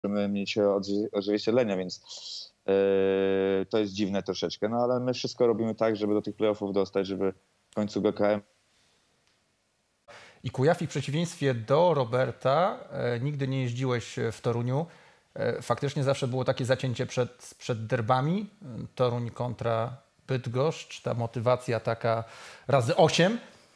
możemy mieć odzwierciedlenia, więc to jest dziwne troszeczkę, no ale my wszystko robimy tak, żeby do tych playoffów dostać, żeby w końcu GKM. I Kujaw, w przeciwieństwie do Roberta, nigdy nie jeździłeś w Toruniu. Faktycznie zawsze było takie zacięcie przed derbami. Toruń kontra Bydgoszcz, ta motywacja taka razy 8.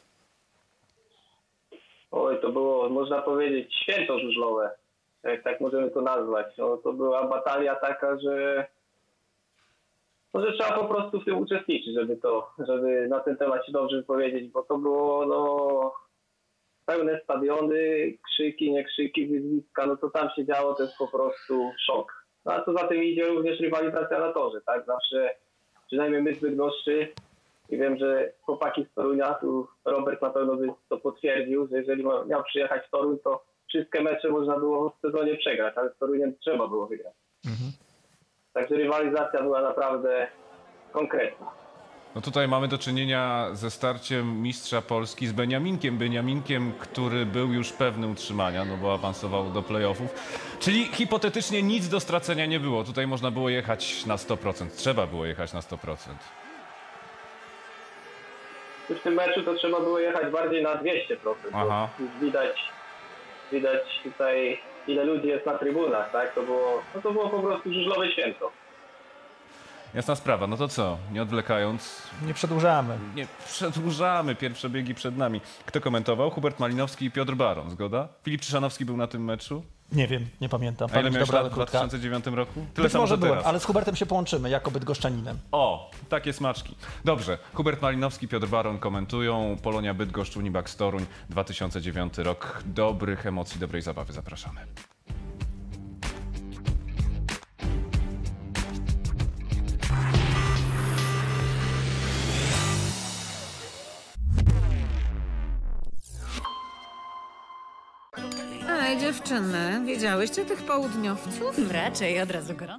Oj, to było, można powiedzieć, święto żużlowe, jak tak możemy to nazwać. No, to była batalia taka, że trzeba po prostu w tym uczestniczyć, żeby na ten temat się dobrze wypowiedzieć, bo to było pełne stadiony, krzyki, nie krzyki, wyzwiska, no co tam się działo, to jest po prostu szok. No a co za tym idzie również rywalizacja na torze, tak? Zawsze, przynajmniej my z Bydgoszczy, i wiem, że chłopaki z Torunia, tu Robert na pewno by to potwierdził, że jeżeli miał przyjechać w Toruń, to wszystkie mecze można było w sezonie przegrać, ale z Toruniem trzeba było wygrać. Także rywalizacja była naprawdę konkretna. No tutaj mamy do czynienia ze starciem mistrza Polski z Beniaminkiem, który był już pewny utrzymania, no bo awansował do playoffów. Czyli hipotetycznie nic do stracenia nie było. Tutaj można było jechać na 100%. Trzeba było jechać na 100%. W tym meczu to trzeba było jechać bardziej na 200%. Aha. Widać tutaj, ile ludzi jest na trybunach, tak? To było po prostu żużlowe święto. Jasna sprawa, no to co? Nie odwlekając... Nie przedłużamy. Nie przedłużamy, pierwsze biegi przed nami. Kto komentował? Hubert Malinowski i Piotr Baron, zgoda? Filip Czyżanowski był na tym meczu? Nie wiem, nie pamiętam. A ile miałeś lat w krótka. 2009 roku? Tyle Być samo, może co byłem, teraz. ale z Hubertem się połączymy jako bydgoszczaninem. O, takie smaczki. Dobrze, Hubert Malinowski, Piotr Baron komentują. Polonia Bydgoszcz, Unibax Toruń, 2009 rok. Dobrych emocji, dobrej zabawy. Zapraszamy. Ej, dziewczyny, wiedziałyście tych południowców? Raczej od razu gorąco.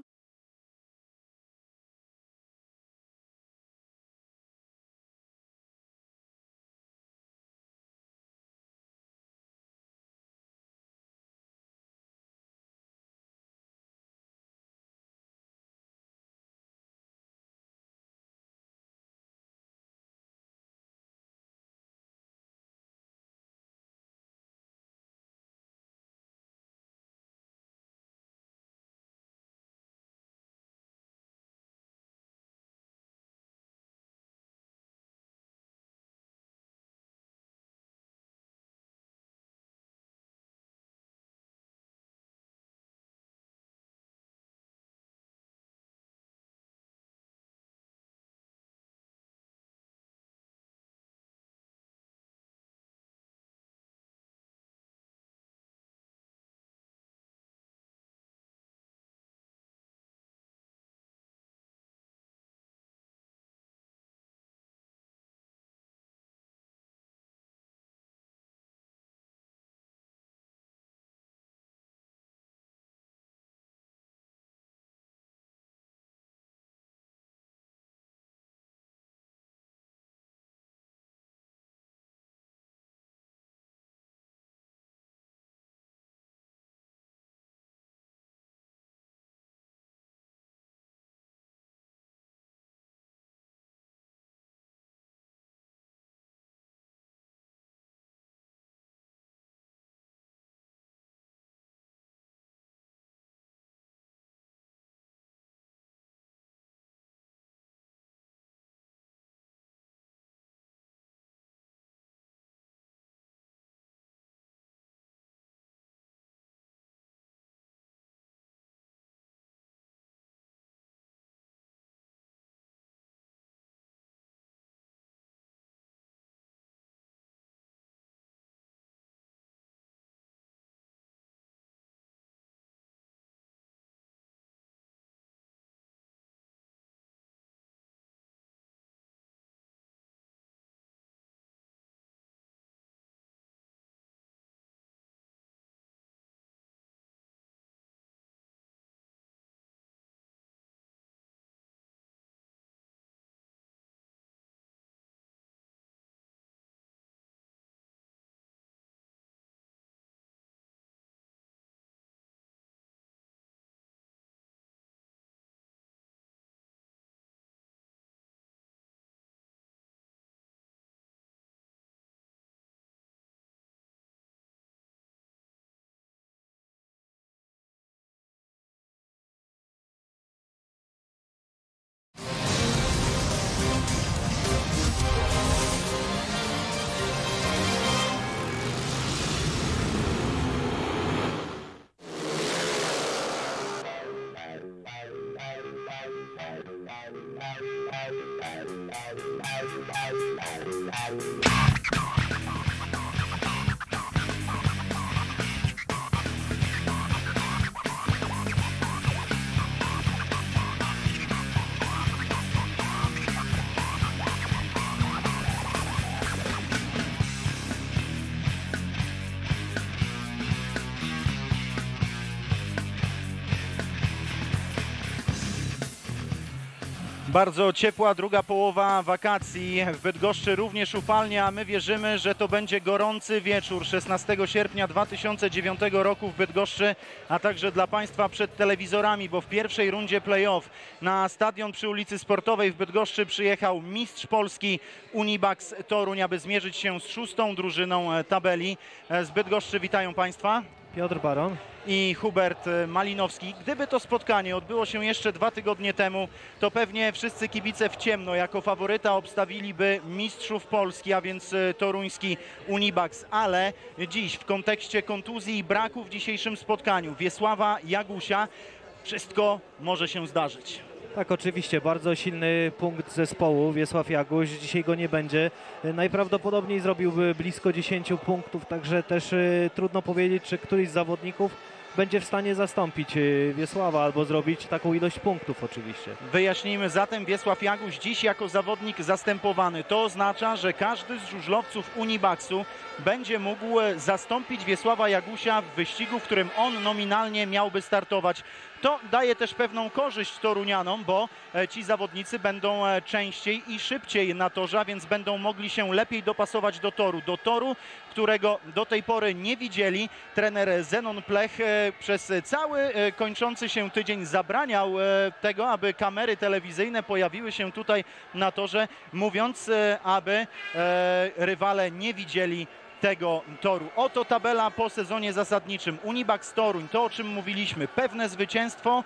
Bardzo ciepła druga połowa wakacji. W Bydgoszczy również upalnie, a my wierzymy, że to będzie gorący wieczór 16 sierpnia 2009 roku w Bydgoszczy, a także dla Państwa przed telewizorami, bo w pierwszej rundzie play-off na stadion przy ulicy Sportowej w Bydgoszczy przyjechał mistrz Polski Unibax Toruń, aby zmierzyć się z 6. drużyną tabeli. Z Bydgoszczy witają Państwa Piotr Baron i Hubert Malinowski. Gdyby to spotkanie odbyło się jeszcze 2 tygodnie temu, to pewnie wszyscy kibice w ciemno jako faworyta obstawiliby mistrzów Polski, a więc toruński Unibax. Ale dziś w kontekście kontuzji i braku w dzisiejszym spotkaniu Wiesława Jagusia wszystko może się zdarzyć. Tak, oczywiście, bardzo silny punkt zespołu. Wiesław Jaguś, dzisiaj go nie będzie. Najprawdopodobniej zrobiłby blisko 10 punktów, także też trudno powiedzieć, czy któryś z zawodników będzie w stanie zastąpić Wiesława albo zrobić taką ilość punktów oczywiście. Wyjaśnijmy zatem, Wiesław Jaguś dziś jako zawodnik zastępowany. To oznacza, że każdy z żużlowców Unibaxu będzie mógł zastąpić Wiesława Jagusia w wyścigu, w którym on nominalnie miałby startować. To daje też pewną korzyść torunianom, bo ci zawodnicy będą częściej i szybciej na torze, a więc będą mogli się lepiej dopasować do toru, którego do tej pory nie widzieli. Trener Zenon Plech przez cały kończący się tydzień zabraniał tego, aby kamery telewizyjne pojawiły się tutaj na torze, mówiąc, aby rywale nie widzieli tego toru. Oto tabela po sezonie zasadniczym. Unibax Toruń, to o czym mówiliśmy, pewne zwycięstwo,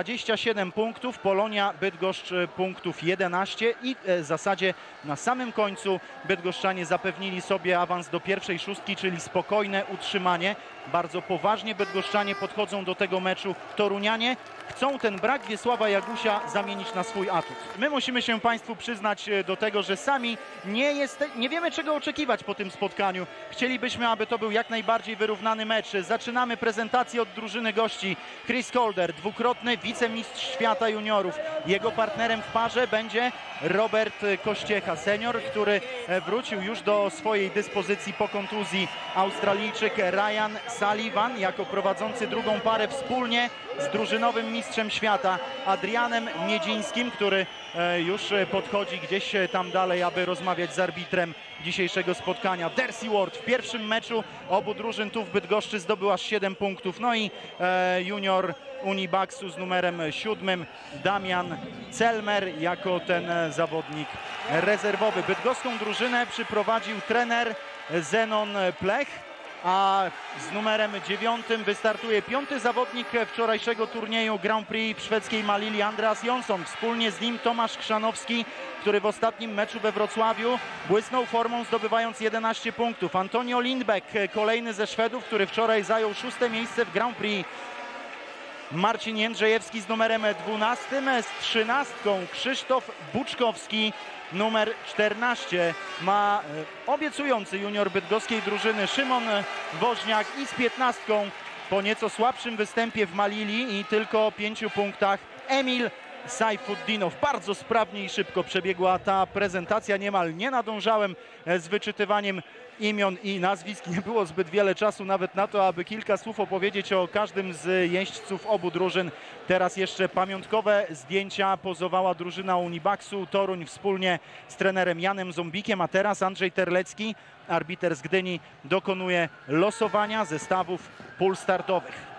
27 punktów, Polonia Bydgoszcz punktów 11 i w zasadzie na samym końcu bydgoszczanie zapewnili sobie awans do pierwszej szóstki, czyli spokojne utrzymanie. Bardzo poważnie bydgoszczanie podchodzą do tego meczu. Torunianie chcą ten brak Wiesława Jagusia zamienić na swój atut. My musimy się Państwu przyznać do tego, że sami nie wiemy, czego oczekiwać po tym spotkaniu. Chcielibyśmy, aby to był jak najbardziej wyrównany mecz. Zaczynamy prezentację od drużyny gości. Chris Holder, dwukrotny wicemistrz świata juniorów. Jego partnerem w parze będzie Robert Kościecha, senior, który wrócił już do swojej dyspozycji po kontuzji. Australijczyk Ryan Sullivan jako prowadzący drugą parę wspólnie z drużynowym mistrzem świata Adrianem Miedzińskim, który już podchodzi gdzieś tam dalej, aby rozmawiać z arbitrem dzisiejszego spotkania. Darcy Ward w pierwszym meczu obu drużyn tu w Bydgoszczy zdobył aż 7 punktów. No i junior Unibaxu z numerem 7 Damian Celmer jako ten zawodnik rezerwowy. Bydgoską drużynę przyprowadził trener Zenon Plech, a z numerem 9 wystartuje 5. zawodnik wczorajszego turnieju Grand Prix w szwedzkiej Malili, Andreas Jonsson. Wspólnie z nim Tomasz Chrzanowski, który w ostatnim meczu we Wrocławiu błysnął formą, zdobywając 11 punktów. Antonio Lindbeck, kolejny ze Szwedów, który wczoraj zajął 6. miejsce w Grand Prix. Marcin Jędrzejewski z numerem 12, z 13 Krzysztof Buczkowski, numer 14. Ma obiecujący junior bydgoskiej drużyny Szymon Woźniak i z 15 po nieco słabszym występie w Malili i tylko 5 punktach Emil Sajfuddinow. Bardzo sprawnie i szybko przebiegła ta prezentacja, niemal nie nadążałem z wyczytywaniem imion i nazwisk. Nie było zbyt wiele czasu nawet na to, aby kilka słów opowiedzieć o każdym z jeźdźców obu drużyn. Teraz jeszcze pamiątkowe zdjęcia pozowała drużyna Unibaxu Toruń wspólnie z trenerem Janem Zombikiem, a teraz Andrzej Terlecki, arbiter z Gdyni, dokonuje losowania zestawów pól startowych.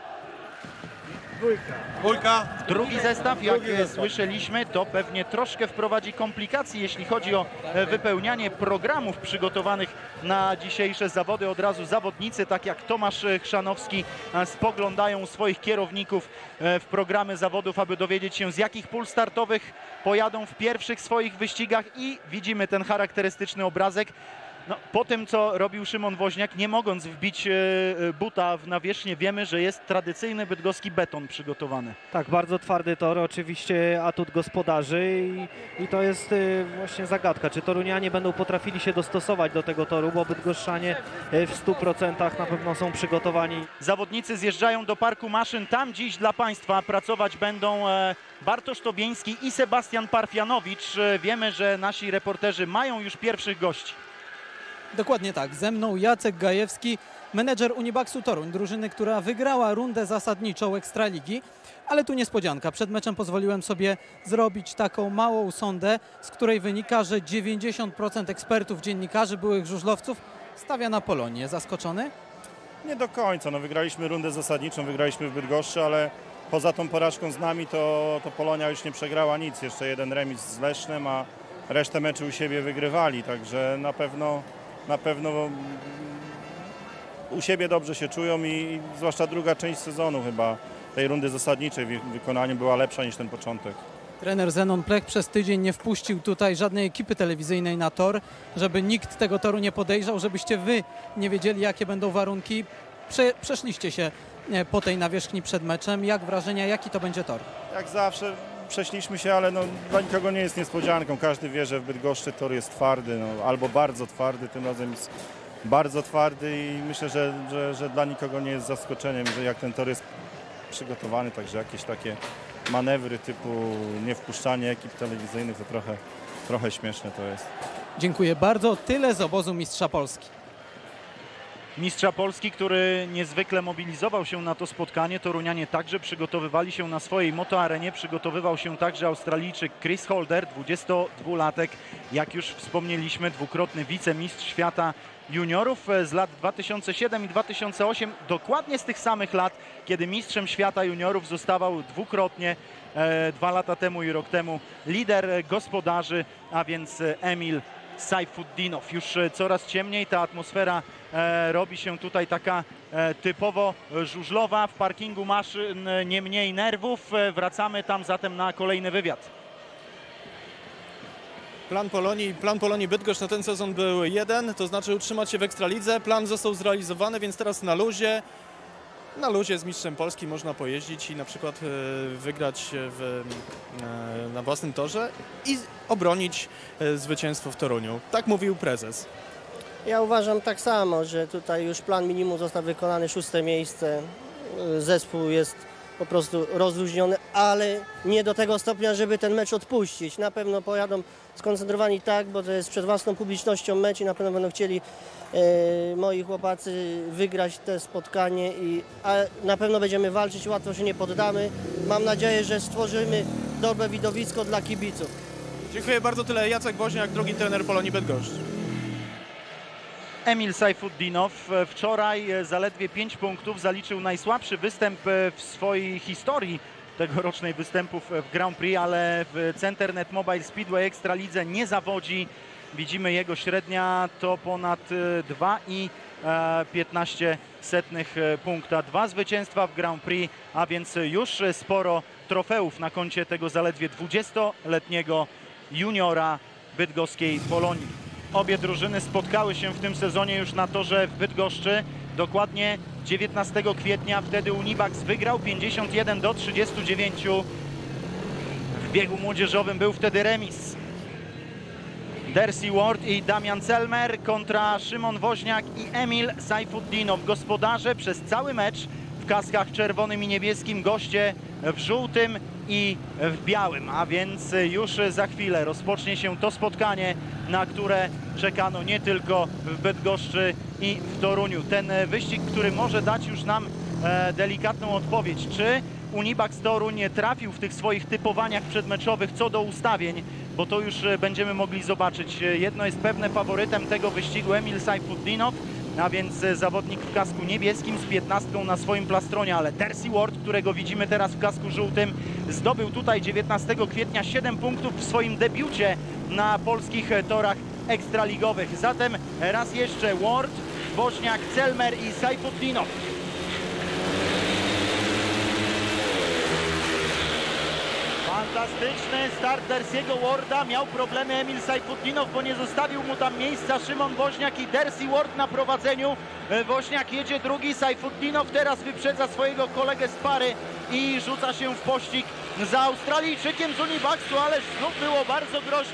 Drugi zestaw, jak słyszeliśmy, to pewnie troszkę wprowadzi komplikacji, jeśli chodzi o wypełnianie programów przygotowanych na dzisiejsze zawody. Od razu zawodnicy, tak jak Tomasz Chrzanowski, spoglądają swoich kierowników w programy zawodów, aby dowiedzieć się, z jakich pól startowych pojadą w pierwszych swoich wyścigach, i widzimy ten charakterystyczny obrazek. No, po tym, co robił Szymon Woźniak, nie mogąc wbić buta w nawierzchnię, wiemy, że jest tradycyjny bydgoski beton przygotowany. Tak, bardzo twardy tor, oczywiście atut gospodarzy i to jest właśnie zagadka, czy torunianie będą potrafili się dostosować do tego toru, bo bydgoszczanie w 100% na pewno są przygotowani. Zawodnicy zjeżdżają do parku maszyn, tam dziś dla Państwa pracować będą Bartosz Tobieński i Sebastian Parfianowicz. Wiemy, że nasi reporterzy mają już pierwszych gości. Dokładnie tak. Ze mną Jacek Gajewski, menedżer Unibaxu Toruń, drużyny, która wygrała rundę zasadniczą Ekstraligi. Ale tu niespodzianka. Przed meczem pozwoliłem sobie zrobić taką małą sondę, z której wynika, że 90% ekspertów, dziennikarzy, byłych żużlowców stawia na Polonię. Zaskoczony? Nie do końca. No, wygraliśmy rundę zasadniczą, wygraliśmy w Bydgoszczy, ale poza tą porażką z nami to Polonia już nie przegrała nic. Jeszcze jeden remis z Lesznem, a resztę meczy u siebie wygrywali. Także na pewno u siebie dobrze się czują i zwłaszcza druga część sezonu chyba tej rundy zasadniczej w wykonaniu była lepsza niż ten początek. Trener Zenon Plech przez tydzień nie wpuścił tutaj żadnej ekipy telewizyjnej na tor, żeby nikt tego toru nie podejrzał, żebyście wy nie wiedzieli, jakie będą warunki. Przeszliście się po tej nawierzchni przed meczem. Jak wrażenia, jaki to będzie tor? Jak zawsze przeszliśmy się, ale no, dla nikogo nie jest niespodzianką. Każdy wie, że w Bydgoszczy tor jest twardy, no, albo bardzo twardy, tym razem jest bardzo twardy i myślę, że dla nikogo nie jest zaskoczeniem, że jak ten tor jest przygotowany, także jakieś takie manewry typu niewpuszczanie ekip telewizyjnych to trochę śmieszne to jest. Dziękuję bardzo. Tyle z obozu Mistrza Polski. Mistrza Polski, który niezwykle mobilizował się na to spotkanie. Torunianie także przygotowywali się na swojej motoarenie. Przygotowywał się także Australijczyk Chris Holder, 22-latek, jak już wspomnieliśmy, dwukrotny wicemistrz świata juniorów z lat 2007 i 2008. Dokładnie z tych samych lat, kiedy mistrzem świata juniorów zostawał dwukrotnie, 2 lata temu i rok temu, lider gospodarzy, a więc Emil Sajfuddinow. Już coraz ciemniej, ta atmosfera robi się tutaj taka typowo żużlowa. W parkingu maszyn nie mniej nerwów. Wracamy tam zatem na kolejny wywiad. Plan Polonii Bydgoszcz na ten sezon był jeden, to znaczy utrzymać się w Ekstralidze. Plan został zrealizowany, więc teraz na luzie z mistrzem Polski można pojeździć i na przykład wygrać na własnym torze i obronić zwycięstwo w Toruniu. Tak mówił prezes. Ja uważam tak samo, że tutaj już plan minimum został wykonany, 6. miejsce. Zespół jest po prostu rozluźniony, ale nie do tego stopnia, żeby ten mecz odpuścić. Na pewno pojadą skoncentrowani tak, bo to jest przed własną publicznością mecz i na pewno będą chcieli moi chłopacy wygrać te spotkanie, a na pewno będziemy walczyć, łatwo się nie poddamy. Mam nadzieję, że stworzymy dobre widowisko dla kibiców. Dziękuję bardzo, tyle Jacek Woźniak, drugi trener Polonii Bydgoszcz. Emil Sajfuddinow wczoraj zaledwie 5 punktów, zaliczył najsłabszy występ w swojej historii tegorocznej występów w Grand Prix, ale w Centernet Mobile Speedway Ekstralidze nie zawodzi. Widzimy, jego średnia to ponad 2,15 punkta. 2 zwycięstwa w Grand Prix, a więc już sporo trofeów na koncie tego zaledwie 20-letniego juniora bydgoskiej Polonii. Obie drużyny spotkały się w tym sezonie już na torze w Bydgoszczy. Dokładnie 19 kwietnia, wtedy Unibax wygrał 51-39. W biegu młodzieżowym był wtedy remis. Dersi Ward i Damian Celmer kontra Szymon Woźniak i Emil Sajfuddinow. Gospodarze przez cały mecz w kaskach czerwonym i niebieskim, goście w żółtym i w białym, a więc już za chwilę rozpocznie się to spotkanie, na które czekano nie tylko w Bydgoszczy i w Toruniu. Ten wyścig, który może dać już nam delikatną odpowiedź, czy Unibax Toruń trafił w tych swoich typowaniach przedmeczowych co do ustawień, bo to już będziemy mogli zobaczyć. Jedno jest pewne, faworytem tego wyścigu Emil Sajfuddinow, a więc zawodnik w kasku niebieskim z 15 na swoim plastronie, ale Dersi Ward, którego widzimy teraz w kasku żółtym, zdobył tutaj 19 kwietnia 7 punktów w swoim debiucie na polskich torach ekstraligowych. Zatem raz jeszcze Ward, Woźniak, Celmer i Sajfuddinow. Fantastyczny start Dersiego Warda. Miał problemy Emil Sajfuddinow, bo nie zostawił mu tam miejsca Szymon Woźniak i Dersi Ward na prowadzeniu. Woźniak jedzie drugi, Sajfuddinow teraz wyprzedza swojego kolegę z pary i rzuca się w pościg za Australijczykiem z Unibaxu, ale znów było bardzo groźnie.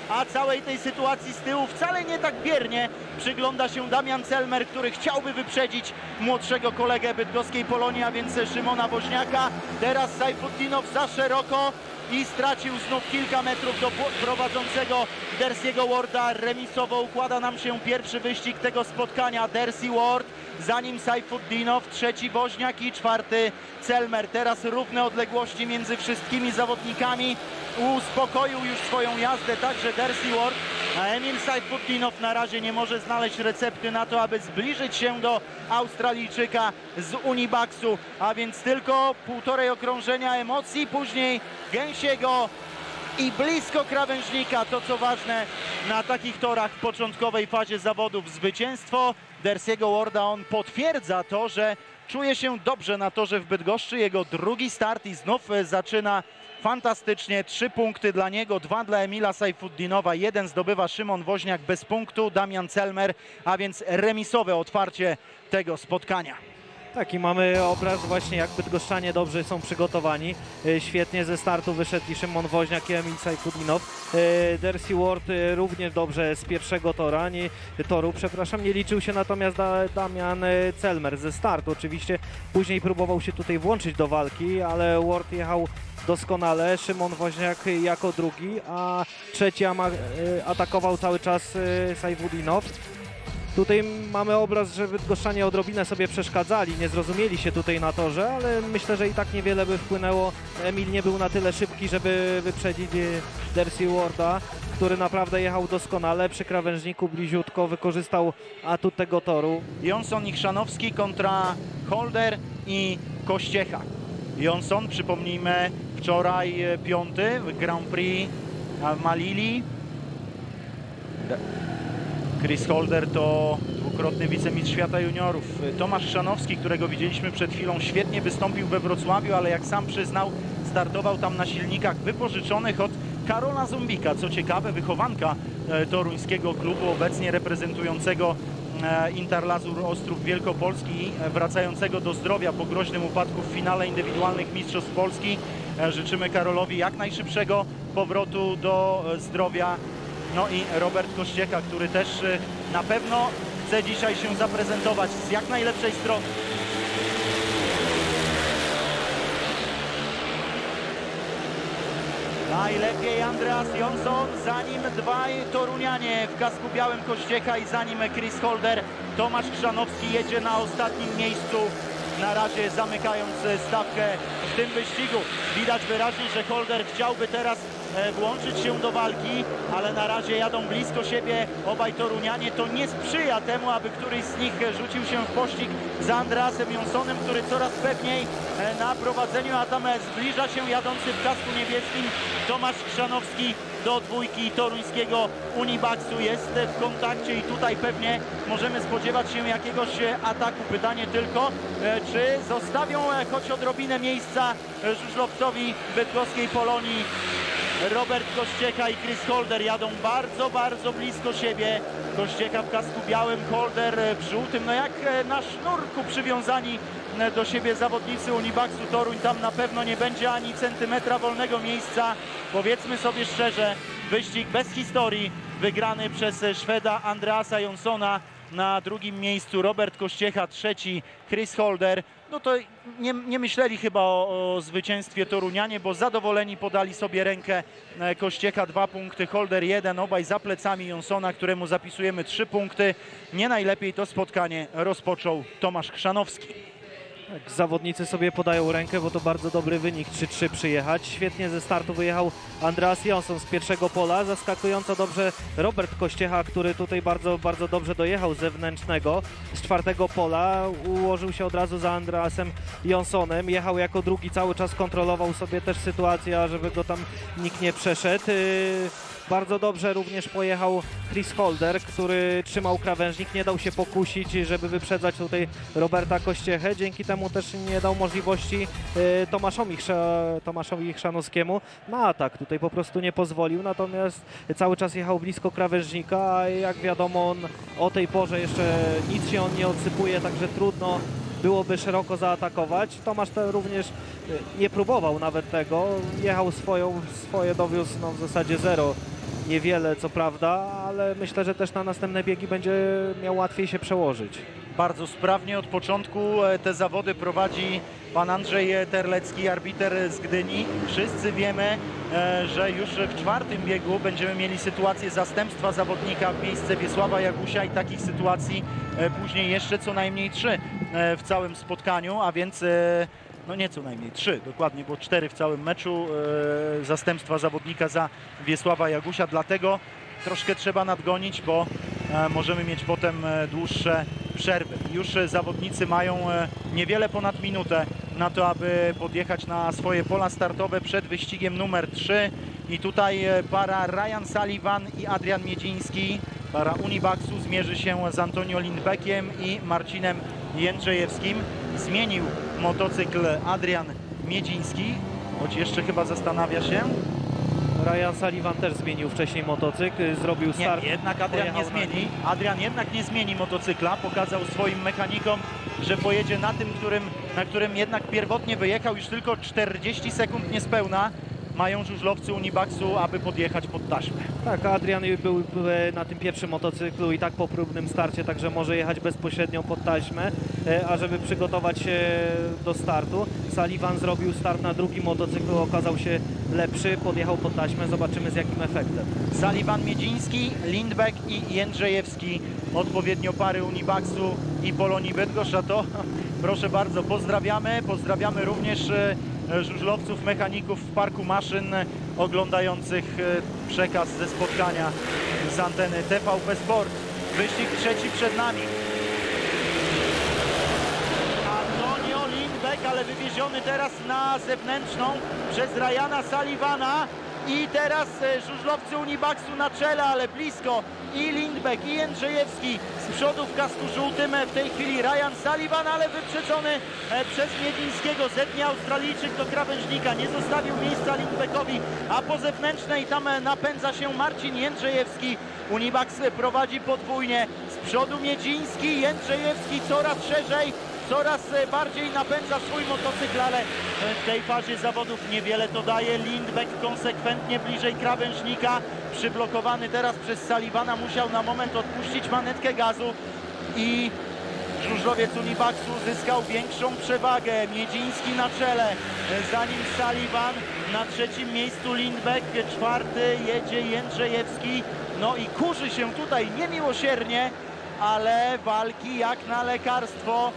a całej tej sytuacji z tyłu wcale nie tak biernie przygląda się Damian Celmer, który chciałby wyprzedzić młodszego kolegę bydgoskiej Polonii, a więc Szymona Woźniaka. Teraz Sajfutdinow za szeroko i stracił znów kilka metrów do prowadzącego Dersiego Warda. Remisowo układa nam się pierwszy wyścig tego spotkania. Dersi Ward, za nim Sajfutdinow, trzeci Woźniak i czwarty Celmer. Teraz równe odległości między wszystkimi zawodnikami. Uspokoił już swoją jazdę także Dersi Ward, a Emil Sajfutdinow na razie nie może znaleźć recepty na to, aby zbliżyć się do Australijczyka z Unibaxu, a więc tylko półtorej okrążenia emocji, później gęsiego i blisko krawężnika. To co ważne na takich torach w początkowej fazie zawodów, zwycięstwo Dersiego Warda. On potwierdza to, że czuje się dobrze na torze w Bydgoszczy. Jego drugi start i znów zaczyna fantastycznie. 3 punkty dla niego, 2 dla Emila Sajfutdinowa, 1 zdobywa Szymon Woźniak bez punktu, Damian Celmer, a więc remisowe otwarcie tego spotkania. Tak, i mamy obraz właśnie, jak bydgoszczanie dobrze są przygotowani. Świetnie ze startu wyszedł i Szymon Woźniak, i Emil Sajfutdinow. Dersi Ward również dobrze z pierwszego toru, nie liczył się natomiast Damian Celmer ze startu. Oczywiście później próbował się tutaj włączyć do walki, ale Ward jechał doskonale, Szymon Woźniak jako drugi, a trzeci atakował cały czas Sajfutdinow. Tutaj mamy obraz, że bydgoszczanie odrobinę sobie przeszkadzali, nie zrozumieli się tutaj na torze, ale myślę, że i tak niewiele by wpłynęło. Emil nie był na tyle szybki, żeby wyprzedzić Dersi Warda, który naprawdę jechał doskonale przy krawężniku bliziutko, wykorzystał atut tego toru. Jonsson i Chrzanowski kontra Holder i Kościecha. Jonsson, przypomnijmy, wczoraj 5. w Grand Prix w Malili. Chris Holder to dwukrotny wicemistrz świata juniorów. Tomasz Chrzanowski, którego widzieliśmy przed chwilą, świetnie wystąpił we Wrocławiu, ale jak sam przyznał, startował tam na silnikach wypożyczonych od Karola Zumbika. Co ciekawe, wychowanka toruńskiego klubu, obecnie reprezentującego Interlazur Ostrów Wielkopolski, wracającego do zdrowia po groźnym upadku w finale indywidualnych Mistrzostw Polski. Życzymy Karolowi jak najszybszego powrotu do zdrowia. No i Robert Kościecha, który też na pewno chce dzisiaj się zaprezentować z jak najlepszej strony. Najlepiej Andreas Jonsson, za nim dwaj Torunianie w kasku białym, Kościecha, i za nim Chris Holder. Tomasz Chrzanowski jedzie na ostatnim miejscu, na razie zamykając stawkę w tym wyścigu. Widać wyraźnie, że Holder chciałby teraz włączyć się do walki, ale na razie jadą blisko siebie obaj Torunianie. To nie sprzyja temu, aby któryś z nich rzucił się w pościg za Andreasem Jonssonem, który coraz pewniej na prowadzeniu, a tam zbliża się jadący w kasku niebieskim Tomasz Chrzanowski do dwójki toruńskiego Unibaxu. Jest w kontakcie i tutaj pewnie możemy spodziewać się jakiegoś ataku. Pytanie tylko, czy zostawią choć odrobinę miejsca żużlowcowi bydgoskiej Polonii. Robert Kościecha i Chris Holder jadą bardzo, bardzo blisko siebie. Kościecha w kasku białym, Holder w żółtym. No jak na sznurku przywiązani do siebie zawodnicy Unibaxu Toruń. Tam na pewno nie będzie ani centymetra wolnego miejsca. Powiedzmy sobie szczerze, wyścig bez historii, wygrany przez Szweda Andreasa Jonssona. Na drugim miejscu Robert Kościecha, trzeci Chris Holder. No to nie myśleli chyba o zwycięstwie Torunianie, bo zadowoleni podali sobie rękę. Kościecha 2 punkty, Holder 1, obaj za plecami Jonssona, któremu zapisujemy 3 punkty. Nie najlepiej to spotkanie rozpoczął Tomasz Chrzanowski. Tak, zawodnicy sobie podają rękę, bo to bardzo dobry wynik, 3-3 przyjechać. Świetnie ze startu wyjechał Andreas Jonsson z pierwszego pola. Zaskakująco dobrze Robert Kościecha, który tutaj bardzo, bardzo dobrze dojechał z zewnętrznego. Z czwartego pola ułożył się od razu za Andreasem Jonssonem. Jechał jako drugi, cały czas kontrolował sobie też sytuację, żeby go tam nikt nie przeszedł. Bardzo dobrze również pojechał Chris Holder, który trzymał krawężnik, nie dał się pokusić, żeby wyprzedzać tutaj Roberta Kościechę. Dzięki temu też nie dał możliwości Tomaszowi Chrzanowskiemu na atak. Tutaj po prostu nie pozwolił, natomiast cały czas jechał blisko krawężnika, a jak wiadomo, on o tej porze jeszcze nic się nie odsypuje, także trudno byłoby szeroko zaatakować. Tomasz to również nie próbował nawet tego, jechał swoje, dowiózł w zasadzie zero niewiele co prawda, ale myślę, że też na następne biegi będzie miał łatwiej się przełożyć. Bardzo sprawnie od początku te zawody prowadzi pan Andrzej Terlecki, arbiter z Gdyni. Wszyscy wiemy, że już w czwartym biegu będziemy mieli sytuację zastępstwa zawodnika w miejsce Wiesława Jagusia i takich sytuacji później jeszcze co najmniej 3 w całym spotkaniu, a więc no nie co najmniej 3 dokładnie, bo 4 w całym meczu zastępstwa zawodnika za Wiesława Jagusia, dlatego troszkę trzeba nadgonić, bo możemy mieć potem dłuższe przerwy. Już zawodnicy mają niewiele ponad minutę na to, aby podjechać na swoje pola startowe przed wyścigiem numer 3 i tutaj para Ryan Sullivan i Adrian Miedziński, para Unibaxu, zmierzy się z Antonio Lindbeckiem i Marcinem Jędrzejewskim. Zmienił motocykl Adrian Miedziński, choć jeszcze chyba zastanawia się. Ryan Sullivan też zmienił wcześniej motocykl, zrobił start. Nie, jednak Adrian nie zmieni. Adrian jednak nie zmieni motocykla. Pokazał swoim mechanikom, że pojedzie na tym, na którym jednak pierwotnie wyjechał. Już tylko 40 sekund niespełna mają żużlowcy Unibaxu, aby podjechać pod taśmę. Tak, Adrian był na tym pierwszym motocyklu i tak po próbnym starcie, także może jechać bezpośrednio pod taśmę, a żeby przygotować się do startu, Sullivan zrobił start na drugim motocyklu, okazał się lepszy, podjechał pod taśmę, zobaczymy z jakim efektem. Sullivan, Miedziński, Lindbeck i Jędrzejewski, odpowiednio pary Unibaxu i Polonii Bydgoszcz, a to proszę bardzo, pozdrawiamy również żużlowców, mechaników w parku maszyn oglądających przekaz ze spotkania z anteny TVP Sport. Wyścig trzeci przed nami. Antonio Lindbeck, ale wywieziony teraz na zewnętrzną przez Ryana Sullivana. I teraz żużlowcy Unibaxu na czele, ale blisko. I Lindbeck, i Jędrzejewski z przodu w kasku żółtym. W tej chwili Ryan Sullivan, ale wyprzedzony przez Miedzińskiego. Zetnie Australijczyk do krawężnika. Nie zostawił miejsca Lindbeckowi, a po zewnętrznej tam napędza się Marcin Jędrzejewski. Unibax prowadzi podwójnie. Z przodu Miedziński, Jędrzejewski coraz szerzej. Coraz bardziej napędza swój motocykl, ale w tej fazie zawodów niewiele to daje. Lindbeck konsekwentnie bliżej krawężnika. Przyblokowany teraz przez Sullivana, musiał na moment odpuścić manetkę gazu i żużlowiec Unibaxu zyskał większą przewagę. Miedziński na czele, za nim Sullivan, na trzecim miejscu Lindbeck, czwarty jedzie Jędrzejewski. No i kurzy się tutaj niemiłosiernie, ale walki jak na lekarstwo.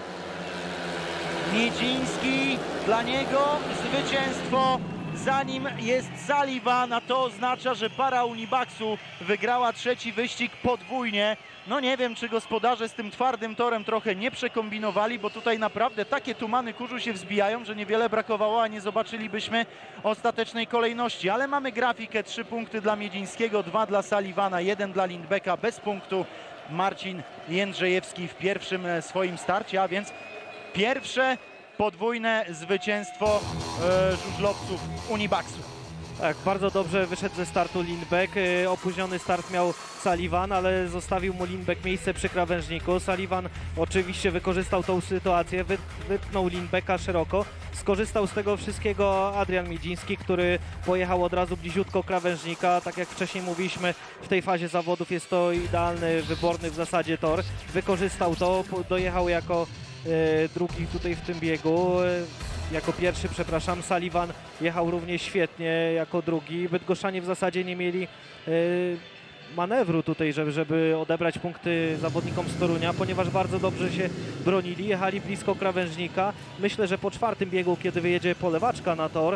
Miedziński, dla niego zwycięstwo, za nim jest Sullivan, a to oznacza, że para Unibaxu wygrała trzeci wyścig podwójnie. No nie wiem, czy gospodarze z tym twardym torem trochę nie przekombinowali, bo tutaj naprawdę takie tumany kurzu się wzbijają, że niewiele brakowało, a nie zobaczylibyśmy ostatecznej kolejności. Ale mamy grafikę, 3 punkty dla Miedzińskiego, 2 dla Sullivana, 1 dla Lindbecka, bez punktu Marcin Jędrzejewski w pierwszym swoim starcie, a więc pierwsze podwójne zwycięstwo żużlowców Unibaxu. Tak, bardzo dobrze wyszedł ze startu Lindbeck. Opóźniony start miał Sullivan, ale zostawił mu Lindbeck miejsce przy krawężniku. Sullivan oczywiście wykorzystał tą sytuację, wypchnął Lindbecka szeroko. Skorzystał z tego wszystkiego Adrian Miedziński, który pojechał od razu bliziutko krawężnika. Tak jak wcześniej mówiliśmy, w tej fazie zawodów jest to idealny, wyborny w zasadzie tor. Wykorzystał to, dojechał jako drugi tutaj w tym biegu. Jako pierwszy, przepraszam, Sullivan jechał równie świetnie jako drugi. Bydgoszczanie w zasadzie nie mieli manewru tutaj, żeby odebrać punkty zawodnikom z Torunia, ponieważ bardzo dobrze się bronili, jechali blisko krawężnika. Myślę, że po czwartym biegu, kiedy wyjedzie polewaczka na tor,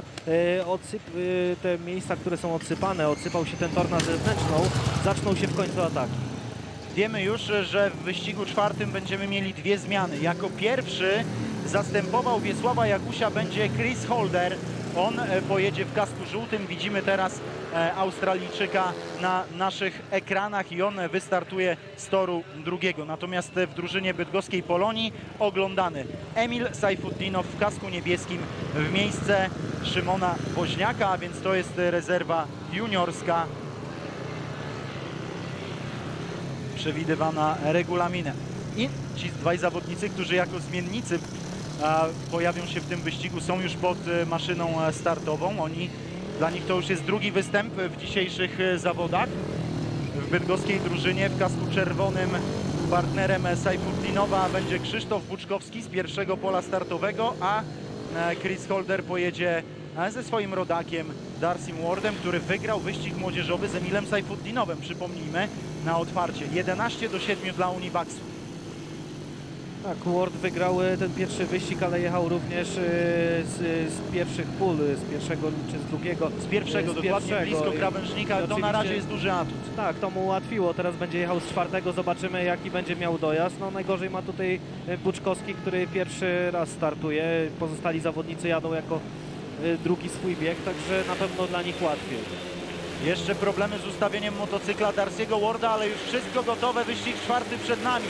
te miejsca, które są odsypane, odsypał się ten tor na zewnętrzną, zaczną się w końcu ataki. Wiemy już, że w wyścigu czwartym będziemy mieli 2 zmiany. Jako pierwszy zastępował Wiesława Jagusia będzie Chris Holder. On pojedzie w kasku żółtym. Widzimy teraz Australijczyka na naszych ekranach i on wystartuje z toru drugiego. Natomiast w drużynie bydgoskiej Polonii oglądany Emil Sajfuddinow w kasku niebieskim w miejsce Szymona Woźniaka, a więc to jest rezerwa juniorska przewidywana regulaminem. I ci dwaj zawodnicy, którzy jako zmiennicy pojawią się w tym wyścigu, są już pod maszyną startową. Oni Dla nich to już jest drugi występ w dzisiejszych zawodach. W bydgoskiej drużynie w kasku czerwonym partnerem Sajfuddinowa będzie Krzysztof Buczkowski z pierwszego pola startowego, a Chris Holder pojedzie ze swoim rodakiem Darcym Wardem, który wygrał wyścig młodzieżowy z Emilem Sajfuddinowem. Przypomnijmy, na otwarcie 11-7 dla Unibaxu. Tak, Ward wygrał ten pierwszy wyścig, ale jechał również z pierwszych pól, z pierwszego czy z drugiego. Z pierwszego, dokładnie blisko krawężnika, to na razie jest duży atut. Tak, to mu ułatwiło, teraz będzie jechał z czwartego, zobaczymy jaki będzie miał dojazd. No najgorzej ma tutaj Buczkowski, który pierwszy raz startuje, pozostali zawodnicy jadą jako drugi swój bieg, także na pewno dla nich łatwiej. Jeszcze problemy z ustawieniem motocykla Darcy'ego Warda, ale już wszystko gotowe, wyścig czwarty przed nami.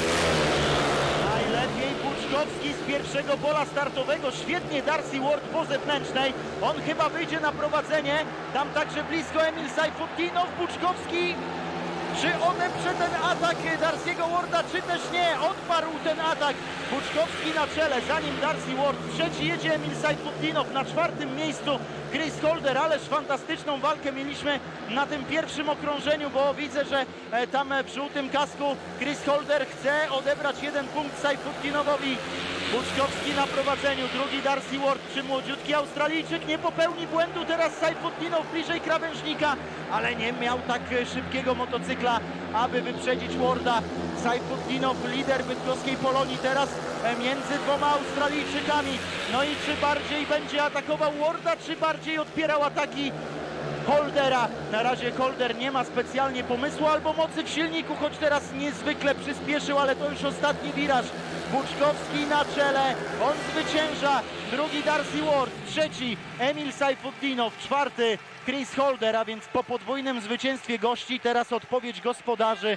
Najlepiej Buczkowski z pierwszego pola startowego, świetnie Darcy Ward po zewnętrznej, on chyba wyjdzie na prowadzenie, tam także blisko Emil Sajfuddinow. Buczkowski, czy odeprze ten atak Darcy'ego Warda, czy też nie, odparł ten atak. Buczkowski na czele, zanim Darcy Ward, trzeci jedzie Emil Sajfuddinow, na czwartym miejscu Chris Holder. Ależ fantastyczną walkę mieliśmy na tym pierwszym okrążeniu, bo widzę, że tam przy żółtym kasku Chris Holder chce odebrać jeden punkt Sajfuddinowowi. Buczkowski na prowadzeniu, drugi Darcy Ward, czy młodziutki Australijczyk nie popełni błędu. Teraz Sajfuddinow bliżej krawężnika, ale nie miał tak szybkiego motocykla, aby wyprzedzić Warda. Sajfuddinow, lider bydgoskiej Polonii, teraz między dwoma Australijczykami. No i czy bardziej będzie atakował Warda, czy bardziej odpierał ataki Holdera? Na razie Holder nie ma specjalnie pomysłu albo mocy w silniku, choć teraz niezwykle przyspieszył, ale to już ostatni wiraż. Buczkowski na czele, on zwycięża, drugi Darcy Ward, trzeci Emil Sajfuddinow, czwarty Chris Holder, a więc po podwójnym zwycięstwie gości teraz odpowiedź gospodarzy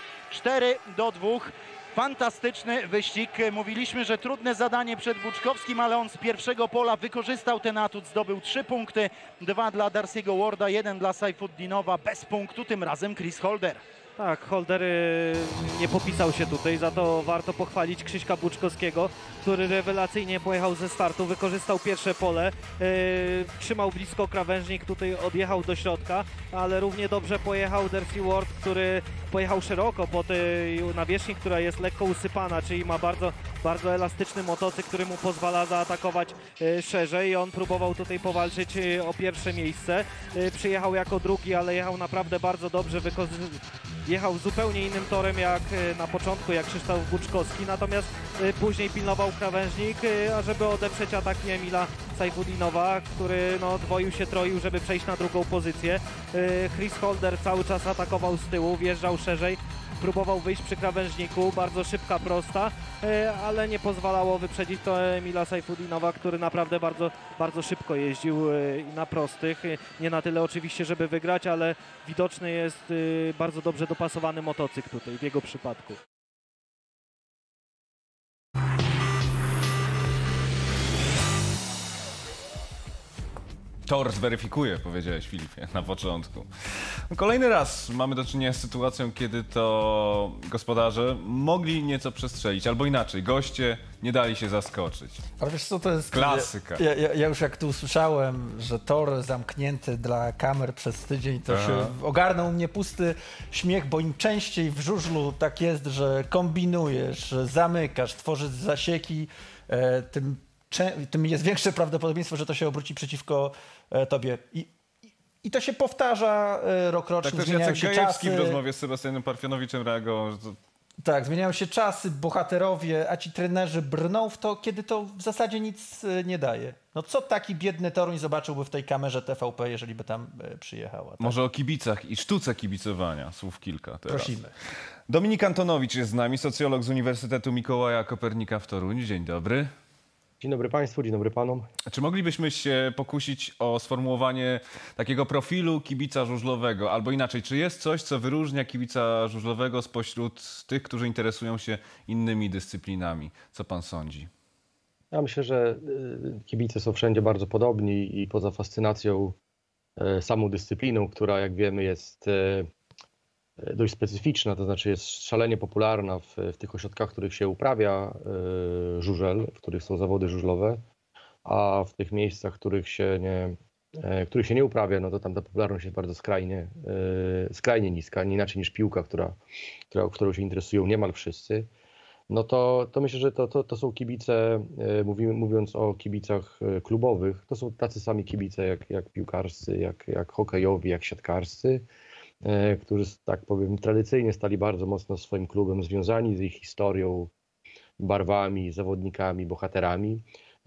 4-2. Fantastyczny wyścig. Mówiliśmy, że trudne zadanie przed Buczkowskim, ale on z pierwszego pola wykorzystał ten atut, zdobył 3 punkty, 2 dla Darcy'ego Warda, 1 dla Sajfuddinowa, bez punktu tym razem Chris Holder. Tak, Holder nie popisał się tutaj, za to warto pochwalić Krzyśka Buczkowskiego, który rewelacyjnie pojechał ze startu, wykorzystał pierwsze pole, trzymał blisko krawężnik, tutaj odjechał do środka, ale równie dobrze pojechał Darcy Ward, który pojechał szeroko po tej nawierzchni, która jest lekko usypana, czyli ma bardzo elastyczny motocykl, który mu pozwala zaatakować szerzej. On próbował tutaj powalczyć o pierwsze miejsce, przyjechał jako drugi, ale jechał naprawdę bardzo dobrze, jechał zupełnie innym torem jak na początku, jak Krzysztof Buczkowski, natomiast później pilnował krawężnik, ażeby odeprzeć ataki Emila Sajfuddinowa, który no, dwoił się, troił, żeby przejść na drugą pozycję. Chris Holder cały czas atakował z tyłu, wjeżdżał szerzej, próbował wyjść przy krawężniku, bardzo szybka, prosta, ale nie pozwalało wyprzedzić to Emila Sajfuddinowa, który naprawdę bardzo szybko jeździł na prostych. Nie na tyle oczywiście, żeby wygrać, ale widoczny jest bardzo dobrze dopasowany motocykl tutaj w jego przypadku. Tor zweryfikuje, powiedziałeś, Filipie, na początku. Kolejny raz mamy do czynienia z sytuacją, kiedy to gospodarze mogli nieco przestrzelić, albo inaczej, goście nie dali się zaskoczyć. Ale wiesz co, to jest... Klasyka. Ja już jak tu usłyszałem, że tor zamknięty dla kamer przez tydzień, to się ogarnął mnie pusty śmiech, bo im częściej w żużlu tak jest, że kombinujesz, zamykasz, tworzysz zasieki, tym jest większe prawdopodobieństwo, że to się obróci przeciwko tobie. I to się powtarza rokrocznie, tak zmieniają się czasy. W rozmowie z Sebastianem Parfionowiczem reagował, że to... Tak, zmieniają się czasy, bohaterowie, a ci trenerzy brną w to, kiedy to w zasadzie nic nie daje. No co taki biedny Toruń zobaczyłby w tej kamerze TVP, jeżeli by tam przyjechała? Tak? Może o kibicach i sztuce kibicowania, słów kilka teraz. Prosimy. Dominik Antonowicz jest z nami, socjolog z Uniwersytetu Mikołaja Kopernika w Toruniu. Dzień dobry. Dzień dobry Państwu, dzień dobry Panom. Czy moglibyśmy się pokusić o sformułowanie takiego profilu kibica żużlowego? Albo inaczej, czy jest coś, co wyróżnia kibica żużlowego spośród tych, którzy interesują się innymi dyscyplinami? Co Pan sądzi? Ja myślę, że kibice są wszędzie bardzo podobni i poza fascynacją samą dyscypliną, która jak wiemy jest dość specyficzna, to znaczy jest szalenie popularna w tych ośrodkach, w których się uprawia żużel, w których są zawody żużlowe, a w tych miejscach, w których się który się nie uprawia, no to tam ta popularność jest bardzo skrajnie niska, nie inaczej niż piłka, którą się interesują niemal wszyscy. No to myślę, że to są kibice, mówiąc o kibicach klubowych, to są tacy sami kibice jak piłkarscy, jak hokejowi, jak siatkarscy, którzy, tak powiem, tradycyjnie stali bardzo mocno swoim klubem, związani z ich historią, barwami, zawodnikami, bohaterami.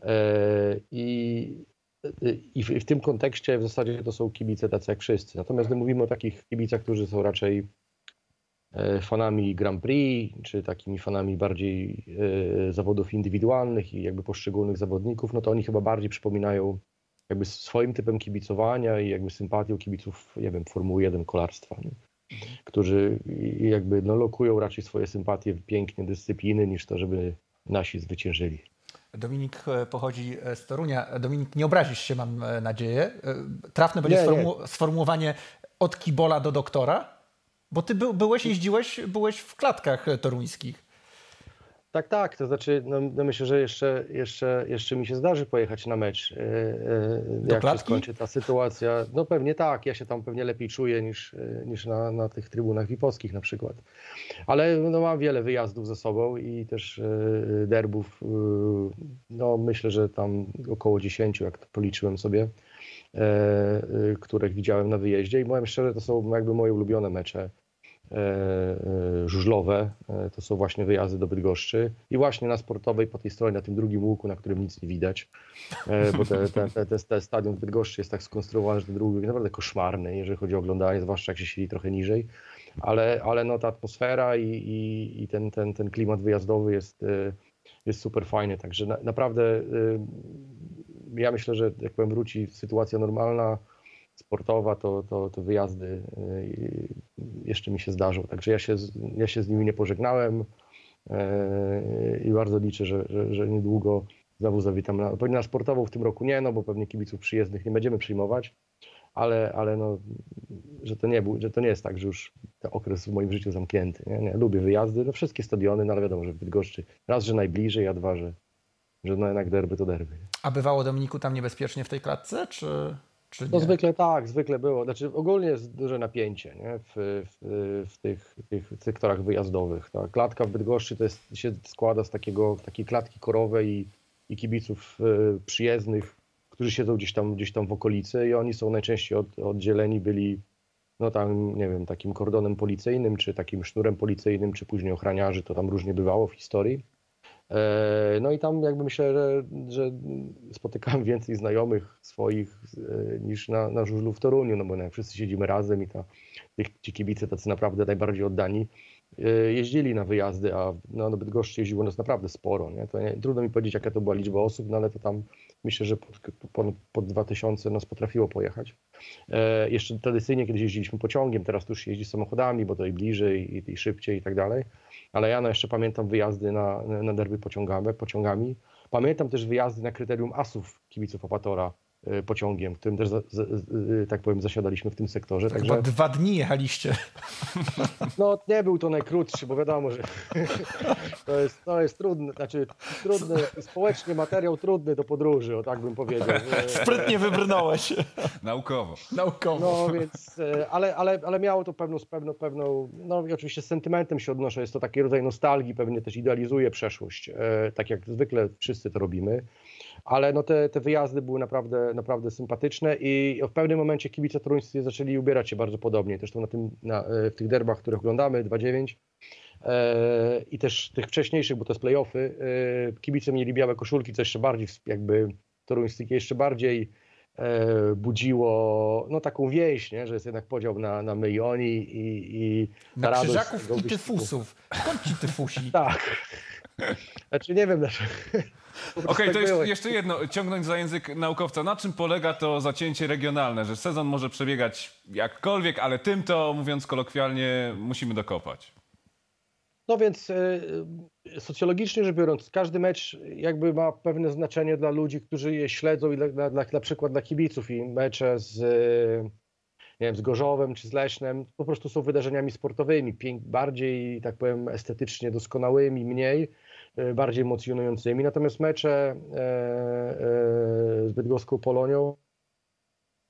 I w tym kontekście w zasadzie to są kibice tacy jak wszyscy. Natomiast gdy mówimy o takich kibicach, którzy są raczej fanami Grand Prix, czy takimi fanami bardziej zawodów indywidualnych i jakby poszczególnych zawodników, no to oni chyba bardziej przypominają jakby swoim typem kibicowania i jakby sympatią kibiców, nie wiem, Formuły 1, kolarstwa, nie? Którzy jakby no, lokują raczej swoje sympatie w pięknie dyscypliny, niż to, żeby nasi zwyciężyli. Dominik pochodzi z Torunia. Dominik, nie obrazisz się, mam nadzieję. Trafne będzie sformułowanie od kibola do doktora? Bo ty byłeś w klatkach toruńskich. Tak, to znaczy no myślę, że jeszcze mi się zdarzy pojechać na mecz, jak się skończy ta sytuacja. No pewnie tak, ja się tam pewnie lepiej czuję niż na tych trybunach VIP-owskich na przykład. Ale no, mam wiele wyjazdów ze sobą i też derbów, no myślę, że tam około 10, jak to policzyłem sobie, których widziałem na wyjeździe i powiem szczerze, to są jakby moje ulubione mecze żużlowe, to są właśnie wyjazdy do Bydgoszczy i właśnie na Sportowej po tej stronie, na tym drugim łuku, na którym nic nie widać, bo ten stadion w Bydgoszczy jest tak skonstruowany, że ten drugi jest naprawdę koszmarny, jeżeli chodzi o oglądanie, zwłaszcza jak się siedzi trochę niżej, ale no ta atmosfera i ten klimat wyjazdowy jest super fajny, także naprawdę ja myślę, że jak powiem, wróci sytuacja normalna, sportowa, to wyjazdy jeszcze mi się zdarzą. Także ja się z nimi nie pożegnałem i bardzo liczę, że niedługo znowu zawitam pewnie na sportową w tym roku nie, no bo pewnie kibiców przyjezdnych nie będziemy przyjmować, ale no, że to nie jest tak, że już ten okres w moim życiu zamknięty. Nie, lubię wyjazdy, no wszystkie stadiony, no ale wiadomo, że w Bydgoszczy raz, że najbliżej, a dwa, że no jednak derby to derby. A bywało, Dominiku, tam niebezpiecznie w tej klatce, czy nie? No zwykle było. Znaczy ogólnie jest duże napięcie, nie? W tych sektorach wyjazdowych. Ta klatka w Bydgoszczy się składa z takiej klatki korowej i kibiców przyjezdnych, którzy siedzą gdzieś tam w okolicy i oni są najczęściej oddzieleni byli no tam, nie wiem, takim kordonem policyjnym, czy takim sznurem policyjnym, czy później ochraniarzy, to tam różnie bywało w historii. No i tam jakby myślę, że spotykałem więcej znajomych swoich niż na żużlu w Toruniu, no bo jak wszyscy siedzimy razem i ci kibice tacy naprawdę najbardziej oddani jeździli na wyjazdy, a no, do Bydgoszczy jeździło nas naprawdę sporo. Nie? Trudno mi powiedzieć, jaka to była liczba osób, no ale to tam myślę, że pod 2000 nas potrafiło pojechać. Jeszcze tradycyjnie kiedyś jeździliśmy pociągiem, teraz tu już jeździ samochodami, bo to i bliżej, i szybciej i tak dalej. Ale ja jeszcze pamiętam wyjazdy na derby pociągami. Pamiętam też wyjazdy na kryterium asów kibiców Opatora pociągiem, którym też, tak powiem, zasiadaliśmy w tym sektorze. Także... Chyba 2 dni jechaliście. No nie był to najkrótszy, bo wiadomo, że to jest trudny, społecznie materiał trudny do podróży, o tak bym powiedział. Sprytnie wybrnąłeś. Naukowo. No więc, ale miało to pewną, no i oczywiście z sentymentem się odnoszę, jest to taki rodzaj nostalgii, pewnie też idealizuje przeszłość, tak jak zwykle wszyscy to robimy. Ale no te wyjazdy były naprawdę sympatyczne i w pewnym momencie kibice toruńscy zaczęli ubierać się bardzo podobnie. Zresztą w tych derbach, które oglądamy, 2-9 i też tych wcześniejszych, bo to jest play-offy, kibice mieli białe koszulki, co jeszcze bardziej jakby toruńscyjskie jeszcze bardziej budziło no taką więź, nie? Że jest jednak podział na my i oni i na krzyżaków i tyfusów. Skąd ci tyfusi? Tak. Znaczy nie wiem dlaczego. Okej, to jeszcze jedno, ciągnąć za język naukowca. Na czym polega to zacięcie regionalne, że sezon może przebiegać jakkolwiek, ale tym to, mówiąc kolokwialnie, musimy dokopać? No więc socjologicznie rzecz biorąc, każdy mecz jakby ma pewne znaczenie dla ludzi, którzy je śledzą i na przykład dla kibiców i mecze z Gorzowem czy z Lesznem po prostu są wydarzeniami sportowymi, bardziej, tak powiem, estetycznie doskonałymi, mniej, bardziej emocjonującymi. Natomiast mecze z bydgoską Polonią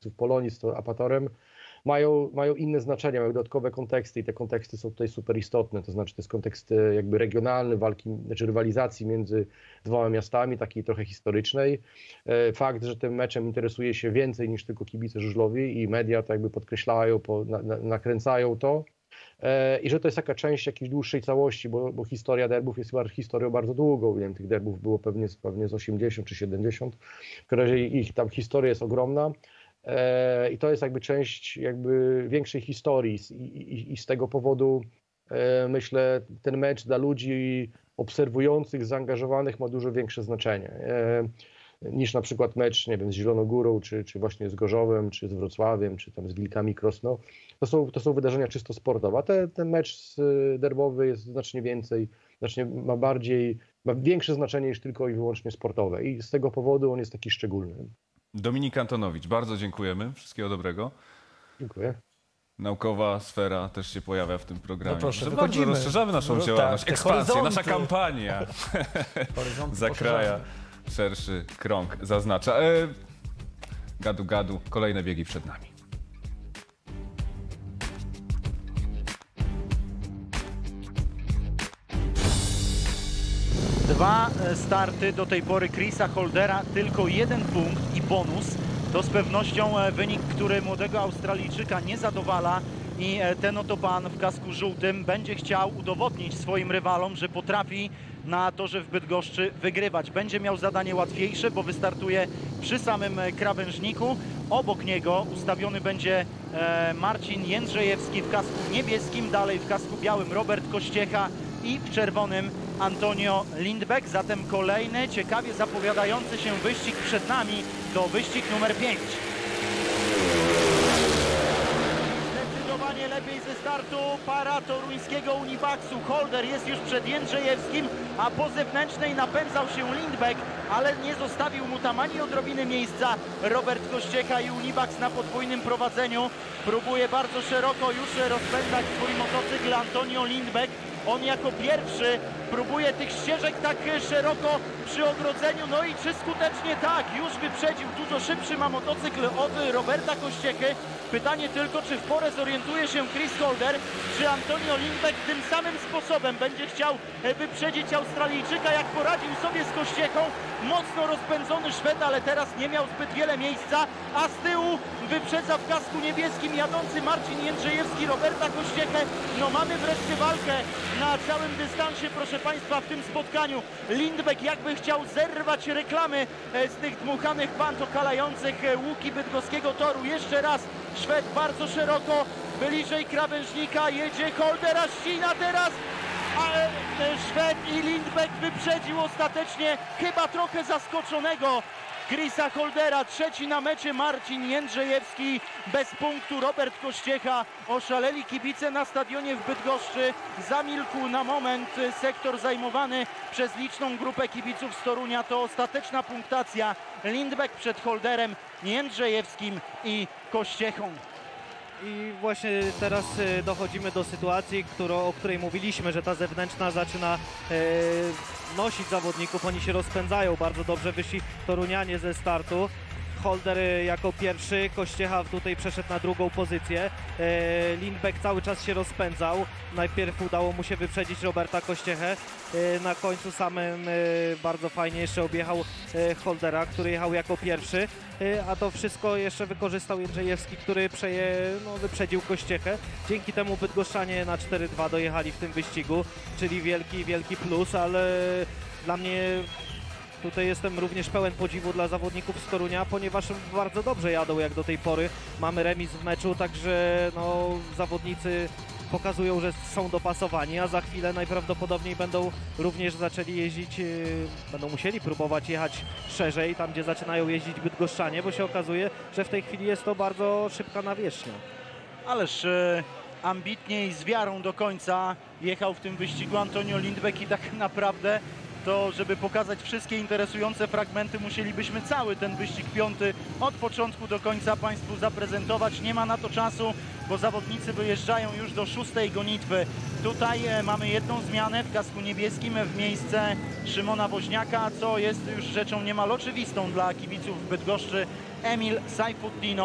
kibiców Polonii z Apatorem mają inne znaczenia, mają dodatkowe konteksty i te konteksty są tutaj super istotne, to znaczy to jest kontekst jakby regionalny, walki, znaczy rywalizacji między dwoma miastami, takiej trochę historycznej. Fakt, że tym meczem interesuje się więcej niż tylko kibice żużlowi i media to jakby podkreślają, nakręcają to. I że to jest taka część jakiejś dłuższej całości, bo historia derbów jest chyba historią bardzo długą. Nie wiem, tych derbów było pewnie z 80 czy 70. W każdym razie ich tam historia jest ogromna. I to jest jakby część jakby większej historii i z tego powodu myślę, ten mecz dla ludzi obserwujących, zaangażowanych ma dużo większe znaczenie niż na przykład mecz, nie wiem, z Zieloną Górą, czy właśnie z Gorzowem, czy z Wrocławiem, czy tam z Wilkami Krosno. To są wydarzenia czysto sportowe, a ten mecz derbowy jest znacznie więcej, ma większe znaczenie niż tylko i wyłącznie sportowe i z tego powodu on jest taki szczególny. Dominik Antonowicz, bardzo dziękujemy. Wszystkiego dobrego. Dziękuję. Naukowa sfera też się pojawia w tym programie. No proszę, bardzo rozszerzamy naszą działalność, ekspansję, nasza kampania zakraja szerszy krąg, zaznacza. Gadu, gadu, kolejne biegi przed nami. Dwa starty do tej pory Chrisa Holdera, tylko 1 punkt i bonus. To z pewnością wynik, który młodego Australijczyka nie zadowala i ten oto pan w kasku żółtym będzie chciał udowodnić swoim rywalom, że potrafi na torze w Bydgoszczy wygrywać. Będzie miał zadanie łatwiejsze, bo wystartuje przy samym krawężniku. Obok niego ustawiony będzie Marcin Jędrzejewski w kasku niebieskim, dalej w kasku białym Robert Kościecha i w czerwonym Antonio Lindbeck. Zatem kolejny ciekawie zapowiadający się wyścig przed nami to wyścig numer 5. Zdecydowanie lepiej ze startu para toruńskiego Unibaxu. Holder jest już przed Jędrzejewskim, a po zewnętrznej napędzał się Lindbeck, ale nie zostawił mu tam ani odrobiny miejsca. Robert Kościecha i Unibax na podwójnym prowadzeniu. Próbuje bardzo szeroko już rozpędzać swój motocykl Antonio Lindbeck. On jako pierwszy próbuje tych ścieżek tak szeroko przy ogrodzeniu. No i czy skutecznie? Tak, już wyprzedził. Dużo szybszy ma motocykl od Roberta Kościechy. Pytanie tylko, czy w porę zorientuje się Chris Holder, czy Antonio Lindbeck tym samym sposobem będzie chciał wyprzedzić Australijczyka, jak poradził sobie z Kościechą. Mocno rozpędzony Szwed, ale teraz nie miał zbyt wiele miejsca, a z tyłu wyprzedza w kasku niebieskim jadący Marcin Jędrzejewski Roberta Kościechę. No mamy wreszcie walkę na całym dystansie, proszę Państwa, w tym spotkaniu. Lindbeck jakby chciał zerwać reklamy z tych dmuchanych band okalających łuki bydgoskiego toru. Jeszcze raz Szwed bardzo szeroko, bliżej krawężnika, jedzie Holder, a ścina teraz. A Szwed i Lindbeck wyprzedził ostatecznie chyba trochę zaskoczonego Chrisa Holdera. Trzeci na mecie Marcin Jędrzejewski bez punktu. Robert Kościecha. Oszaleli kibice na stadionie w Bydgoszczy. Zamilkł na moment sektor zajmowany przez liczną grupę kibiców z Torunia. To ostateczna punktacja. Lindbeck przed Holderem, Jędrzejewskim i Kościechą. I właśnie teraz dochodzimy do sytuacji, o której mówiliśmy, że ta zewnętrzna zaczyna nosić zawodników. Oni się rozpędzają bardzo dobrze, wyszli torunianie ze startu. Holder jako pierwszy, Kościecha tutaj przeszedł na drugą pozycję. Lindbeck cały czas się rozpędzał. Najpierw udało mu się wyprzedzić Roberta Kościechę. Na końcu samym bardzo fajnie jeszcze objechał Holdera, który jechał jako pierwszy. A to wszystko jeszcze wykorzystał Jędrzejewski, który wyprzedził Kościechę. Dzięki temu bydgoszczanie na 4-2 dojechali w tym wyścigu, czyli wielki, wielki plus, ale dla mnie tutaj jestem również pełen podziwu dla zawodników z Torunia, ponieważ bardzo dobrze jadą jak do tej pory. Mamy remis w meczu, także zawodnicy pokazują, że są dopasowani, a za chwilę najprawdopodobniej będą również zaczęli jeździć, będą musieli próbować jechać szerzej, tam gdzie zaczynają jeździć bydgoszczanie, bo się okazuje, że w tej chwili jest to bardzo szybka nawierzchnia. Ależ ambitnie i z wiarą do końca jechał w tym wyścigu Antonio Lindbeck i tak naprawdę to, żeby pokazać wszystkie interesujące fragmenty, musielibyśmy cały ten wyścig piąty od początku do końca Państwu zaprezentować. Nie ma na to czasu, bo zawodnicy wyjeżdżają już do 6. gonitwy. Tutaj mamy jedną zmianę w kasku niebieskim w miejsce Szymona Woźniaka, co jest już rzeczą niemal oczywistą dla kibiców w Bydgoszczy. Emil Sajfuddinow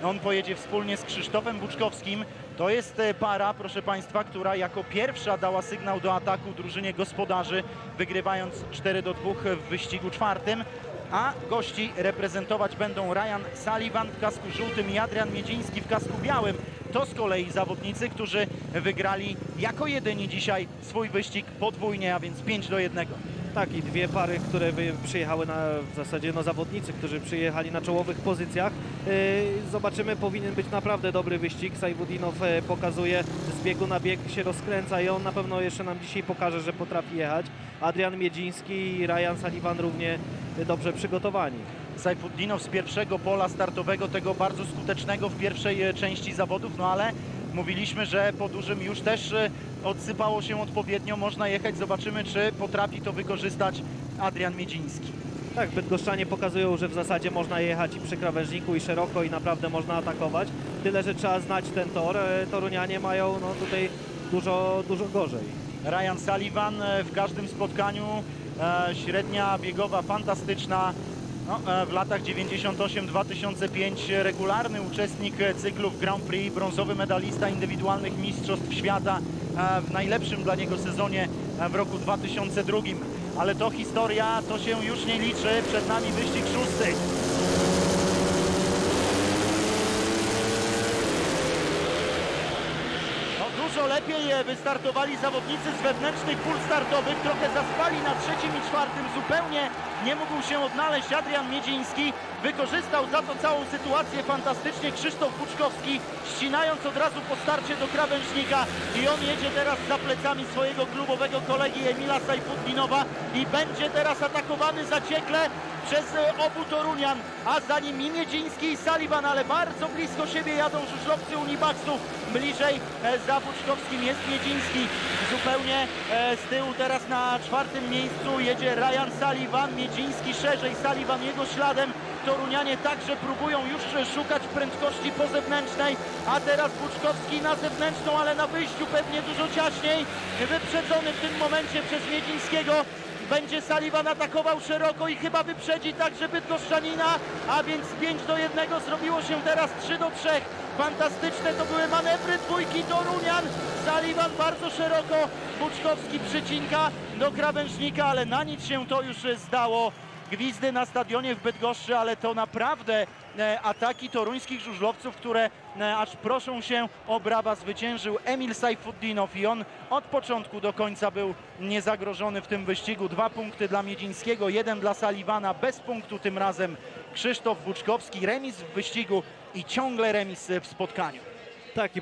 On pojedzie wspólnie z Krzysztofem Buczkowskim. To jest para, proszę Państwa, która jako pierwsza dała sygnał do ataku drużynie gospodarzy, wygrywając 4-2 w wyścigu czwartym. A gości reprezentować będą Ryan Sullivan w kasku żółtym i Adrian Miedziński w kasku białym. To z kolei zawodnicy, którzy wygrali jako jedyni dzisiaj swój wyścig podwójnie, a więc 5-1. Tak, i dwie pary, które przyjechały w zasadzie zawodnicy, którzy przyjechali na czołowych pozycjach. Zobaczymy, powinien być naprawdę dobry wyścig. Sajfudinow pokazuje, z biegu na bieg się rozkręca i on na pewno jeszcze nam dzisiaj pokaże, że potrafi jechać. Adrian Miedziński i Ryan Sullivan równie dobrze przygotowani. Sajfudinow z pierwszego pola startowego, tego bardzo skutecznego w pierwszej części zawodów, no ale mówiliśmy, że po dużym już też odsypało się odpowiednio, można jechać. Zobaczymy, czy potrafi to wykorzystać Adrian Miedziński. Tak, bydgoszczanie pokazują, że w zasadzie można jechać i przy krawężniku, i szeroko, i naprawdę można atakować. Tyle, że trzeba znać ten tor. Torunianie mają tutaj dużo gorzej. Ryan Sullivan w każdym spotkaniu, średnia biegowa fantastyczna. No, w latach 98-2005 regularny uczestnik cyklów Grand Prix, brązowy medalista indywidualnych mistrzostw świata w najlepszym dla niego sezonie w roku 2002. Ale to historia, to się już nie liczy. Przed nami wyścig szósty. Dużo lepiej wystartowali zawodnicy z wewnętrznych pól startowych, trochę zaspali na trzecim i czwartym, zupełnie nie mógł się odnaleźć Adrian Miedziński, wykorzystał za to całą sytuację fantastycznie Krzysztof Buczkowski, ścinając od razu po starcie do krawężnika i on jedzie teraz za plecami swojego klubowego kolegi Emila Sajfudinowa i będzie teraz atakowany zaciekle przez obu Torunian, a za nim i Miedziński i Sullivan, ale bardzo blisko siebie jadą żużlowcy Unibaxu. Bliżej za Buczkowskim jest Miedziński. Zupełnie z tyłu teraz na czwartym miejscu jedzie Ryan Sullivan. Miedziński szerzej, Sullivan jego śladem. Torunianie także próbują już szukać prędkości po zewnętrznej, a teraz Buczkowski na zewnętrzną, ale na wyjściu pewnie dużo ciaśniej. Wyprzedzony w tym momencie przez Miedzińskiego. Będzie Sullivan atakował szeroko i chyba wyprzedzi także bydgoszczanina, a więc 5-1 zrobiło się teraz 3-3. Fantastyczne to były manewry dwójki Torunian. Sullivan bardzo szeroko, Buczkowski przycinka do krawężnika, ale na nic się to już zdało. Gwizdy na stadionie w Bydgoszczy, ale to naprawdę ataki toruńskich żużlowców, które aż proszą się o brawa. Zwyciężył Emil Sajfudinow i on od początku do końca był niezagrożony w tym wyścigu. 2 punkty dla Miedzińskiego, 1 dla Sullivana, bez punktu tym razem Krzysztof Buczkowski. Remis w wyścigu i ciągle remis w spotkaniu. Tak, i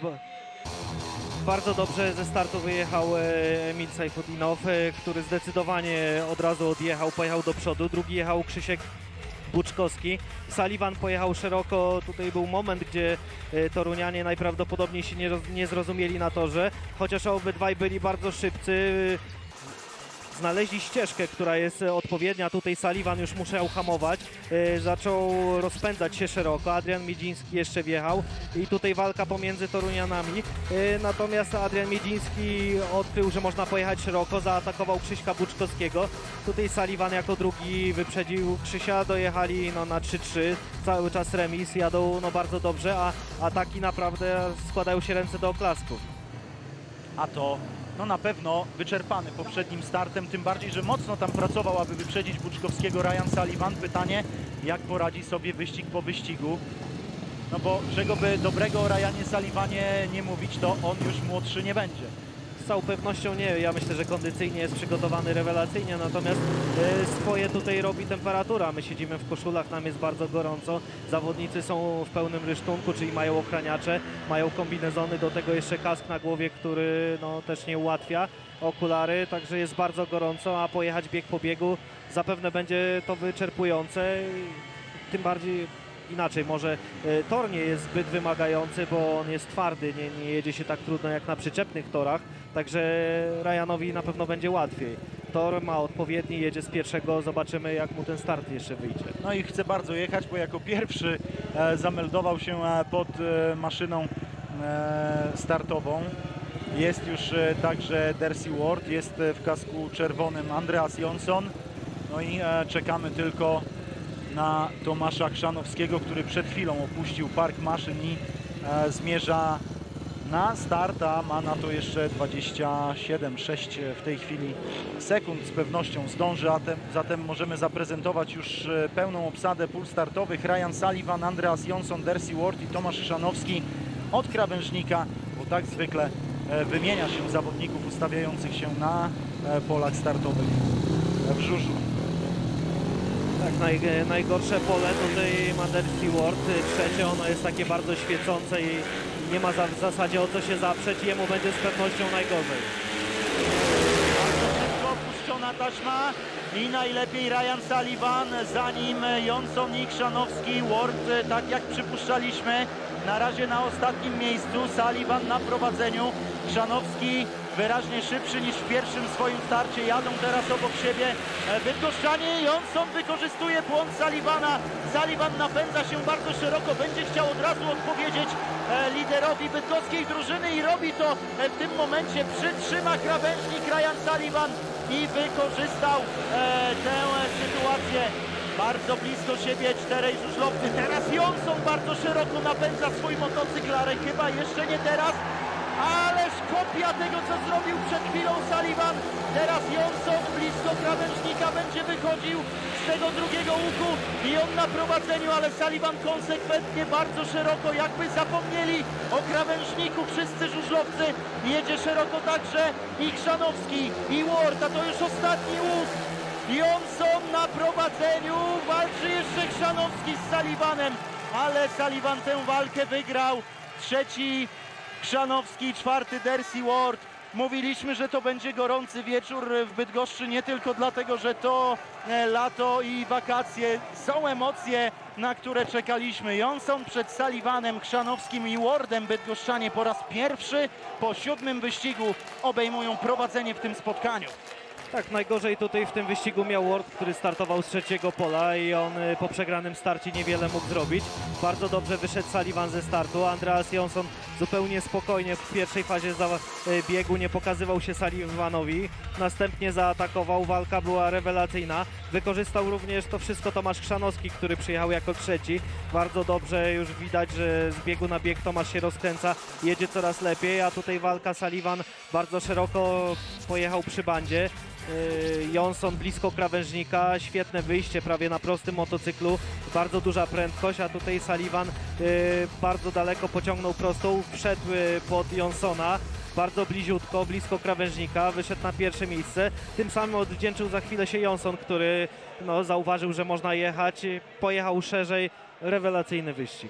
bardzo dobrze ze startu wyjechał Emil Sajfudinow, który zdecydowanie od razu odjechał, pojechał do przodu. Drugi jechał Krzysiek Buczkowski. Sullivan pojechał szeroko. Tutaj był moment, gdzie Torunianie najprawdopodobniej się nie zrozumieli na torze, chociaż obydwaj byli bardzo szybcy. Znaleźli ścieżkę, która jest odpowiednia. Tutaj Sullivan już musiał hamować. Zaczął rozpędzać się szeroko. Adrian Miedziński jeszcze wjechał i tutaj walka pomiędzy Torunianami. Natomiast Adrian Miedziński odkrył, że można pojechać szeroko. Zaatakował Krzyśka Buczkowskiego. Tutaj Sullivan jako drugi wyprzedził Krzysia. Dojechali na 3-3. Cały czas remis. Jadą bardzo dobrze, a ataki naprawdę składają się ręce do oklasków. A to na pewno wyczerpany poprzednim startem, tym bardziej, że mocno tam pracował, aby wyprzedzić Buczkowskiego Ryan Sullivan. Pytanie, jak poradzi sobie wyścig po wyścigu. No bo czego by dobrego o Ryanie Sullivanie nie mówić, to on już młodszy nie będzie. Z całą pewnością nie. Ja myślę, że kondycyjnie jest przygotowany rewelacyjnie, natomiast swoje tutaj robi temperatura. My siedzimy w koszulach, nam jest bardzo gorąco. Zawodnicy są w pełnym rysztunku, czyli mają ochraniacze, mają kombinezony, do tego jeszcze kask na głowie, który też nie ułatwia, okulary, także jest bardzo gorąco, a pojechać bieg po biegu zapewne będzie to wyczerpujące. Tym bardziej inaczej, może tor nie jest zbyt wymagający, bo on jest twardy, nie jedzie się tak trudno jak na przyczepnych torach, także Ryanowi na pewno będzie łatwiej. Tor ma odpowiedni, jedzie z pierwszego, zobaczymy jak mu ten start jeszcze wyjdzie. No i chce bardzo jechać, bo jako pierwszy zameldował się pod maszyną startową. Jest już także Darcy Ward, jest w kasku czerwonym Andreas Jonsson. No i czekamy tylko na Tomasza Chrzanowskiego, który przed chwilą opuścił park maszyn i zmierza na start, a ma na to jeszcze 27,6 w tej chwili sekund. Z pewnością zdąży, zatem możemy zaprezentować już pełną obsadę pól startowych. Ryan Sullivan, Andreas Jonsson, Darcy Ward i Tomasz Chrzanowski od krawężnika, bo tak zwykle wymienia się zawodników ustawiających się na polach startowych w żużlu. Tak, najgorsze pole tutaj ma Darcy Ward, trzecie, ono jest takie bardzo świecące i nie ma w zasadzie o co się zaprzeć i jemu będzie z pewnością najgorzej. Bardzo szybko opuszczona taśma i najlepiej Ryan Sullivan, za nim Jonsson i Chrzanowski. Ward, tak jak przypuszczaliśmy, na razie na ostatnim miejscu, Sullivan na prowadzeniu, Chrzanowski wyraźnie szybszy niż w pierwszym swoim starcie. Jadą teraz obok siebie bydgoszczanie. Jonsson wykorzystuje błąd Sullivana. Sullivan napędza się bardzo szeroko, będzie chciał od razu odpowiedzieć liderowi bydgoskiej drużyny i robi to w tym momencie. Przytrzyma krawężnik Ryan Sullivan i wykorzystał tę sytuację. Bardzo blisko siebie czterej żużlowcy. Teraz Jonsson bardzo szeroko napędza swój motocykl, ale chyba jeszcze nie teraz. Ależ kopia tego, co zrobił przed chwilą Sullivan. Teraz Jonsson blisko krawężnika będzie wychodził z tego drugiego łuku i on na prowadzeniu, ale Sullivan konsekwentnie bardzo szeroko, jakby zapomnieli o krawężniku wszyscy żużlowcy. Jedzie szeroko także i Chrzanowski, i Ward, a to już ostatni łuk. Jonsson na prowadzeniu, walczy jeszcze Chrzanowski z Sullivanem, ale Sullivan tę walkę wygrał. Trzeci Chrzanowski, czwarty Darcy Ward. Mówiliśmy, że to będzie gorący wieczór w Bydgoszczy nie tylko dlatego, że to lato i wakacje. Są emocje, na które czekaliśmy. Jonsson przed Sullivanem, Chrzanowskim i Wardem. Bydgoszczanie po raz pierwszy po 7. wyścigu obejmują prowadzenie w tym spotkaniu. Tak, najgorzej tutaj w tym wyścigu miał Ward, który startował z trzeciego pola i on po przegranym starcie niewiele mógł zrobić. Bardzo dobrze wyszedł Sullivan ze startu. Andreas Jonsson zupełnie spokojnie w pierwszej fazie biegu nie pokazywał się Sullivanowi. Następnie zaatakował, walka była rewelacyjna. Wykorzystał również to wszystko Tomasz Chrzanowski, który przyjechał jako trzeci. Bardzo dobrze już widać, że z biegu na bieg Tomasz się rozkręca, jedzie coraz lepiej, a tutaj walka Sullivan bardzo szeroko pojechał przy bandzie. Jonsson blisko krawężnika, świetne wyjście prawie na prostym motocyklu, bardzo duża prędkość, a tutaj Sullivan bardzo daleko pociągnął prostą, wszedł pod Jonssona, bardzo bliziutko, blisko krawężnika, wyszedł na pierwsze miejsce. Tym samym odwdzięczył za chwilę się Jonsson, który zauważył, że można jechać, pojechał szerzej, rewelacyjny wyścig.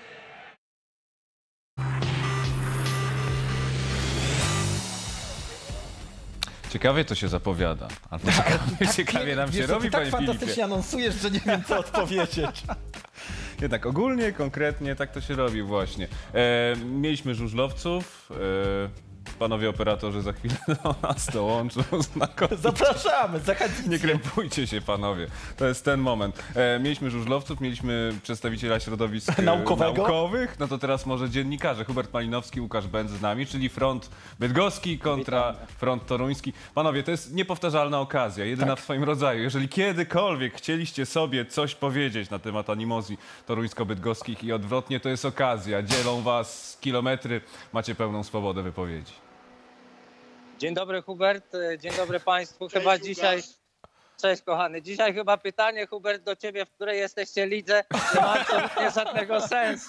Ciekawie to się zapowiada. Albo ciekawie nam się robi, tak panie fantastycznie Filipie. anonsujesz, że nie wiem, co odpowiedzieć. Jednak ogólnie, konkretnie, tak to się robi właśnie. Mieliśmy żużlowców. Panowie operatorzy za chwilę do nas dołączą. Zapraszamy, zachęcamy. Nie krępujcie się, panowie. To jest ten moment. Mieliśmy żużlowców, mieliśmy przedstawiciela środowisk naukowych. No to teraz może dziennikarze. Hubert Malinowski, Łukasz Bęc z nami, czyli front bydgoski kontra front toruński. Panowie, to jest niepowtarzalna okazja, jedyna w swoim rodzaju. Jeżeli kiedykolwiek chcieliście sobie coś powiedzieć na temat animozji toruńsko-bydgoskich i odwrotnie, to jest okazja. Dzielą was kilometry, macie pełną swobodę wypowiedzi. Dzień dobry, Hubert, dzień dobry Państwu. Chyba dzisiaj, cześć kochany, dzisiaj chyba pytanie, Hubert, do Ciebie, w której jesteście lidze, nie ma absolutnie żadnego sensu.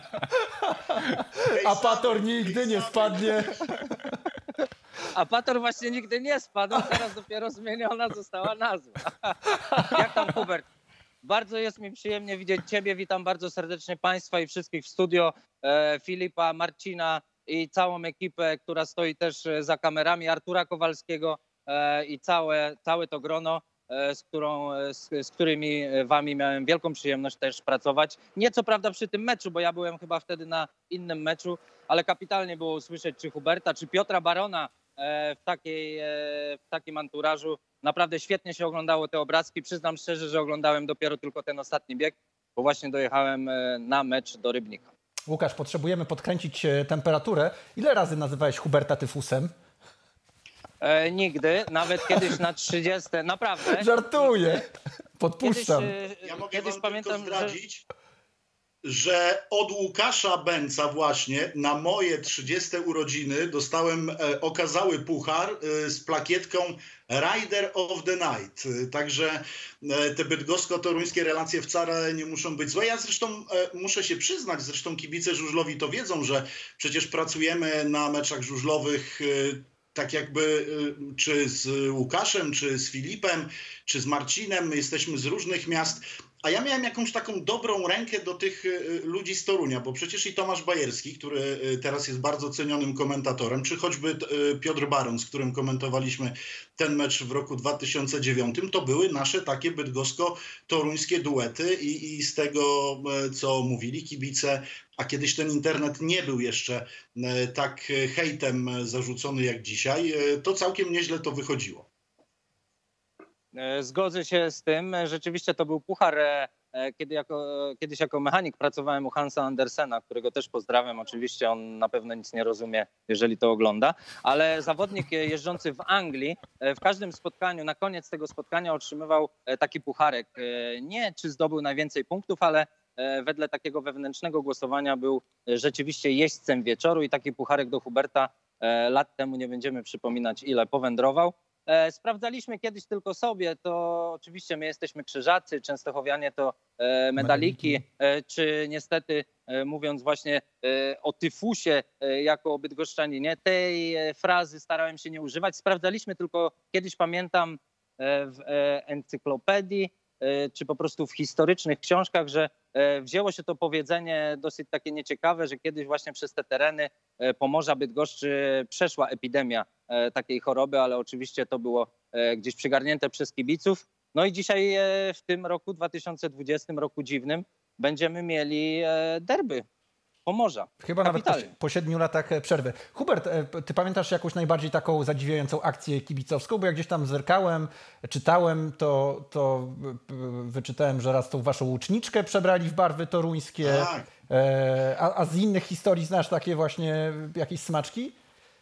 Apator nigdy nie spadnie. Apator właśnie nigdy nie spadł, teraz dopiero zmieniona została nazwa. Jak tam, Hubert? Bardzo jest mi przyjemnie widzieć Ciebie, witam bardzo serdecznie Państwa i wszystkich w studio, Filipa, Marcina i całą ekipę, która stoi też za kamerami, Artura Kowalskiego i całe to grono, z którymi wami miałem wielką przyjemność też pracować. Nie co prawda przy tym meczu, bo ja byłem chyba wtedy na innym meczu, ale kapitalnie było usłyszeć czy Huberta, czy Piotra Barona w takim anturażu. Naprawdę świetnie się oglądało te obrazki. Przyznam szczerze, że oglądałem dopiero tylko ten ostatni bieg, bo właśnie dojechałem na mecz do Rybnika. Łukasz, potrzebujemy podkręcić temperaturę. Ile razy nazywałeś Huberta tyfusem? Nigdy, nawet kiedyś na 30, naprawdę. Żartuję. Podpuszczam. Ja mogę Kiedyś wam pamiętam, tylko zdradzić, że od Łukasza Bęca właśnie na moje 30 urodziny dostałem okazały puchar z plakietką Rider of the Night. Także te bydgosko-toruńskie relacje wcale nie muszą być złe. Ja zresztą muszę się przyznać, zresztą kibice żużlowi to wiedzą, że przecież pracujemy na meczach żużlowych tak jakby czy z Łukaszem, czy z Filipem, czy z Marcinem. My jesteśmy z różnych miast. A ja miałem jakąś taką dobrą rękę do tych ludzi z Torunia, bo przecież i Tomasz Bajerski, który teraz jest bardzo cenionym komentatorem, czy choćby Piotr Baron, z którym komentowaliśmy ten mecz w roku 2009, to były nasze takie bydgosko-toruńskie duety i z tego, co mówili kibice, a kiedyś ten internet nie był jeszcze tak hejtem zarzucony jak dzisiaj, to całkiem nieźle to wychodziło. Zgodzę się z tym. Rzeczywiście to był puchar, kiedyś jako mechanik pracowałem u Hansa Andersena, którego też pozdrawiam. Oczywiście on na pewno nic nie rozumie, jeżeli to ogląda, ale zawodnik jeżdżący w Anglii w każdym spotkaniu, na koniec tego spotkania otrzymywał taki pucharek. Nie czy zdobył najwięcej punktów, ale wedle takiego wewnętrznego głosowania był rzeczywiście jeźdźcem wieczoru i taki pucharek do Huberta lat temu, nie będziemy przypominać ile, powędrował. Sprawdzaliśmy kiedyś tylko sobie, to oczywiście my jesteśmy krzyżacy, częstochowianie to medaliki, czy niestety mówiąc właśnie o tyfusie jako bydgoszczaninie, tej frazy starałem się nie używać. Sprawdzaliśmy tylko kiedyś, pamiętam, w encyklopedii, czy po prostu w historycznych książkach, że wzięło się to powiedzenie dosyć takie nieciekawe, że kiedyś właśnie przez te tereny Pomorza, Bydgoszczy przeszła epidemia takiej choroby, ale oczywiście to było gdzieś przygarnięte przez kibiców. No i dzisiaj w tym roku 2020, roku dziwnym, będziemy mieli derby Pomorza. Chyba kapitalnie. nawet po 7 latach przerwy. Hubert, ty pamiętasz jakąś najbardziej taką zadziwiającą akcję kibicowską? Bo jak gdzieś tam zerkałem, czytałem, to wyczytałem, że raz tą waszą łuczniczkę przebrali w barwy toruńskie. Tak. A z innych historii znasz takie właśnie jakieś smaczki?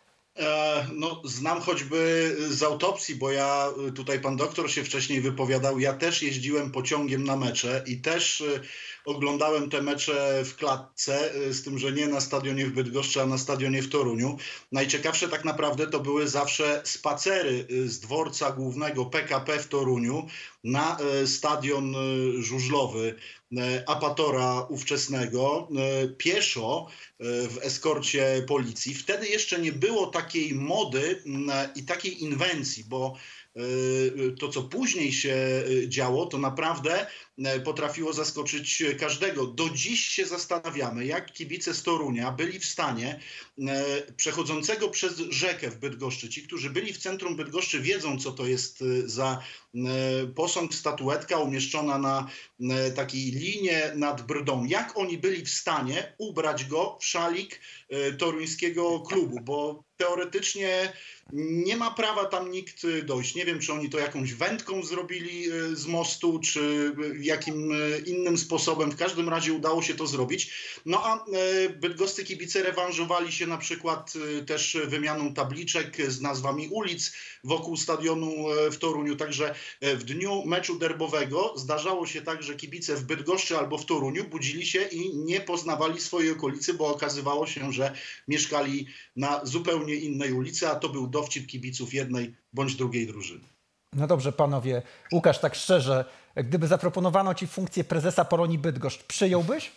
No, znam choćby z autopsji, bo ja, tutaj pan doktor się wcześniej wypowiadał, ja też jeździłem pociągiem na mecze i też oglądałem te mecze w klatce, z tym, że nie na stadionie w Bydgoszczy, a na stadionie w Toruniu. Najciekawsze tak naprawdę to były zawsze spacery z dworca głównego PKP w Toruniu na stadion żużlowy Apatora ówczesnego, pieszo w eskorcie policji. Wtedy jeszcze nie było takiej mody i takiej inwencji, bo to, co później się działo, to naprawdę potrafiło zaskoczyć każdego. Do dziś się zastanawiamy, jak kibice z Torunia byli w stanie przechodzącego przez rzekę w Bydgoszczy. Ci, którzy byli w centrum Bydgoszczy, wiedzą, co to jest za posąg, statuetka umieszczona na takiej linie nad Brdą. Jak oni byli w stanie ubrać go w szalik toruńskiego klubu, bo teoretycznie nie ma prawa tam nikt dojść. Nie wiem, czy oni to jakąś wędką zrobili z mostu, czy jakim innym sposobem. W każdym razie udało się to zrobić. No a bydgoscy kibice rewanżowali się na przykład też wymianą tabliczek z nazwami ulic wokół stadionu w Toruniu. Także w dniu meczu derbowego zdarzało się tak, że kibice w Bydgoszczy albo w Toruniu budzili się i nie poznawali swojej okolicy, bo okazywało się, że mieszkali na zupełnie innej ulicy, a to był dowcip kibiców jednej bądź drugiej drużyny. No dobrze, panowie. Łukasz, tak szczerze, gdyby zaproponowano ci funkcję prezesa Polonii Bydgoszcz, przyjąłbyś?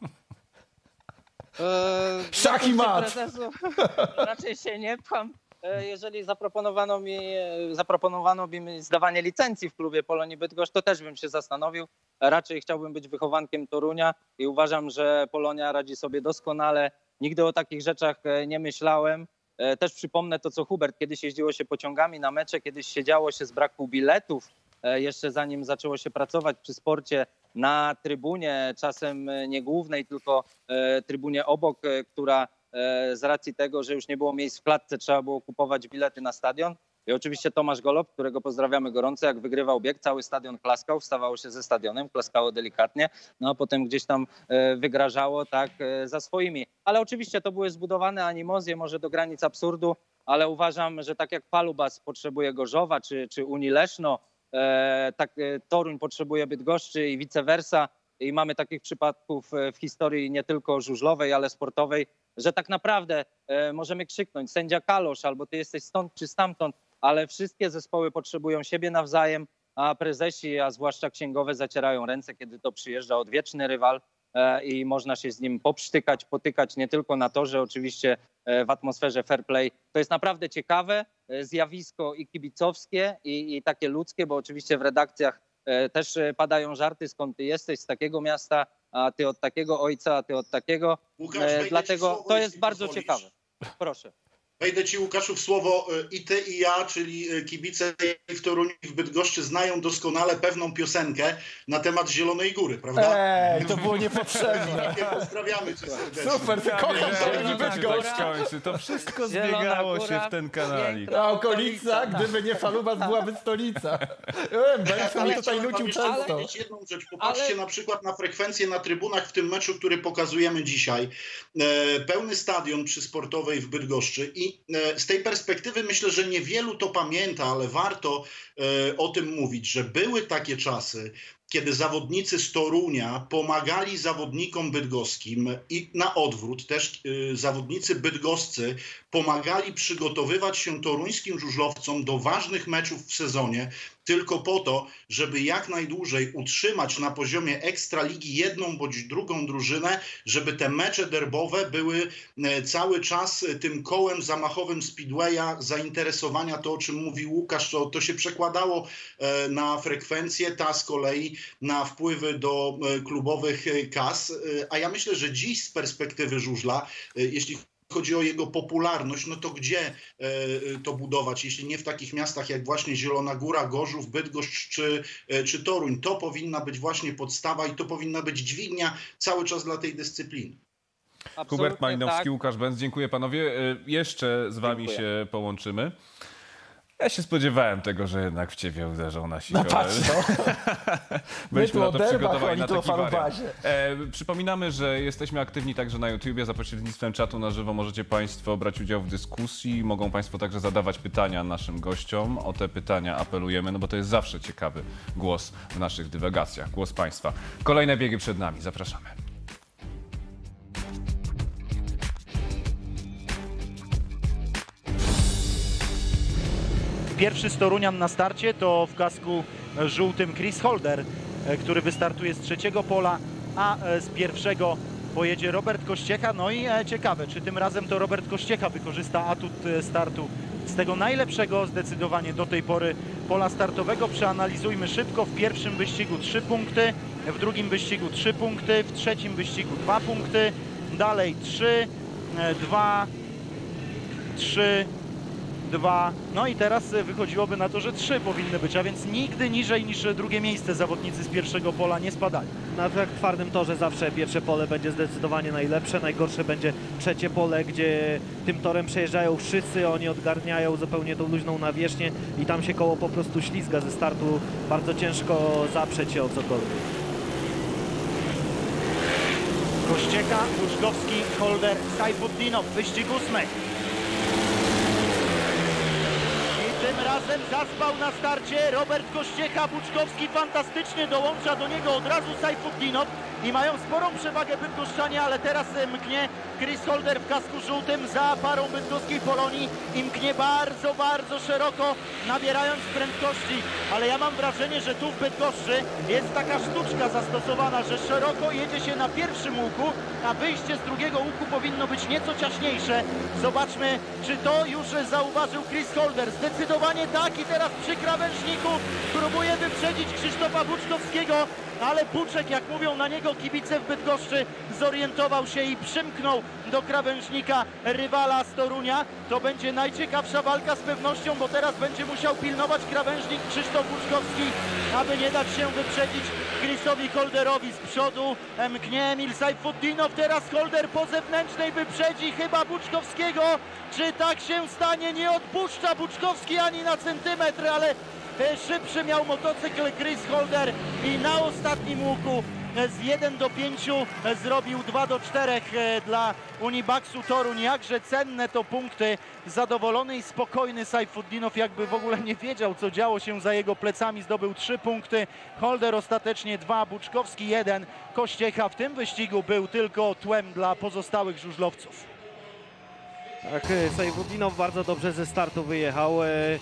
Szach i mat! Raczej się nie pcham. Jeżeli zaproponowano mi zdawanie licencji w klubie Polonii Bydgoszcz, to też bym się zastanowił. Raczej chciałbym być wychowankiem Torunia i uważam, że Polonia radzi sobie doskonale. Nigdy o takich rzeczach nie myślałem. Też przypomnę to, co Hubert. Kiedyś jeździło się pociągami na mecze, kiedyś siedziało się z braku biletów, jeszcze zanim zaczęło się pracować przy sporcie, na trybunie, czasem nie głównej, tylko trybunie obok, która z racji tego, że już nie było miejsc w klatce, trzeba było kupować bilety na stadion. I oczywiście Tomasz Golob, którego pozdrawiamy gorąco, jak wygrywał bieg, cały stadion klaskał, wstawało się ze stadionem, klaskało delikatnie, no a potem gdzieś tam wygrażało tak za swoimi. Ale oczywiście to były zbudowane animozje, może do granic absurdu, ale uważam, że tak jak Palubas potrzebuje Gorzowa czy Unii Leszno, tak Toruń potrzebuje Bydgoszczy i vice versa. I mamy takich przypadków w historii nie tylko żużlowej, ale sportowej, że tak naprawdę możemy krzyknąć sędzia Kalosz albo ty jesteś stąd czy stamtąd, ale wszystkie zespoły potrzebują siebie nawzajem, a prezesi, a zwłaszcza księgowe zacierają ręce, kiedy to przyjeżdża odwieczny rywal i można się z nim popsztykać, potykać nie tylko na torze, oczywiście w atmosferze fair play. To jest naprawdę ciekawe zjawisko i kibicowskie i takie ludzkie, bo oczywiście w redakcjach też padają żarty, skąd ty jesteś, z takiego miasta, a ty od takiego ojca, a ty od takiego. Łukasz, dlatego to jest bardzo ciekawe. Proszę. Wejdę ci, Łukaszu, w słowo. I ty, i ja, czyli kibice w Toruniu i w Bydgoszczy, znają doskonale pewną piosenkę na temat Zielonej Góry, prawda? To było niepotrzebne. Pozdrawiamy cię serdecznie. Super, ty kocham Toruń i Bydgoszcz. To wszystko zbiegało się w ten kanalik. A okolica, gdyby nie Falubas, byłaby stolica. Będę mi tutaj nucił często. Powiedzieć jedną rzecz. Popatrzcie na przykład na frekwencję na trybunach w tym meczu, który pokazujemy dzisiaj. Pełny stadion przy Sportowej w Bydgoszczy i z tej perspektywy myślę, że niewielu to pamięta, ale warto o tym mówić, że były takie czasy, kiedy zawodnicy z Torunia pomagali zawodnikom bydgoskim i na odwrót też zawodnicy bydgoscy pomagali przygotowywać się toruńskim żużlowcom do ważnych meczów w sezonie tylko po to, żeby jak najdłużej utrzymać na poziomie Ekstraligi jedną bądź drugą drużynę, żeby te mecze derbowe były cały czas tym kołem zamachowym Speedwaya, zainteresowania, to o czym mówił Łukasz, to się przekładało na frekwencję, ta z kolei na wpływy do klubowych kas. A ja myślę, że dziś z perspektywy żużla, jeśli chodzi o jego popularność, no to gdzie to budować, jeśli nie w takich miastach jak właśnie Zielona Góra, Gorzów, Bydgoszcz czy Toruń. To powinna być właśnie podstawa i to powinna być dźwignia cały czas dla tej dyscypliny. Absolutnie Hubert Malinowski, tak. Łukasz Bęc, dziękuję panowie. Jeszcze z wami się połączymy. Ja się spodziewałem tego, że jednak w ciebie uderzą nasi No patrz to. Byliśmy na to przygotowani, na tu o taki wariant. Falubasie. Przypominamy, że jesteśmy aktywni także na YouTubie. Za pośrednictwem czatu na żywo możecie państwo brać udział w dyskusji. Mogą państwo także zadawać pytania naszym gościom. O te pytania apelujemy, no bo to jest zawsze ciekawy głos w naszych dywagacjach. Głos państwa. Kolejne biegi przed nami. Zapraszamy. Pierwszy z Torunian na starcie to w kasku żółtym Chris Holder, który wystartuje z trzeciego pola, a z pierwszego pojedzie Robert Kościecha. No i ciekawe, czy tym razem to Robert Kościecha wykorzysta atut startu z tego najlepszego zdecydowanie do tej pory pola startowego. Przeanalizujmy szybko. W pierwszym wyścigu 3 punkty, w drugim wyścigu 3 punkty, w trzecim wyścigu 2 punkty, dalej 3, 2, 3, 2, no i teraz wychodziłoby na to, że 3 powinny być, a więc nigdy niżej niż drugie miejsce zawodnicy z pierwszego pola nie spadali. Na tak twardym torze zawsze pierwsze pole będzie zdecydowanie najlepsze, najgorsze będzie trzecie pole, gdzie tym torem przejeżdżają wszyscy, oni odgarniają zupełnie tą luźną nawierzchnię i tam się koło po prostu ślizga ze startu, bardzo ciężko zaprzeć się o cokolwiek. Kościeka, Łuczkowski, Holder, Sajfuddinow, wyścig 8. Tym razem zaspał na starcie Robert Kościecha, Buczkowski fantastycznie dołącza do niego od razu Sajfuddinow i mają sporą przewagę bydgoszczanie, ale teraz mknie Chris Holder w kasku żółtym za parą bydgoskiej Polonii i mknie bardzo, bardzo szeroko, nabierając prędkości, ale ja mam wrażenie, że tu w Bydgoszczy jest taka sztuczka zastosowana, że szeroko jedzie się na pierwszym łuku, a wyjście z drugiego łuku powinno być nieco ciaśniejsze. Zobaczmy, czy to już zauważył Chris Holder. Zdecydowanie tak i teraz przy krawężniku próbuje wyprzedzić Krzysztofa Buczkowskiego. ale Buczek, jak mówią na niego kibice w Bydgoszczy, zorientował się i przymknął do krawężnika rywala z Torunia. To będzie najciekawsza walka z pewnością, bo teraz będzie musiał pilnować krawężnik Krzysztof Buczkowski, aby nie dać się wyprzedzić Chrisowi Holderowi. Z przodu mknie Emil Sajfuddinow, teraz Holder po zewnętrznej wyprzedzi chyba Buczkowskiego. Czy tak się stanie? Nie odpuszcza Buczkowski ani na centymetr, ale szybszy miał motocykl Chris Holder i na ostatnim łuku z 1-5 zrobił 2-4 dla Unibaxu Toruń. Jakże cenne to punkty. Zadowolony i spokojny Sajfuddinow, jakby w ogóle nie wiedział, co działo się za jego plecami. Zdobył 3 punkty. Holder ostatecznie 2, Buczkowski 1. Kościecha w tym wyścigu był tylko tłem dla pozostałych żużlowców. Tak, Sajfuddinow bardzo dobrze ze startu wyjechał.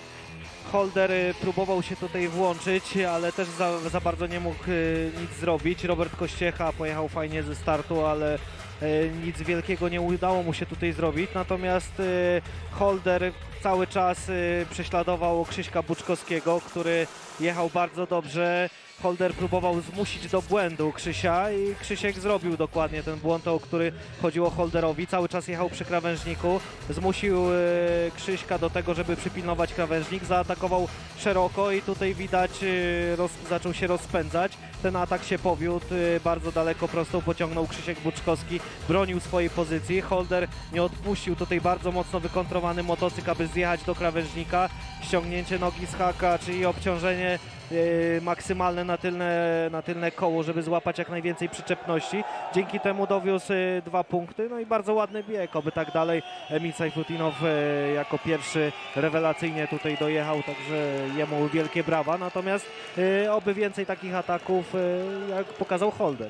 Holder próbował się tutaj włączyć, ale też za bardzo nie mógł nic zrobić. Robert Kościecha pojechał fajnie ze startu, ale nic wielkiego nie udało mu się tutaj zrobić. Natomiast Holder cały czas prześladował Krzyśka Buczkowskiego, który jechał bardzo dobrze. Holder próbował zmusić do błędu Krzysia i Krzysiek zrobił dokładnie ten błąd, o który chodziło Holderowi. Cały czas jechał przy krawężniku, zmusił Krzyśka do tego, żeby przypilnować krawężnik, zaatakował szeroko i tutaj widać, zaczął się rozpędzać. Ten atak się powiódł, bardzo daleko prostą pociągnął Krzysiek Buczkowski, bronił swojej pozycji. Holder nie odpuścił, tutaj bardzo mocno wykontrowany motocykl, aby zjechać do krawężnika. Ściągnięcie nogi z haka, czyli obciążenie maksymalne na tylne koło, żeby złapać jak najwięcej przyczepności. Dzięki temu dowiózł 2 punkty, no i bardzo ładny bieg, oby tak dalej. Emil Sajfuddinow jako pierwszy rewelacyjnie tutaj dojechał, także jemu wielkie brawa, natomiast oby więcej takich ataków, jak pokazał Holder.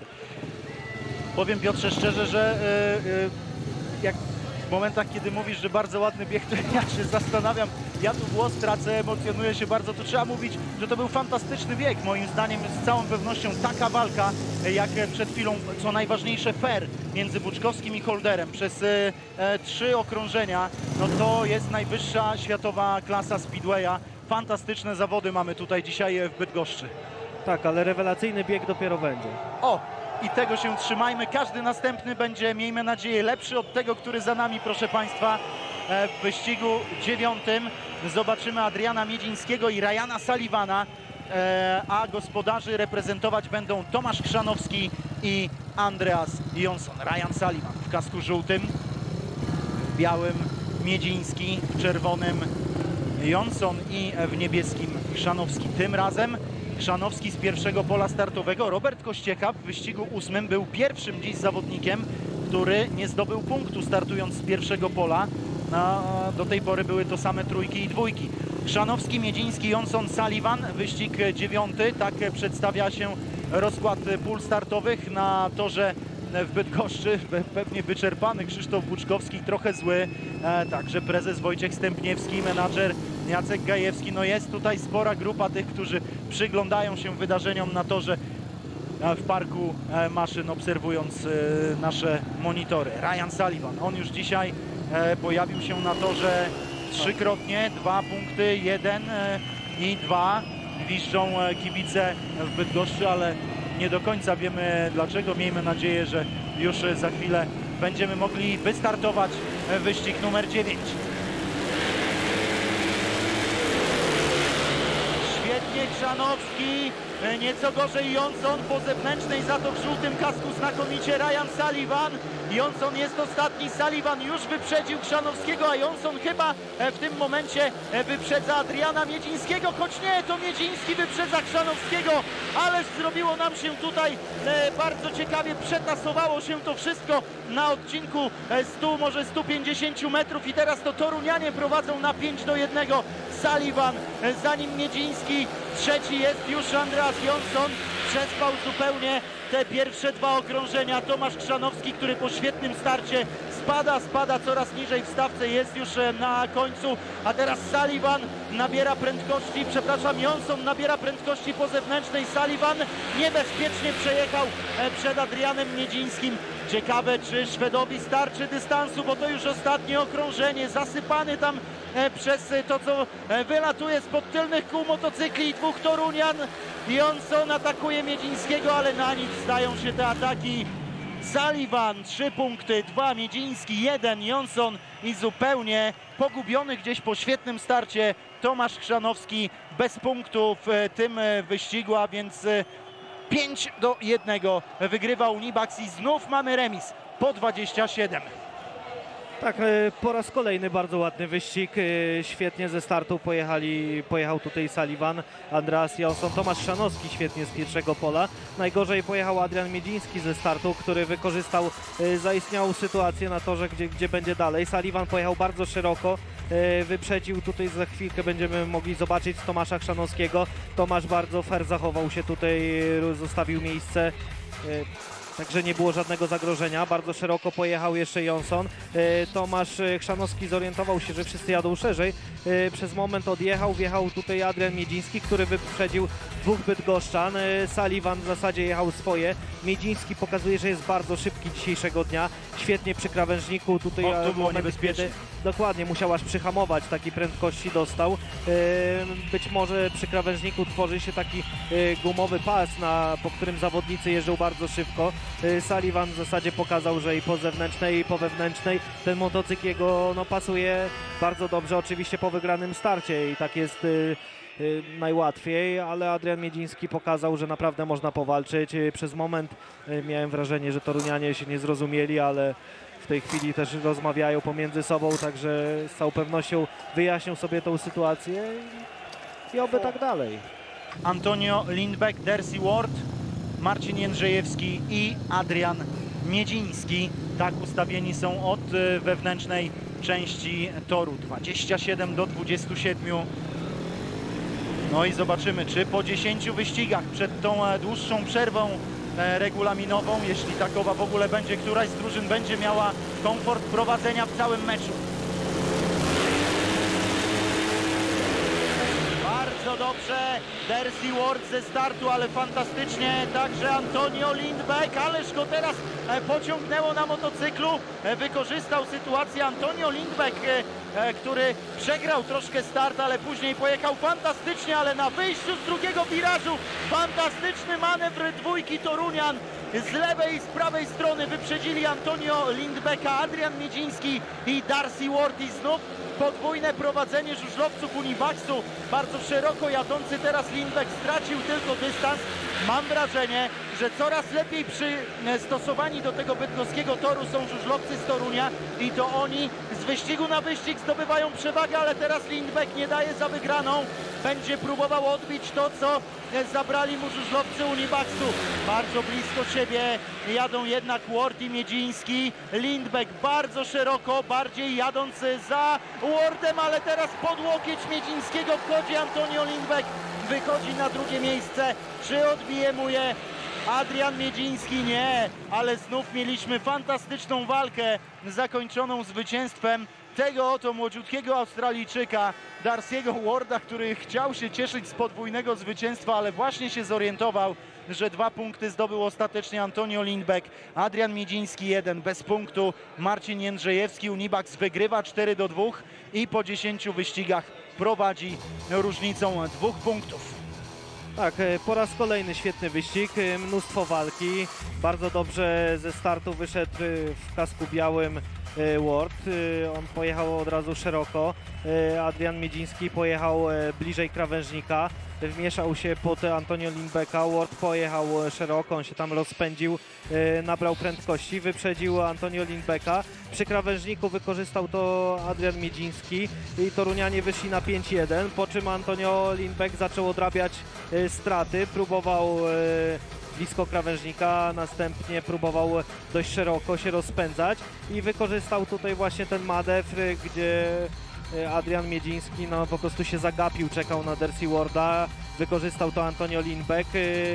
Powiem, Piotrze, szczerze, że jak w momentach, kiedy mówisz, że bardzo ładny bieg, to ja się zastanawiam, ja tu głos tracę, emocjonuję się bardzo, to trzeba mówić, że to był fantastyczny bieg. Moim zdaniem z całą pewnością taka walka, jak przed chwilą, co najważniejsze, fair między Buczkowskim i Holderem przez 3 okrążenia, no to jest najwyższa światowa klasa speedwaya. Fantastyczne zawody mamy tutaj dzisiaj w Bydgoszczy. Tak, ale rewelacyjny bieg dopiero będzie. O! I tego się trzymajmy. Każdy następny będzie, miejmy nadzieję, lepszy od tego, który za nami, proszę Państwa. W wyścigu 9 zobaczymy Adriana Miedzińskiego i Ryana Sullivana, a gospodarzy reprezentować będą Tomasz Chrzanowski i Andreas Jonsson. Ryan Sullivan w kasku żółtym, w białym Miedziński, w czerwonym Jonsson i w niebieskim Chrzanowski. Tym razem Chrzanowski z pierwszego pola startowego. Robert Kościecha w wyścigu 8 był pierwszym dziś zawodnikiem, który nie zdobył punktu startując z pierwszego pola. Do tej pory były to same trójki i dwójki. Chrzanowski, Miedziński, Jonsson, Sullivan. Wyścig 9. Tak przedstawia się rozkład pól startowych na torze w Bydgoszczy. Pewnie wyczerpany Krzysztof Buczkowski, trochę zły. Także prezes Wojciech Stępniewski, menadżer Jacek Gajewski. No jest tutaj spora grupa tych, którzy przyglądają się wydarzeniom na torze w parku maszyn, obserwując nasze monitory. Ryan Sullivan, on już dzisiaj pojawił się na torze 3-krotnie, 2 punkty, 1 i 2. Wiszczą kibice w Bydgoszczy, ale nie do końca wiemy dlaczego. Miejmy nadzieję, że już za chwilę będziemy mogli wystartować wyścig numer 9. Świetnie Chrzanowski, nieco gorzej Jonsson, po zewnętrznej, za to w żółtym kasku znakomicie Ryan Sullivan. Jonsson jest ostatni, Sullivan już wyprzedził Chrzanowskiego, a Jonsson chyba w tym momencie wyprzedza Adriana Miedzińskiego, choć nie, to Miedziński wyprzedza Chrzanowskiego, ależ zrobiło nam się tutaj bardzo ciekawie, przetasowało się to wszystko na odcinku 100, może 150 metrów i teraz to Torunianie prowadzą na 5-1. Sullivan, za nim Miedziński, trzeci jest już Andreas Jonsson, przespał zupełnie te pierwsze 2 okrążenia. Tomasz Chrzanowski, który po świetnym starcie spada coraz niżej w stawce, jest już na końcu, a teraz Sullivan nabiera prędkości, Jonsson nabiera prędkości po zewnętrznej. Sullivan niebezpiecznie przejechał przed Adrianem Miedzińskim. Ciekawe, czy Szwedowi starczy dystansu, bo to już ostatnie okrążenie, zasypany tam przez to, co wylatuje spod tylnych kół motocykli. 2 Torunian Johnson atakuje Miedzińskiego, ale na nic zdają się te ataki. Sullivan 3 punkty, 2 Miedziński, 1 Johnson i zupełnie pogubiony gdzieś po świetnym starcie Tomasz Chrzanowski bez punktu w tym wyścigu, a więc 5-1 wygrywa Unibax i znów mamy remis po 27. Tak, po raz kolejny bardzo ładny wyścig. Świetnie ze startu pojechał tutaj Sullivan, Andreas Jonsson, Tomasz Chrzanowski świetnie z pierwszego pola. Najgorzej pojechał Adrian Miedziński ze startu, który wykorzystał zaistniałą sytuację na torze, gdzie będzie dalej. Sullivan pojechał bardzo szeroko, wyprzedził tutaj, za chwilkę będziemy mogli zobaczyć Tomasza Chrzanowskiego. Tomasz bardzo fair zachował się tutaj, zostawił miejsce. Także nie było żadnego zagrożenia. Bardzo szeroko pojechał jeszcze Johnson. Tomasz Chrzanowski zorientował się, że wszyscy jadą szerzej. Przez moment odjechał, wjechał tutaj Adrian Miedziński, który wyprzedził 2 bydgoszczan. Sullivan w zasadzie jechał swoje. Miedziński pokazuje, że jest bardzo szybki dzisiejszego dnia. Świetnie przy krawężniku. Tutaj to było niebezpieczne. Dokładnie, musiał aż przyhamować, takiej prędkości dostał. Być może przy krawężniku tworzy się taki gumowy pas, po którym zawodnicy jeżdżą bardzo szybko. Sullivan w zasadzie pokazał, że i po zewnętrznej, i po wewnętrznej ten motocykl jego pasuje bardzo dobrze, oczywiście po wygranym starcie i tak jest najłatwiej, ale Adrian Miedziński pokazał, że naprawdę można powalczyć. Przez moment miałem wrażenie, że torunianie się nie zrozumieli, ale w tej chwili też rozmawiają pomiędzy sobą, także z całą pewnością wyjaśnią sobie tą sytuację i oby tak dalej. Antonio Lindbeck, Darcy Ward, Marcin Jędrzejewski i Adrian Miedziński. Tak ustawieni są od wewnętrznej części toru. 27-27. No i zobaczymy, czy po 10 wyścigach przed tą dłuższą przerwą regulaminową, jeśli takowa w ogóle będzie, któraś z drużyn będzie miała komfort prowadzenia w całym meczu. Bardzo dobrze, Darcy Ward ze startu, ale fantastycznie także Antonio Lindbeck, ależ go teraz pociągnęło na motocyklu, wykorzystał sytuację Antonio Lindbeck, który przegrał troszkę start, ale później pojechał fantastycznie, ale na wyjściu z drugiego wirażu fantastyczny manewr dwójki Torunian. Z lewej i z prawej strony wyprzedzili Antonio Lindbecka, Adrian Miedziński i Darcy Ward i znów podwójne prowadzenie żużlowców Unibaxu. Bardzo szeroko jadący teraz Lindbeck stracił tylko dystans. Mam wrażenie, że coraz lepiej przystosowani do tego bydgoskiego toru są żużlowcy z Torunia i to oni z wyścigu na wyścig zdobywają przewagę, ale teraz Lindbeck nie daje za wygraną. Będzie próbował odbić to, co zabrali mu żużlowcy Unibaxu. Bardzo blisko siebie jadą jednak Ward i Miedziński. Lindbeck bardzo szeroko, bardziej jadąc za Wardem, ale teraz pod łokieć Miedzińskiego wchodzi Antonio Lindbeck. Wychodzi na drugie miejsce. Czy odbije mu je Adrian Miedziński? Nie, ale znów mieliśmy fantastyczną walkę zakończoną zwycięstwem tego oto młodziutkiego Australijczyka, Darcy'ego Warda, który chciał się cieszyć z podwójnego zwycięstwa, ale właśnie się zorientował, że 2 punkty zdobył ostatecznie Antonio Lindbeck. Adrian Miedziński 1 bez punktu. Marcin Jędrzejewski. Unibax wygrywa 4-2 i po 10 wyścigach prowadzi różnicą 2 punktów. Tak, po raz kolejny świetny wyścig, mnóstwo walki. Bardzo dobrze ze startu wyszedł w kasku białym Ward. On pojechał od razu szeroko. Adrian Miedziński pojechał bliżej krawężnika. Wmieszał się pod Antonio Lindbecka. Ward pojechał szeroko, on się tam rozpędził, nabrał prędkości, wyprzedził Antonio Lindbecka. Przy krawężniku wykorzystał to Adrian Miedziński i Torunianie wyszli na 5-1, po czym Antonio Lindbeck zaczął odrabiać straty, próbował blisko krawężnika, następnie próbował dość szeroko się rozpędzać i wykorzystał tutaj właśnie ten manewr, gdzie Adrian Miedziński po prostu się zagapił, czekał na Darcy Warda, wykorzystał to Antonio Lindbeck,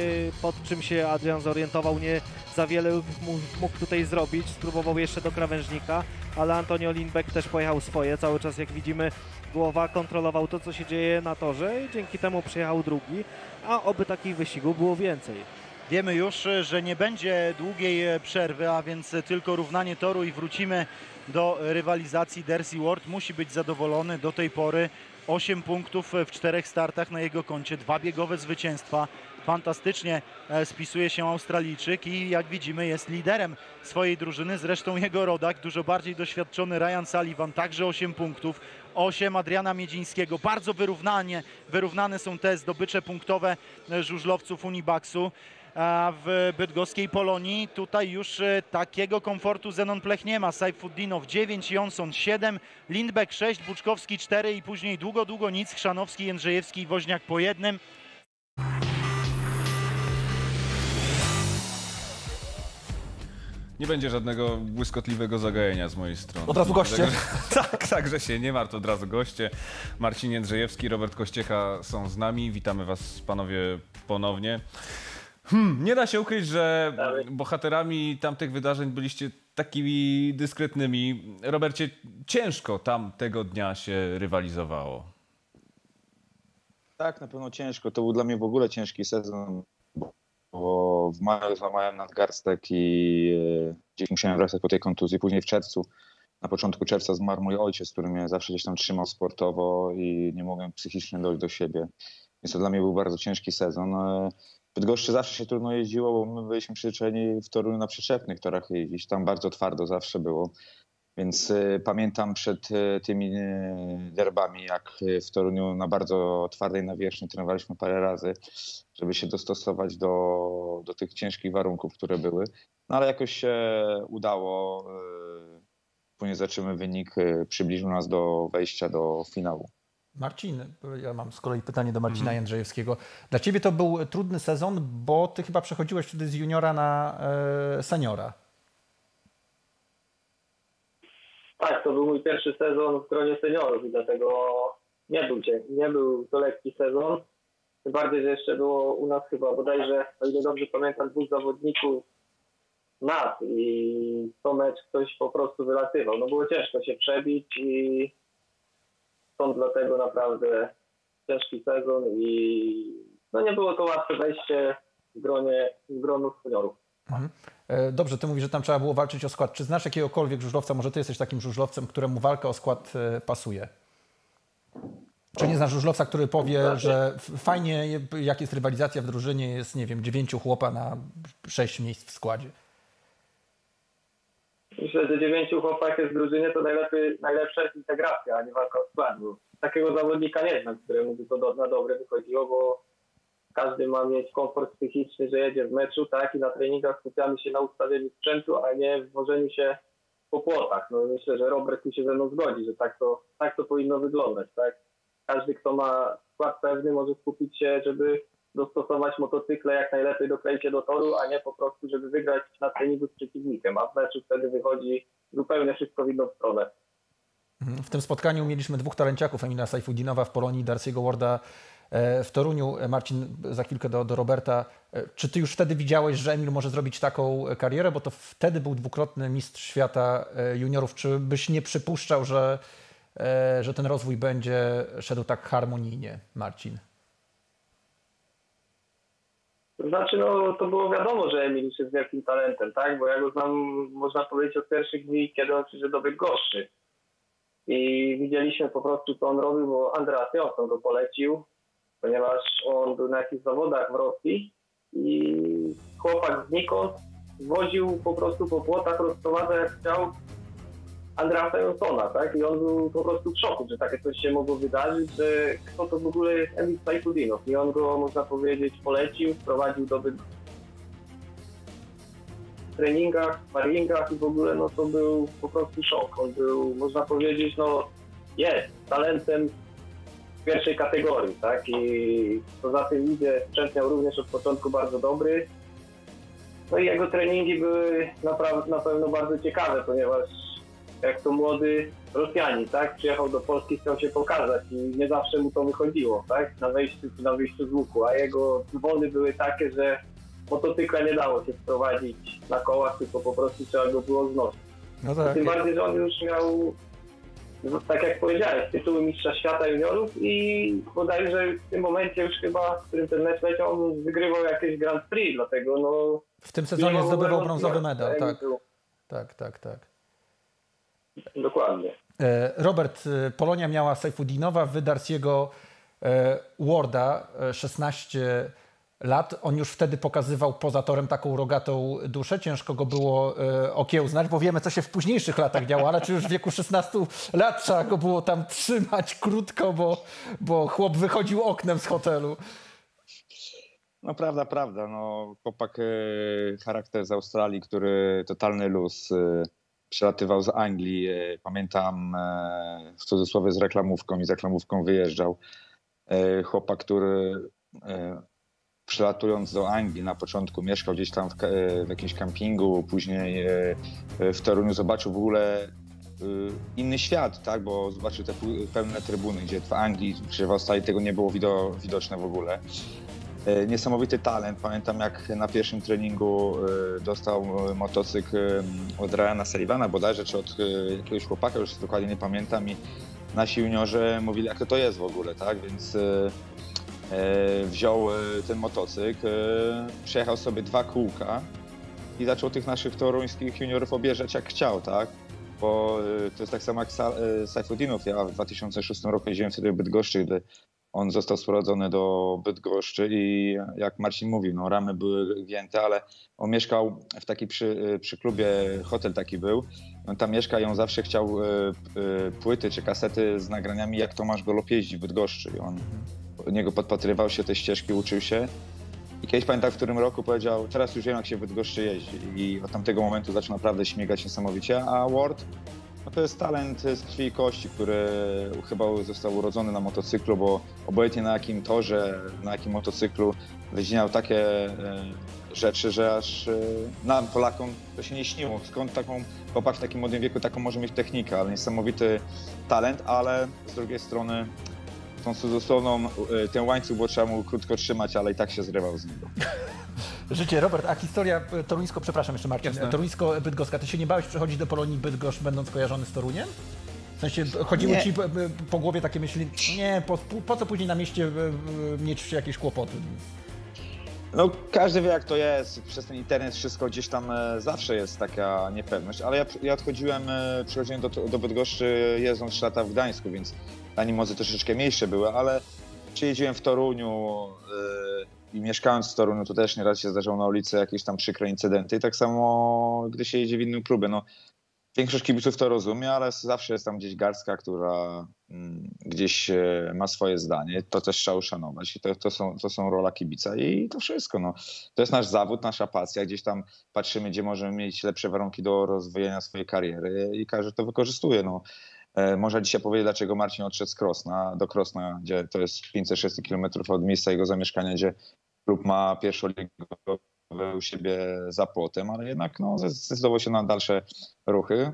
pod czym się Adrian zorientował, nie za wiele mógł tutaj zrobić, spróbował jeszcze do krawężnika, ale Antonio Lindbeck też pojechał swoje, cały czas jak widzimy głowa kontrolował to, co się dzieje na torze i dzięki temu przyjechał drugi, a oby takich wyścigów było więcej. Wiemy już, że nie będzie długiej przerwy, a więc tylko równanie toru i wrócimy do rywalizacji. Darcy Ward musi być zadowolony. Do tej pory 8 punktów w 4 startach na jego koncie, 2 biegowe zwycięstwa. fantastycznie spisuje się Australijczyk i jak widzimy jest liderem swojej drużyny. Zresztą jego rodak, dużo bardziej doświadczony Ryan Sullivan, także 8 punktów. 8 Adriana Miedzińskiego. Bardzo wyrównane są te zdobycze punktowe żużlowców Unibaxu. A w bydgoskiej Polonii tutaj już takiego komfortu Zenon Plech nie ma. Sajfudinow 9, Jonsson 7, Lindbeck 6, Buczkowski 4 i później długo nic. Chrzanowski, Jędrzejewski i Woźniak po jednym. Nie będzie żadnego błyskotliwego zagajenia z mojej strony. Od razu goście. Także się nie martw, od razu goście. Marcin Jędrzejewski, Robert Kościecha są z nami. Witamy was panowie ponownie. Nie da się ukryć, że bohaterami tamtych wydarzeń byliście takimi dyskretnymi. Robercie, ciężko tam tego dnia się rywalizowało. Tak, na pewno ciężko. To był dla mnie w ogóle ciężki sezon, bo w maju złamałem nadgarstek i gdzieś musiałem wracać po tej kontuzji. Później w czerwcu, na początku czerwca zmarł mój ojciec, który mnie zawsze gdzieś tam trzymał sportowo i nie mogłem psychicznie dojść do siebie. Więc to dla mnie był bardzo ciężki sezon. W Bydgoszczy zawsze się trudno jeździło, bo my byliśmy przyzwyczajeni w Toruniu na przyczepnych torach jeździć. Tam bardzo twardo zawsze było. Więc pamiętam przed tymi derbami, jak w Toruniu na bardzo twardej nawierzchni trenowaliśmy parę razy, żeby się dostosować do tych ciężkich warunków, które były. No ale jakoś się udało. Później zobaczymy wynik, przybliżył nas do wejścia do finału. Marcin, ja mam z kolei pytanie do Marcina Jędrzejewskiego. Dla ciebie to był trudny sezon, bo ty chyba przechodziłeś wtedy z juniora na seniora. Tak, to był mój pierwszy sezon w gronie seniorów i dlatego nie był to lekki sezon. Tym bardziej, że jeszcze było u nas chyba bodajże, o ile dobrze pamiętam, 2 zawodników nas i co mecz ktoś po prostu wylatywał. No było ciężko się przebić i stąd dlatego naprawdę ciężki sezon i no nie było to łatwe wejście w grono seniorów. Dobrze, ty mówisz, że tam trzeba było walczyć o skład. Czy znasz jakiegokolwiek żużlowca, może ty jesteś takim żużlowcem, któremu walka o skład pasuje? Czy nie znasz żużlowca, który powie, że fajnie, jak jest rywalizacja w drużynie, jest, nie wiem, 9 chłopa na 6 miejsc w składzie? Myślę, że 9 chłopak jest w drużynie, to najlepsza jest integracja, a nie walka o skład. Takiego zawodnika nie znam, któremu by to na dobre wychodziło, bo każdy ma mieć komfort psychiczny, że jedzie w meczu, tak, i na treningach skupiamy się na ustawieniu sprzętu, a nie w wożeniu się po płotach. No myślę, że Robert tu się ze mną zgodzi, że tak to powinno wyglądać, tak. Każdy, kto ma skład pewny, może skupić się, żeby dostosować motocykle jak najlepiej do klejcie do toru, a nie po prostu, żeby wygrać na treningu z przeciwnikiem, a w meczu wtedy wychodzi zupełnie wszystko w inną stronę. W tym spotkaniu mieliśmy 2 talenciaków, Emila Sajfudinowa w Polonii, Darcy'ego Warda w Toruniu. Marcin, za chwilkę do Roberta. Czy ty już wtedy widziałeś, że Emil może zrobić taką karierę? Bo to wtedy był 2-krotny mistrz świata juniorów. Czy byś nie przypuszczał, że ten rozwój będzie szedł tak harmonijnie, Marcin? To znaczy, no to było wiadomo, że Emil jest wielkim talentem, tak? Bo ja go znam, można powiedzieć, od pierwszych dni, kiedy on przyszedł do Bydgoszczy. I widzieliśmy po prostu, co on robił, bo Andreas Jonsson go polecił, ponieważ on był na jakichś zawodach w Rosji i chłopak znikąd woził po prostu po płotach, rozprowadza jak chciał Andreasa Jonssona, tak? I on był po prostu w szoku, że takie coś się mogło wydarzyć, że kto to w ogóle jest Emil Sajfudinow. I on go, można powiedzieć, polecił, wprowadził do treningach, sparingach i w ogóle no to był po prostu szok. On był, można powiedzieć, no jest talentem pierwszej kategorii, tak? I poza tym widzę, sprzęt miał również od początku bardzo dobry. No i jego treningi były na pewno bardzo ciekawe, ponieważ jak to młody Rosjanin, tak? Przyjechał do Polski, chciał się pokazać i nie zawsze mu to wychodziło, tak? Na wyjściu z łuku, a jego zwolny były takie, że motocykla nie dało się wprowadzić na kołach, tylko po prostu trzeba go było znosić. No tak. Tym bardziej, że on już miał, tak jak powiedziałeś, tytuły mistrza świata juniorów i bodajże w tym momencie już chyba, w którym ten mecz leciał, on wygrywał jakieś Grand Prix, dlatego no... W tym sezonie zdobywał brązowy medal, tak. Dokładnie. Robert, Polonia miała Sajfudinowa, wy Darcy'ego Warda, 16 lat. On już wtedy pokazywał poza torem taką rogatą duszę. Ciężko go było okiełznać, bo wiemy, co się w późniejszych latach działo, ale czy już w wieku 16 lat trzeba go było tam trzymać krótko, bo chłop wychodził oknem z hotelu. No prawda. No, chłopak charakter z Australii, który totalny luz. Przelatywał z Anglii. Pamiętam w cudzysłowie z reklamówką i z reklamówką wyjeżdżał. Chłopak, który przylatując do Anglii na początku mieszkał gdzieś tam w jakimś kampingu, później w Toruniu zobaczył w ogóle inny świat, tak? Bo zobaczył te pełne trybuny, gdzie w Anglii czy w Australii tego nie było widoczne w ogóle. Niesamowity talent. Pamiętam, jak na pierwszym treningu dostał motocykl od Ryana Sullivana bodajże, czy od jakiegoś chłopaka, już dokładnie nie pamiętam, i nasi juniorzy mówili, jak to jest w ogóle, tak? Więc wziął ten motocykl, przejechał sobie 2 kółka i zaczął tych naszych toruńskich juniorów objeżdżać jak chciał, tak? Bo to jest tak samo jak Sajfudinow. Ja w 2006 roku jeździłem wtedy do Bydgoszczy, gdy on został sprowadzony do Bydgoszczy i jak Marcin mówił, no ramy były gięte, ale on mieszkał w takiej przy klubie, hotel taki był. On tam mieszka i on zawsze chciał płyty czy kasety z nagraniami, jak Tomasz Golob jeździ w Bydgoszczy. I on u niego podpatrywał się, te ścieżki uczył się. I kiedyś pamiętam, w którym roku powiedział, teraz już wiem, jak się w Bydgoszczy jeździ. I od tamtego momentu zaczął naprawdę śmigać niesamowicie. A Ward, no to jest talent z krwi i kości, który chyba został urodzony na motocyklu, bo obojętnie na jakim torze, na jakim motocyklu wycinał takie rzeczy, że aż nam, Polakom, to się nie śniło. Skąd chłopak w takim młodym wieku taką może mieć technikę, ale niesamowity talent, ale z drugiej strony tą cudzysłowną, ten łańcuch, bo trzeba mu krótko trzymać, ale i tak się zrywał z niego. Życie, Robert, a historia przepraszam jeszcze Marcin, Jasne. toruńsko-bydgoska, ty się nie bałeś przechodzić do Polonii Bydgoszcz, będąc kojarzony z Toruniem? W sensie chodziły ci po głowie takie myśli, nie, po co później na mieście mieć jakieś kłopoty? No każdy wie, jak to jest, przez ten internet wszystko gdzieś tam zawsze jest taka niepewność, ale ja przychodziłem do Bydgoszczy jeżdżąc 3 lata w Gdańsku, więc animozy troszeczkę mniejsze były, ale przyjeździłem w Toruniu i mieszkając w Toruniu, to też nieraz się zdarzało na ulicy jakieś tam przykre incydenty i tak samo gdy się jedzie w innym klubie. No, większość kibiców to rozumie, ale zawsze jest tam gdzieś garstka, która gdzieś ma swoje zdanie. To też trzeba uszanować i to są rola kibica i to wszystko. No. To jest nasz zawód, nasza pasja. Gdzieś tam patrzymy, gdzie możemy mieć lepsze warunki do rozwijania swojej kariery i każdy to wykorzystuje. No. Można dzisiaj powiedzieć, dlaczego Marcin odszedł z Krosna, do Krosna, gdzie to jest 560 km od miejsca jego zamieszkania, gdzie klub ma pierwszoligowe u siebie za płotem, ale jednak no, zdecydował się na dalsze ruchy.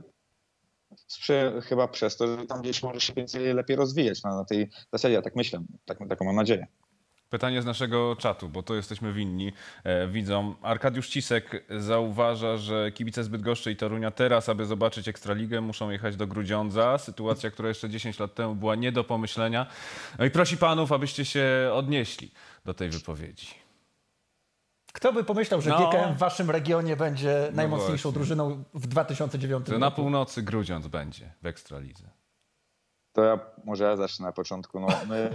Chyba przez to, że tam gdzieś może się lepiej rozwijać na tej zasadzie. Ja tak myślę, taką mam nadzieję. Pytanie z naszego czatu, bo to jesteśmy winni widzom. Arkadiusz Cisek zauważa, że kibice z Bydgoszczy i Torunia teraz, aby zobaczyć Ekstraligę, muszą jechać do Grudziądza. Sytuacja, która jeszcze 10 lat temu była nie do pomyślenia. No i prosi panów, abyście się odnieśli do tej wypowiedzi. Kto by pomyślał, że GKM w waszym regionie będzie najmocniejszą drużyną w 2009 roku? Na północy Grudziądz będzie w Ekstralidze. To może ja zacznę na początku. No, my,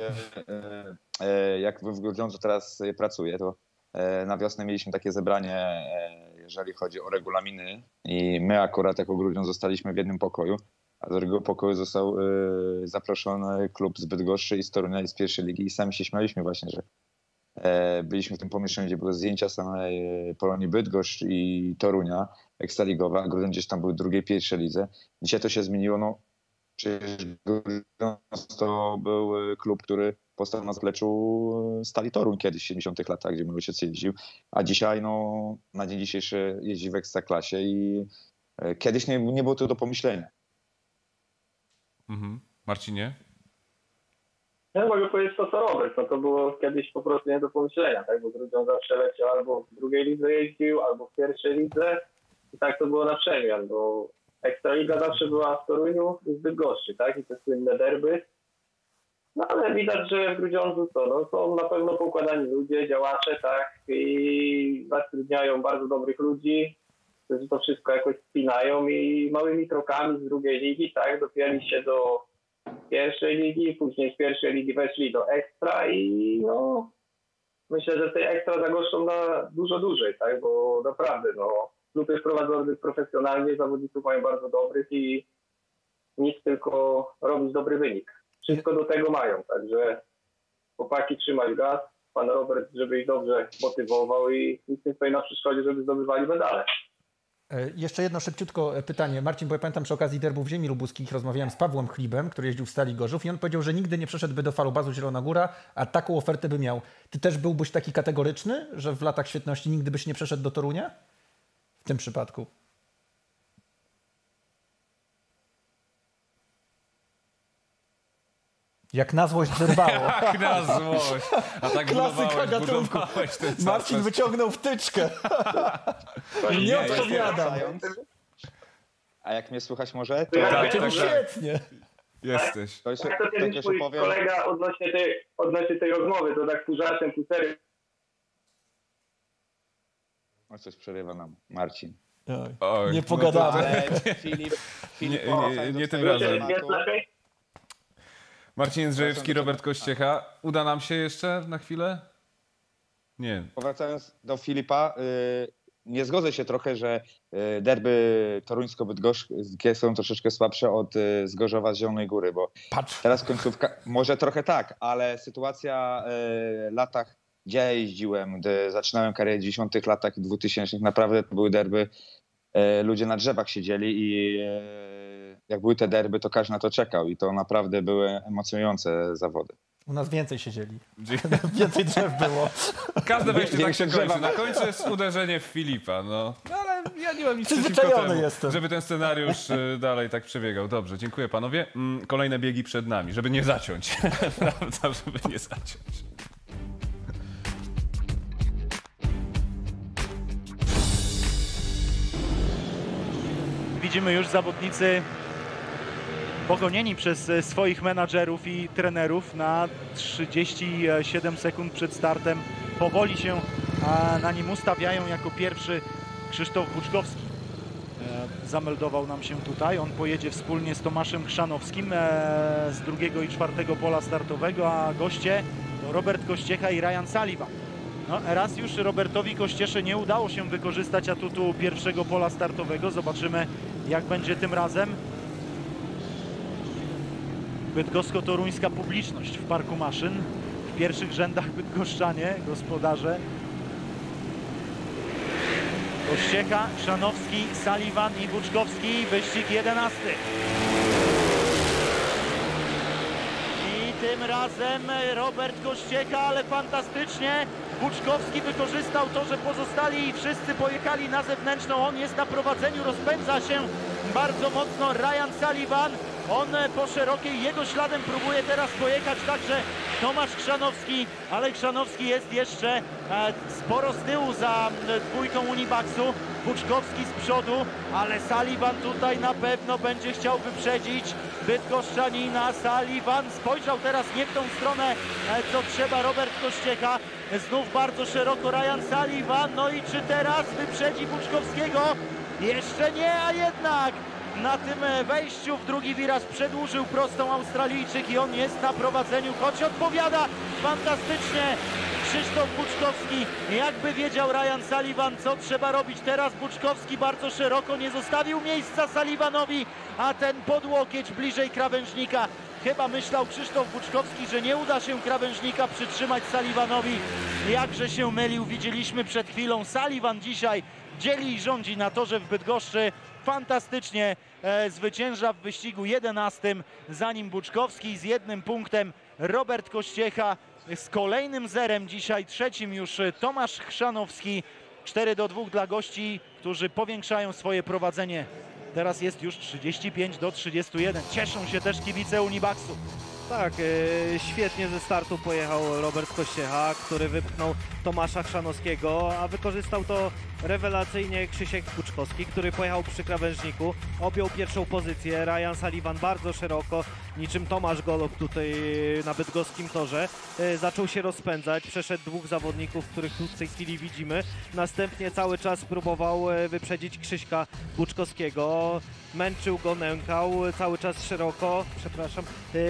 jak w Grudziądzu teraz pracuję, to na wiosnę mieliśmy takie zebranie, jeżeli chodzi o regulaminy i my akurat jako Grudziądz zostaliśmy w jednym pokoju, a do drugiego pokoju został zaproszony klub z Bydgoszczy i z Torunia i z pierwszej ligi i sami się śmialiśmy właśnie, że byliśmy w tym pomieszczeniu, gdzie były zdjęcia samej Polonii Bydgoszcz i Torunia ekstraligowa, a Grudziądz gdzieś tam był w drugiej, pierwszej lidze. Dzisiaj to się zmieniło, no przecież Grudziądz to był klub, który powstał na zapleczu Stali Toruń kiedyś w 70 latach, gdzie mój ojciec jeździł, a dzisiaj no, na dzień dzisiejszy jeździ w Ekstraklasie i kiedyś nie było to do pomyślenia. Marcinie? Ja mogę powiedzieć to, co Robert. No to było kiedyś po prostu nie do pomyślenia, tak? Bo Grudziądz zawsze leciał albo w drugiej lidze jeździł, albo w pierwszej lidze i tak to było na przemian, bo Ekstraliga zawsze była w Toruniu i w Bydgoszczy, tak? I te słynne derby. No ale widać, że w Grudziądzu są na pewno poukładani ludzie, działacze, tak? I zatrudniają bardzo dobrych ludzi, którzy to wszystko jakoś spinają i małymi krokami z drugiej ligi, tak? Dopięli się do pierwszej ligi, później z pierwszej ligi weszli do Ekstra i no myślę, że tej ekstra zagoszczą na dużo dłużej, tak? Bo naprawdę, klub jest prowadzony profesjonalnie, zawodników mają bardzo dobrych i nic, tylko robić dobry wynik. Wszystko do tego mają, także chłopaki, trzymać gaz, pan Robert, żeby ich dobrze motywował i nic nie stoi na przeszkodzie, żeby zdobywali medale. Jeszcze jedno szybciutko pytanie. Marcin, bo ja pamiętam przy okazji derbów ziemi lubuskich rozmawiałem z Pawłem Chlibem, który jeździł w Stali Gorzów i on powiedział, że nigdy nie przeszedłby do Falubazu Zielona Góra, a taką ofertę by miał. Ty też byłbyś taki kategoryczny, że w latach świetności nigdy byś nie przeszedł do Torunia? W tym przypadku. Jak na złość zerwało. Jak na złość. A tak klasyka gatunku. Marcin wyciągnął wtyczkę. Nie odpowiadam. A jak mnie słuchać może? To tak. Świetnie. Jesteś. To kiedyś mój kolega odnośnie tej rozmowy, to tak pół żartem, pół serio. O, coś przerywa nam Marcin. Oj, nie pogadamy. Filip nie tym razem. Marcin Jędrzejewski, Robert Kościecha. Uda nam się jeszcze na chwilę? Nie. Powracając do Filipa, nie zgodzę się trochę, że derby toruńsko-bydgoskie są troszeczkę słabsze od z Gorzowa z Zielonej Góry, bo teraz końcówka, może trochę tak, ale sytuacja w latach, gdzie ja jeździłem, gdy zaczynałem karierę w 90-tych latach i 2000 naprawdę to były derby, ludzie na drzewach siedzieli i jak były te derby, to każdy na to czekał i to naprawdę były emocjonujące zawody. U nas więcej siedzieli. Więcej drzew było. Każde wejście tak się kończy. Na końcu jest uderzenie w Filipa. No ale ja nie mam nic przeciwko temu, żeby ten scenariusz dalej tak przebiegał. Dobrze, dziękuję panowie. Kolejne biegi przed nami, żeby nie zaciąć. Prawda, żeby nie zaciąć. Widzimy już zawodnicy pogonieni przez swoich menadżerów i trenerów na 37 sekund przed startem. Powoli się na nim ustawiają. Jako pierwszy Krzysztof Buczkowski zameldował nam się tutaj. On pojedzie wspólnie z Tomaszem Chrzanowskim z drugiego i czwartego pola startowego, a goście to Robert Kościecha i Ryan Sullivan. No, raz już Robertowi Kościesze nie udało się wykorzystać atutu pierwszego pola startowego. Zobaczymy, jak będzie tym razem. Bydgosko-toruńska publiczność w Parku Maszyn. W pierwszych rzędach bydgoszczanie, gospodarze. Kościecha, Chrzanowski, Sullivan i Buczkowski. Wyścig 11. I tym razem Robert Kościecha, ale fantastycznie. Buczkowski wykorzystał to, że pozostali wszyscy pojechali na zewnętrzną. On jest na prowadzeniu, rozpędza się bardzo mocno Ryan Sullivan. On po szerokiej, jego śladem próbuje teraz pojechać także Tomasz Chrzanowski, ale Chrzanowski jest jeszcze sporo z tyłu za dwójką Unibaxu. Buczkowski z przodu, ale Sullivan tutaj na pewno będzie chciał wyprzedzić bydgoszczanina. Sullivan spojrzał teraz nie w tą stronę, co trzeba Robert Kościecha. Znów bardzo szeroko Ryan Sullivan, no i czy teraz wyprzedzi Buczkowskiego? Jeszcze nie, a jednak na tym wejściu w drugi wiraż przedłużył prostą Australijczyk i on jest na prowadzeniu, choć odpowiada fantastycznie Krzysztof Buczkowski. Jakby wiedział Ryan Sullivan, co trzeba robić teraz. Buczkowski bardzo szeroko, nie zostawił miejsca Sullivanowi, a ten podłokieć bliżej krawężnika. Chyba myślał Krzysztof Buczkowski, że nie uda się krawężnika przytrzymać Sullivanowi. Jakże się mylił, widzieliśmy przed chwilą. Sullivan dzisiaj dzieli i rządzi na torze w Bydgoszczy. Fantastycznie zwycięża w wyścigu 11, za nim Buczkowski z 1 punktem. Robert Kościecha z kolejnym zerem, dzisiaj trzecim już Tomasz Chrzanowski. 4-2 dla gości, którzy powiększają swoje prowadzenie. Teraz jest już 35-31. Cieszą się też kibice Unibaxu. Tak, świetnie ze startu pojechał Robert Kościecha, który wypchnął Tomasza Chrzanowskiego, a wykorzystał to rewelacyjnie Krzysiek Buczkowski, który pojechał przy krawężniku, objął pierwszą pozycję. Ryan Sullivan bardzo szeroko, niczym Tomasz Golob tutaj na bydgoskim torze. Zaczął się rozpędzać, przeszedł dwóch zawodników, których tu w tej chwili widzimy. Następnie cały czas próbował wyprzedzić Krzyśka Buczkowskiego. Męczył go, nękał, cały czas szeroko, przepraszam. Krzysiek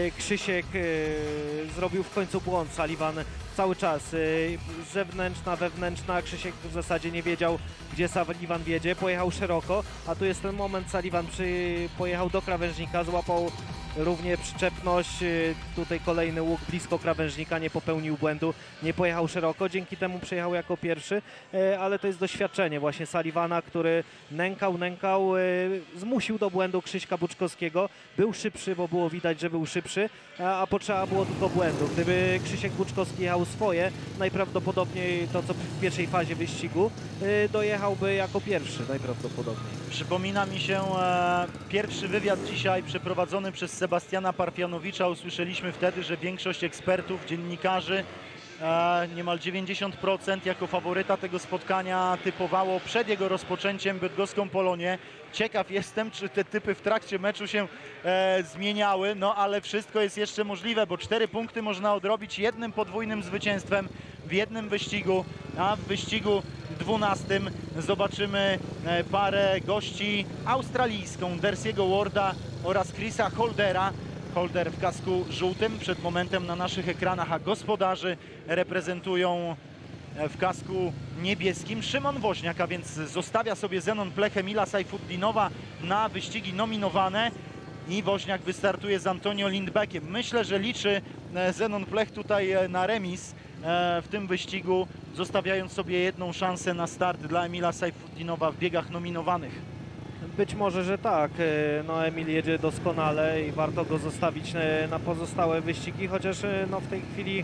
Krzysiek zrobił w końcu błąd. Sullivan cały czas zewnętrzna, wewnętrzna. Krzysiek w zasadzie nie wiedział, gdzie Sullivan wiedzie. Pojechał szeroko, a tu jest ten moment. Sullivan pojechał do krawężnika, złapał równie przyczepność. Tutaj kolejny łuk blisko krawężnika, nie popełnił błędu, nie pojechał szeroko. Dzięki temu przejechał jako pierwszy, ale to jest doświadczenie właśnie Sullivana, który nękał, zmusił do błędu Krzyśka Buczkowskiego. Był szybszy, bo było widać, że był szybszy, a potrzeba było tylko błędu. Gdyby Krzysiek Buczkowski jechał swoje, najprawdopodobniej to, co w pierwszej fazie wyścigu, dojechałby jako pierwszy najprawdopodobniej. Przypomina mi się pierwszy wywiad dzisiaj przeprowadzony przez Sebastiana Parfianowicza. Usłyszeliśmy wtedy, że większość ekspertów, dziennikarzy, niemal 90% jako faworyta tego spotkania typowało przed jego rozpoczęciem bydgoską Polonię. Ciekaw jestem, czy te typy w trakcie meczu się zmieniały, no ale wszystko jest jeszcze możliwe, bo 4 punkty można odrobić jednym podwójnym zwycięstwem w jednym wyścigu, a w wyścigu 12 zobaczymy parę gości australijską, Darcy'ego Warda oraz Chrisa Holdera. Holder w kasku żółtym przed momentem na naszych ekranach, a gospodarzy reprezentują w kasku niebieskim Szymon Woźniak, a więc zostawia sobie Zenon Plech Emila Sajfuddinowa na wyścigi nominowane i Woźniak wystartuje z Antonio Lindbeckiem. Myślę, że liczy Zenon Plech tutaj na remis w tym wyścigu, zostawiając sobie jedną szansę na start dla Emila Sajfuddinowa w biegach nominowanych. Być może, że tak. No, Emil jedzie doskonale i warto go zostawić na pozostałe wyścigi, chociaż no, w tej chwili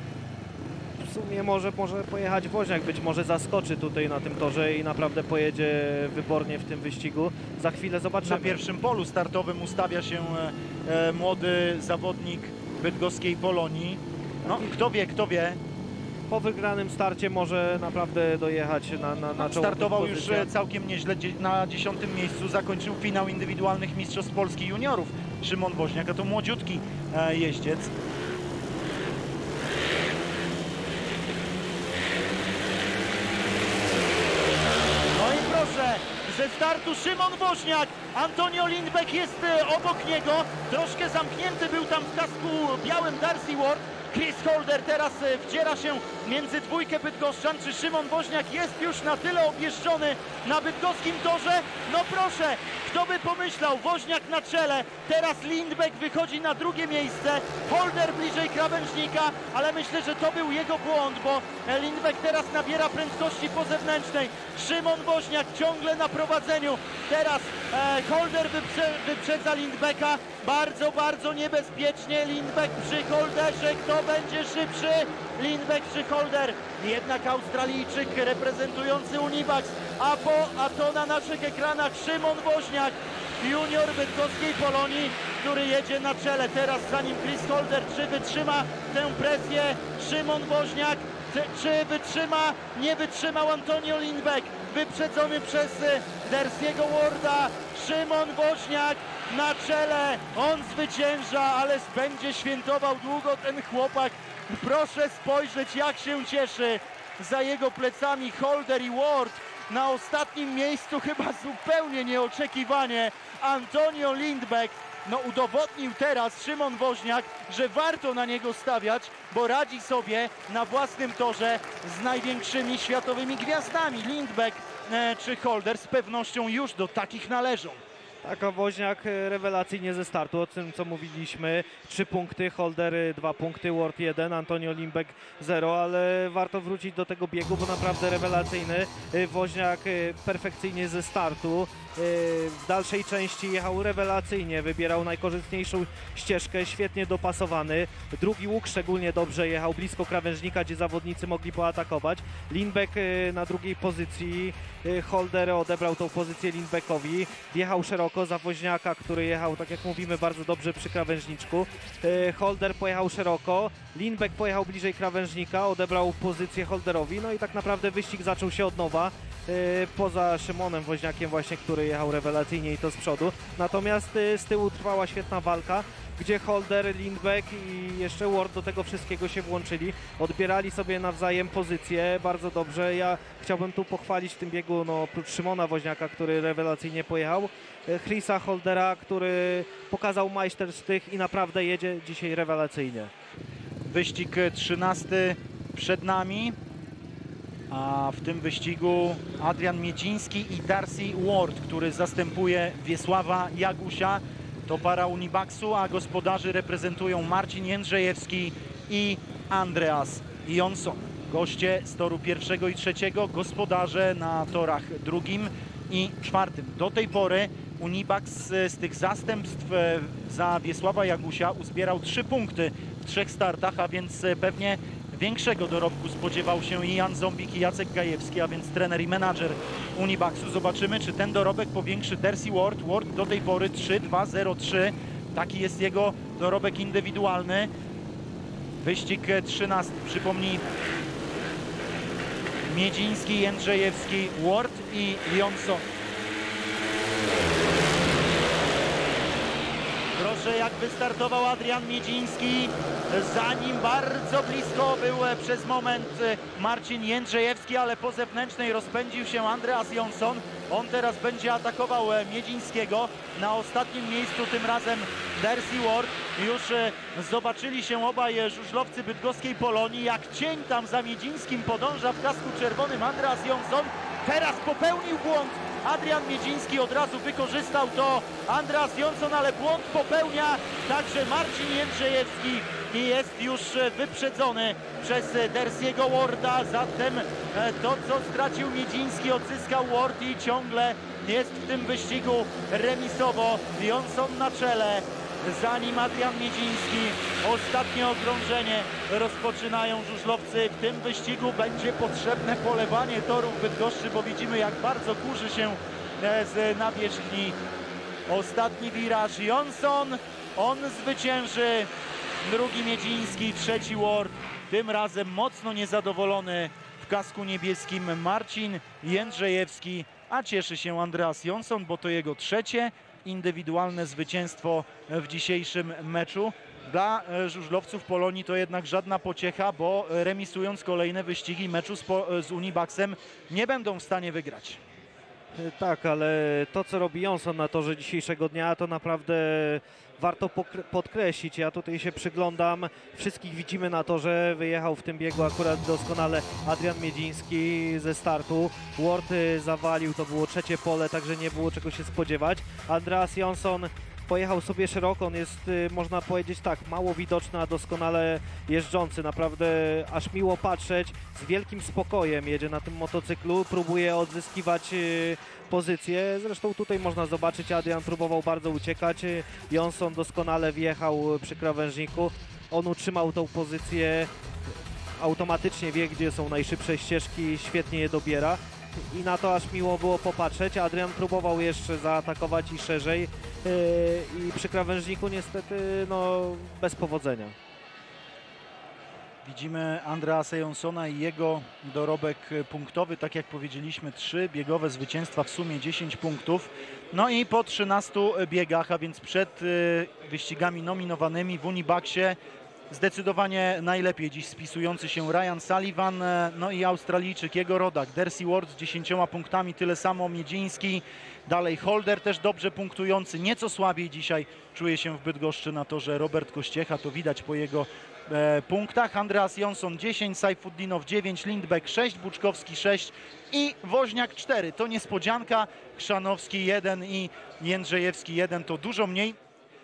w sumie może pojechać Woźniak, być może zaskoczy tutaj na tym torze i naprawdę pojedzie wybornie w tym wyścigu. Za chwilę zobaczymy. Na pierwszym polu startowym ustawia się młody zawodnik bydgoskiej Polonii. No, kto wie. Po wygranym starcie może naprawdę dojechać na czołową Startował już pozycję. całkiem nieźle, na 10. miejscu zakończył finał indywidualnych Mistrzostw Polski Juniorów. Szymon Woźniak, a to młodziutki jeździec. No i proszę, ze startu Szymon Woźniak, Antonio Lindbeck jest obok niego, troszkę zamknięty był tam w kasku białym Darcy Ward. Chris Holder teraz wdziera się między dwójkę bydgoszczan. Czy Szymon Woźniak jest już na tyle objeżdżony na bydgoskim torze? No proszę, kto by pomyślał, Woźniak na czele, teraz Lindbeck wychodzi na drugie miejsce, Holder bliżej krawężnika, ale myślę, że to był jego błąd, bo Lindbeck teraz nabiera prędkości po zewnętrznej. Szymon Woźniak ciągle na prowadzeniu, teraz Holder wyprzedza Lindbecka, bardzo niebezpiecznie. Lindbeck przy Holderze, kto będzie szybszy? Lindbeck czy Holder? Jednak Australijczyk reprezentujący Univax, a to na naszych ekranach Szymon Woźniak, junior bydgoskiej Polonii, który jedzie na czele. Teraz za nim Chris Holder. Czy wytrzyma tę presję Szymon Woźniak? Czy wytrzyma? Nie wytrzymał Antonio Lindbeck, wyprzedzony przez Darcy'ego Warda. Szymon Woźniak na czele, on zwycięża, ale będzie świętował długo ten chłopak. Proszę spojrzeć, jak się cieszy. Za jego plecami Holder i Ward. Na ostatnim miejscu chyba zupełnie nieoczekiwanie Antonio Lindbeck. No udowodnił teraz Szymon Woźniak, że warto na niego stawiać, bo radzi sobie na własnym torze z największymi światowymi gwiazdami. Lindbeck czy Holder z pewnością już do takich należą. Tak, a Woźniak rewelacyjnie ze startu, o tym co mówiliśmy. 3 punkty, Holder 2 punkty, Ward 1, Antonio Lindbeck 0, ale warto wrócić do tego biegu, bo naprawdę rewelacyjny. Woźniak perfekcyjnie ze startu. W dalszej części jechał rewelacyjnie, wybierał najkorzystniejszą ścieżkę, świetnie dopasowany. Drugi łuk szczególnie dobrze jechał, blisko krawężnika, gdzie zawodnicy mogli poatakować. Lindbeck na drugiej pozycji, Holder odebrał tą pozycję Lindbeckowi, wjechał szeroko za Woźniaka, który jechał, tak jak mówimy, bardzo dobrze przy krawężniczku. Holder pojechał szeroko, Lindbeck pojechał bliżej krawężnika, odebrał pozycję Holderowi, no i tak naprawdę wyścig zaczął się od nowa. poza Szymonem Woźniakiem właśnie, który jechał rewelacyjnie i to z przodu. Natomiast z tyłu trwała świetna walka, gdzie Holder, Lindbeck i jeszcze Ward do tego wszystkiego się włączyli. Odbierali sobie nawzajem pozycje bardzo dobrze. Ja chciałbym tu pochwalić w tym biegu, no oprócz Szymona Woźniaka, który rewelacyjnie pojechał, Chrisa Holdera, który pokazał majstersztyk i naprawdę jedzie dzisiaj rewelacyjnie. Wyścig 13 przed nami, a w tym wyścigu Adrian Miedziński i Darcy Ward, który zastępuje Wiesława Jagusia. To para Unibaxu, a gospodarzy reprezentują Marcin Jędrzejewski i Andreas Jonsson. Goście z toru pierwszego i trzeciego, gospodarze na torach drugim i czwartym. Do tej pory Unibax z tych zastępstw za Wiesława Jagusia uzbierał 3 punkty w 3 startach, a więc pewnie większego dorobku spodziewał się i Jan Zombik i Jacek Gajewski, a więc trener i menadżer Unibaxu. Zobaczymy, czy ten dorobek powiększy Darcy Ward. Ward do tej pory 3-2-0-3. Taki jest jego dorobek indywidualny. Wyścig 13. Przypomnij, Miedziński, Jędrzejewski, Ward i Jonsson. Proszę, jak wystartował Adrian Miedziński. Za nim bardzo blisko był przez moment Marcin Jędrzejewski, ale po zewnętrznej rozpędził się Andreas Jonsson. On teraz będzie atakował Miedzińskiego. Na ostatnim miejscu tym razem Darcy Ward. Już zobaczyli się obaj żużlowcy bydgoskiej Polonii. Jak cień tam za Miedzińskim podąża w kasku czerwonym Andreas Jonsson. Teraz popełnił błąd. Adrian Miedziński od razu wykorzystał to. Andreas Jonsson, ale błąd popełnia także Marcin Jędrzejewski i jest już wyprzedzony przez Darcy'ego Warda. Zatem to, co stracił Miedziński, odzyskał Ward i ciągle jest w tym wyścigu remisowo. Jonsson na czele, za nim Adrian Miedziński. Ostatnie okrążenie rozpoczynają żużlowcy. W tym wyścigu będzie potrzebne polewanie toru w Bydgoszczy, bo widzimy, jak bardzo kurzy się z nawierzchni. Ostatni wiraż Jonsson, on zwycięży. Drugi Miedziński, trzeci Ward. Tym razem mocno niezadowolony w kasku niebieskim Marcin Jędrzejewski, a cieszy się Andreas Jonsson, bo to jego trzecie indywidualne zwycięstwo w dzisiejszym meczu. Dla żużlowców Polonii to jednak żadna pociecha, bo remisując kolejne wyścigi meczu z Unibaxem nie będą w stanie wygrać. Tak, ale to, co robi Jonsson na torze dzisiejszego dnia, to naprawdę warto podkreślić. Ja tutaj się przyglądam, wszystkich widzimy na torze. Wyjechał w tym biegu akurat doskonale Adrian Miedziński ze startu. Ward zawalił, to było trzecie pole, także nie było czego się spodziewać. Andreas Jonsson pojechał sobie szeroko, on jest, można powiedzieć tak, mało widoczny, a doskonale jeżdżący. Naprawdę aż miło patrzeć, z wielkim spokojem jedzie na tym motocyklu, próbuje odzyskiwać pozycję. Zresztą tutaj można zobaczyć, Adrian próbował bardzo uciekać, Jonsson doskonale wjechał przy krawężniku. On utrzymał tą pozycję, automatycznie wie, gdzie są najszybsze ścieżki, świetnie je dobiera. I na to aż miło było popatrzeć. Adrian próbował jeszcze zaatakować i szerzej i przy krawężniku niestety no, bez powodzenia. Widzimy Andreasa Jonssona i jego dorobek punktowy, tak jak powiedzieliśmy, 3 biegowe zwycięstwa, w sumie 10 punktów. No i po 13 biegach, a więc przed wyścigami nominowanymi w Unibaxie, zdecydowanie najlepiej dziś spisujący się Ryan Sullivan, no i Australijczyk, jego rodak Darcy Ward z 10 punktami, tyle samo Miedziński. Dalej Holder też dobrze punktujący, nieco słabiej dzisiaj czuje się w Bydgoszczy na torze Robert Kościecha, to widać po jego punktach. Andreas Jonsson 10, Sajfuddinow 9, Lindbeck 6, Buczkowski 6 i Woźniak 4. To niespodzianka, Chrzanowski 1 i Jędrzejewski 1, to dużo mniej.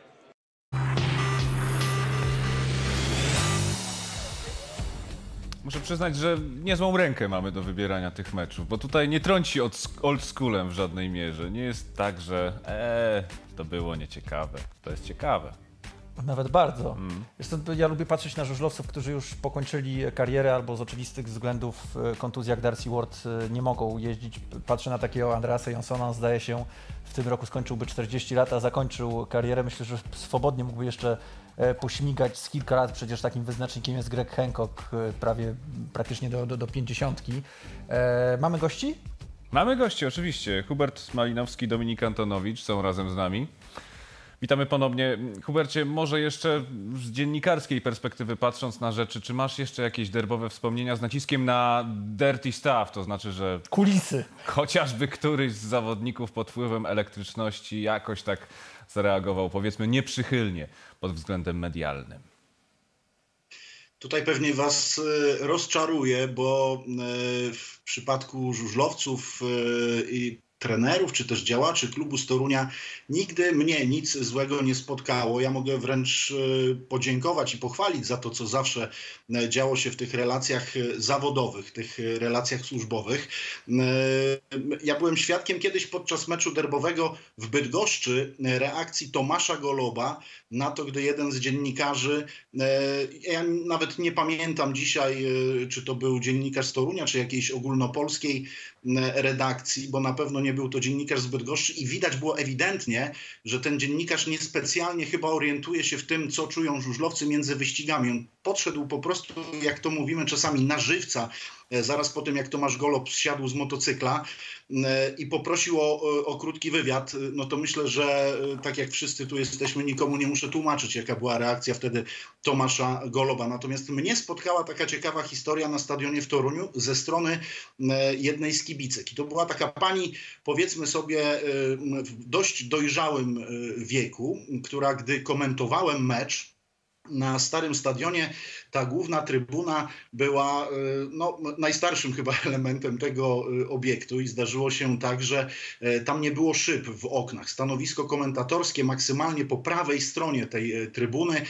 Muszę przyznać, że niezłą rękę mamy do wybierania tych meczów, bo tutaj nie trąci old schoolem w żadnej mierze. Nie jest tak, że to było nieciekawe. To jest ciekawe. Nawet bardzo. Ja lubię patrzeć na żużlowców, którzy już pokończyli karierę albo z oczywistych względów kontuzji jak Darcy Ward nie mogą jeździć. Patrzę na takiego Andreasa Jonssona, zdaje się w tym roku skończyłby 40 lat, a zakończył karierę. Myślę, że swobodnie mógłby jeszcze pośmigać z kilka lat. Przecież takim wyznacznikiem jest Greg Hancock, praktycznie do 50. Mamy gości? Mamy gości, oczywiście. Hubert Malinowski, Dominik Antonowicz są razem z nami. Witamy ponownie. Hubercie, może jeszcze z dziennikarskiej perspektywy patrząc na rzeczy, czy masz jeszcze jakieś derbowe wspomnienia z naciskiem na dirty stuff? To znaczy, że kulisy. Chociażby któryś z zawodników pod wpływem elektryczności jakoś tak zareagował, powiedzmy, nieprzychylnie pod względem medialnym. Tutaj pewnie was rozczaruję, bo w przypadku żużlowców i trenerów, czy też działaczy klubu z Torunia nigdy mnie nic złego nie spotkało. Ja mogę wręcz podziękować i pochwalić za to, co zawsze działo się w tych relacjach zawodowych, tych relacjach służbowych. Ja byłem świadkiem kiedyś podczas meczu derbowego w Bydgoszczy reakcji Tomasza Goloba na to, gdy jeden z dziennikarzy, ja nawet nie pamiętam dzisiaj, czy to był dziennikarz z Torunia, czy jakiejś ogólnopolskiej redakcji, bo na pewno nie był to dziennikarz z Bydgoszczy i widać było ewidentnie, że ten dziennikarz niespecjalnie chyba orientuje się w tym, co czują żużlowcy między wyścigami. On podszedł po prostu, jak to mówimy czasami, na żywca, zaraz po tym, jak Tomasz Golob zsiadł z motocykla i poprosił o krótki wywiad. No to myślę, że tak jak wszyscy tu jesteśmy, nikomu nie muszę tłumaczyć, jaka była reakcja wtedy Tomasza Goloba. Natomiast mnie spotkała taka ciekawa historia na stadionie w Toruniu ze strony jednej z kibicek. I to była taka pani, powiedzmy sobie, w dość dojrzałym wieku, która gdy komentowałem mecz na starym stadionie, ta główna trybuna była najstarszym chyba elementem tego obiektu i zdarzyło się tak, że tam nie było szyb w oknach. Stanowisko komentatorskie maksymalnie po prawej stronie tej trybuny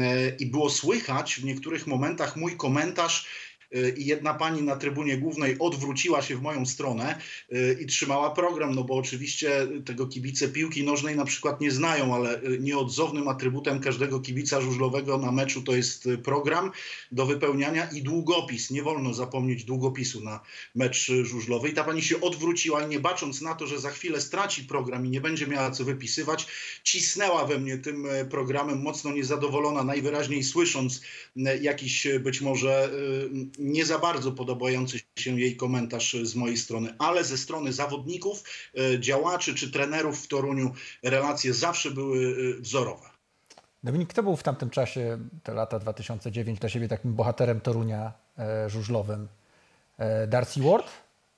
i było słychać w niektórych momentach mój komentarz i jedna pani na trybunie głównej odwróciła się w moją stronę i trzymała program, no bo oczywiście tego kibice piłki nożnej na przykład nie znają, ale nieodzownym atrybutem każdego kibica żużlowego na meczu to jest program do wypełniania i długopis. Nie wolno zapomnieć długopisu na mecz żużlowy. I ta pani się odwróciła i nie bacząc na to, że za chwilę straci program i nie będzie miała co wypisywać, cisnęła we mnie tym programem, mocno niezadowolona, najwyraźniej słysząc jakiś być może nie za bardzo podobający się jej komentarz z mojej strony, ale ze strony zawodników, działaczy czy trenerów w Toruniu relacje zawsze były wzorowe. Dominik, kto był w tamtym czasie, te lata 2009, dla siebie takim bohaterem Torunia żużlowym? Darcy Ward?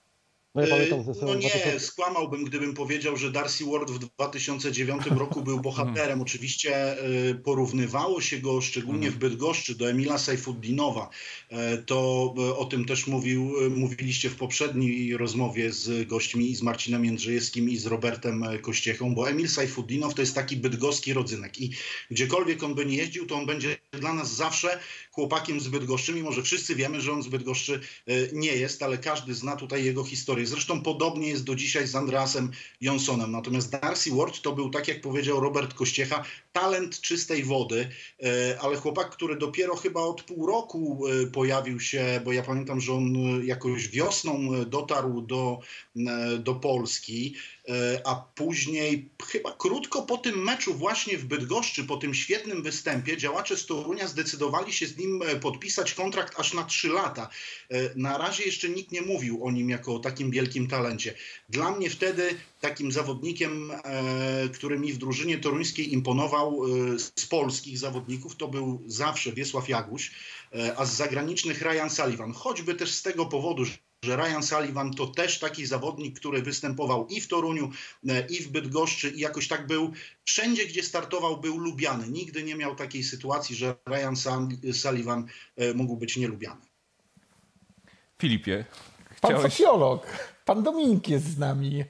No, ja pamiętam, nie, skłamałbym, gdybym powiedział, że Darcy Ward w 2009 roku był bohaterem. Oczywiście porównywało się go szczególnie w Bydgoszczy do Emila Sajfuddinowa. To o tym też mówiliście w poprzedniej rozmowie z gośćmi, i z Marcinem Jędrzejewskim, i z Robertem Kościechą, bo Emil Sajfuddinow to jest taki bydgoski rodzynek i gdziekolwiek on by nie jeździł, to on będzie dla nas zawsze chłopakiem z Bydgoszczy, mimo że wszyscy wiemy, że on z Bydgoszczy nie jest, ale każdy zna tutaj jego historię. Zresztą podobnie jest do dzisiaj z Andreasem Jonssonem. Natomiast Darcy Ward to był, tak jak powiedział Robert Kościecha, talent czystej wody, ale chłopak, który dopiero chyba od pół roku pojawił się, bo ja pamiętam, że on jakoś wiosną dotarł do Polski, a później chyba krótko po tym meczu właśnie w Bydgoszczy, po tym świetnym występie, działacze z Torunia zdecydowali się z nim podpisać kontrakt aż na 3 lata. Na razie jeszcze nikt nie mówił o nim jako o takim wielkim talencie. Dla mnie wtedy takim zawodnikiem, który mi w drużynie toruńskiej imponował z polskich zawodników, to był zawsze Wiesław Jaguś, a z zagranicznych Ryan Sullivan. Choćby też z tego powodu, że Ryan Sullivan to też taki zawodnik, który występował i w Toruniu, i w Bydgoszczy i jakoś tak był, wszędzie gdzie startował był lubiany. Nigdy nie miał takiej sytuacji, że Ryan Sullivan mógł być nielubiany. Filipie, Pan socjolog, pan Dominik jest z nami.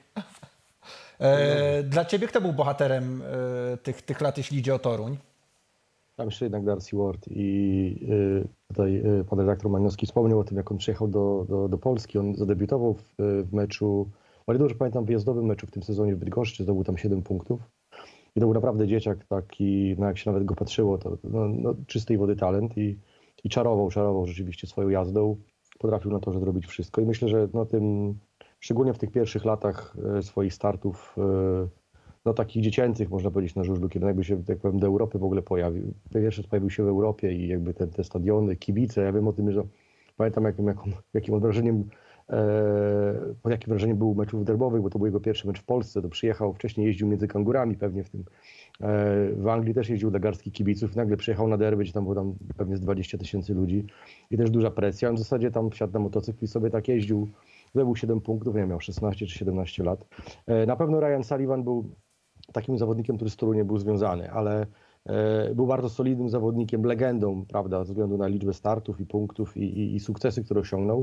Dla ciebie kto był bohaterem tych lat, jeśli idzie o Toruń? Tam jeszcze jednak Darcy Ward i tutaj pan redaktor Malinowski wspomniał o tym, jak on przyjechał do Polski. On zadebiutował w meczu, ale dobrze pamiętam, wyjazdowym meczu w tym sezonie w Bydgoszczy, zdobył tam 7 punktów. I to był naprawdę dzieciak taki, no jak się nawet go patrzyło, to czystej wody talent i czarował rzeczywiście swoją jazdą. Potrafił na torze zrobić wszystko i myślę, że szczególnie w tych pierwszych latach swoich startów, takich dziecięcych, można powiedzieć, na żużlu, kiedy jakby się, tak powiem, do Europy w ogóle pojawił. Pierwszy pojawił się w Europie i jakby te stadiony, kibice, ja wiem o tym, że pamiętam jakim on wrażeniem pod jakim wrażeniem był meczów derbowych, bo to był jego pierwszy mecz w Polsce, to przyjechał, wcześniej jeździł między kangurami pewnie w Anglii też jeździł dla garstki kibiców, nagle przyjechał na derby, gdzie tam było pewnie z 20 000 ludzi i też duża presja. On w zasadzie tam wsiadł na motocykl i sobie tak jeździł, zdobył 7 punktów, nie miał 16 czy 17 lat. Na pewno Ryan Sullivan był takim zawodnikiem, który z Toruniem był związany, ale był bardzo solidnym zawodnikiem, legendą, prawda, ze względu na liczbę startów i punktów i sukcesy, które osiągnął.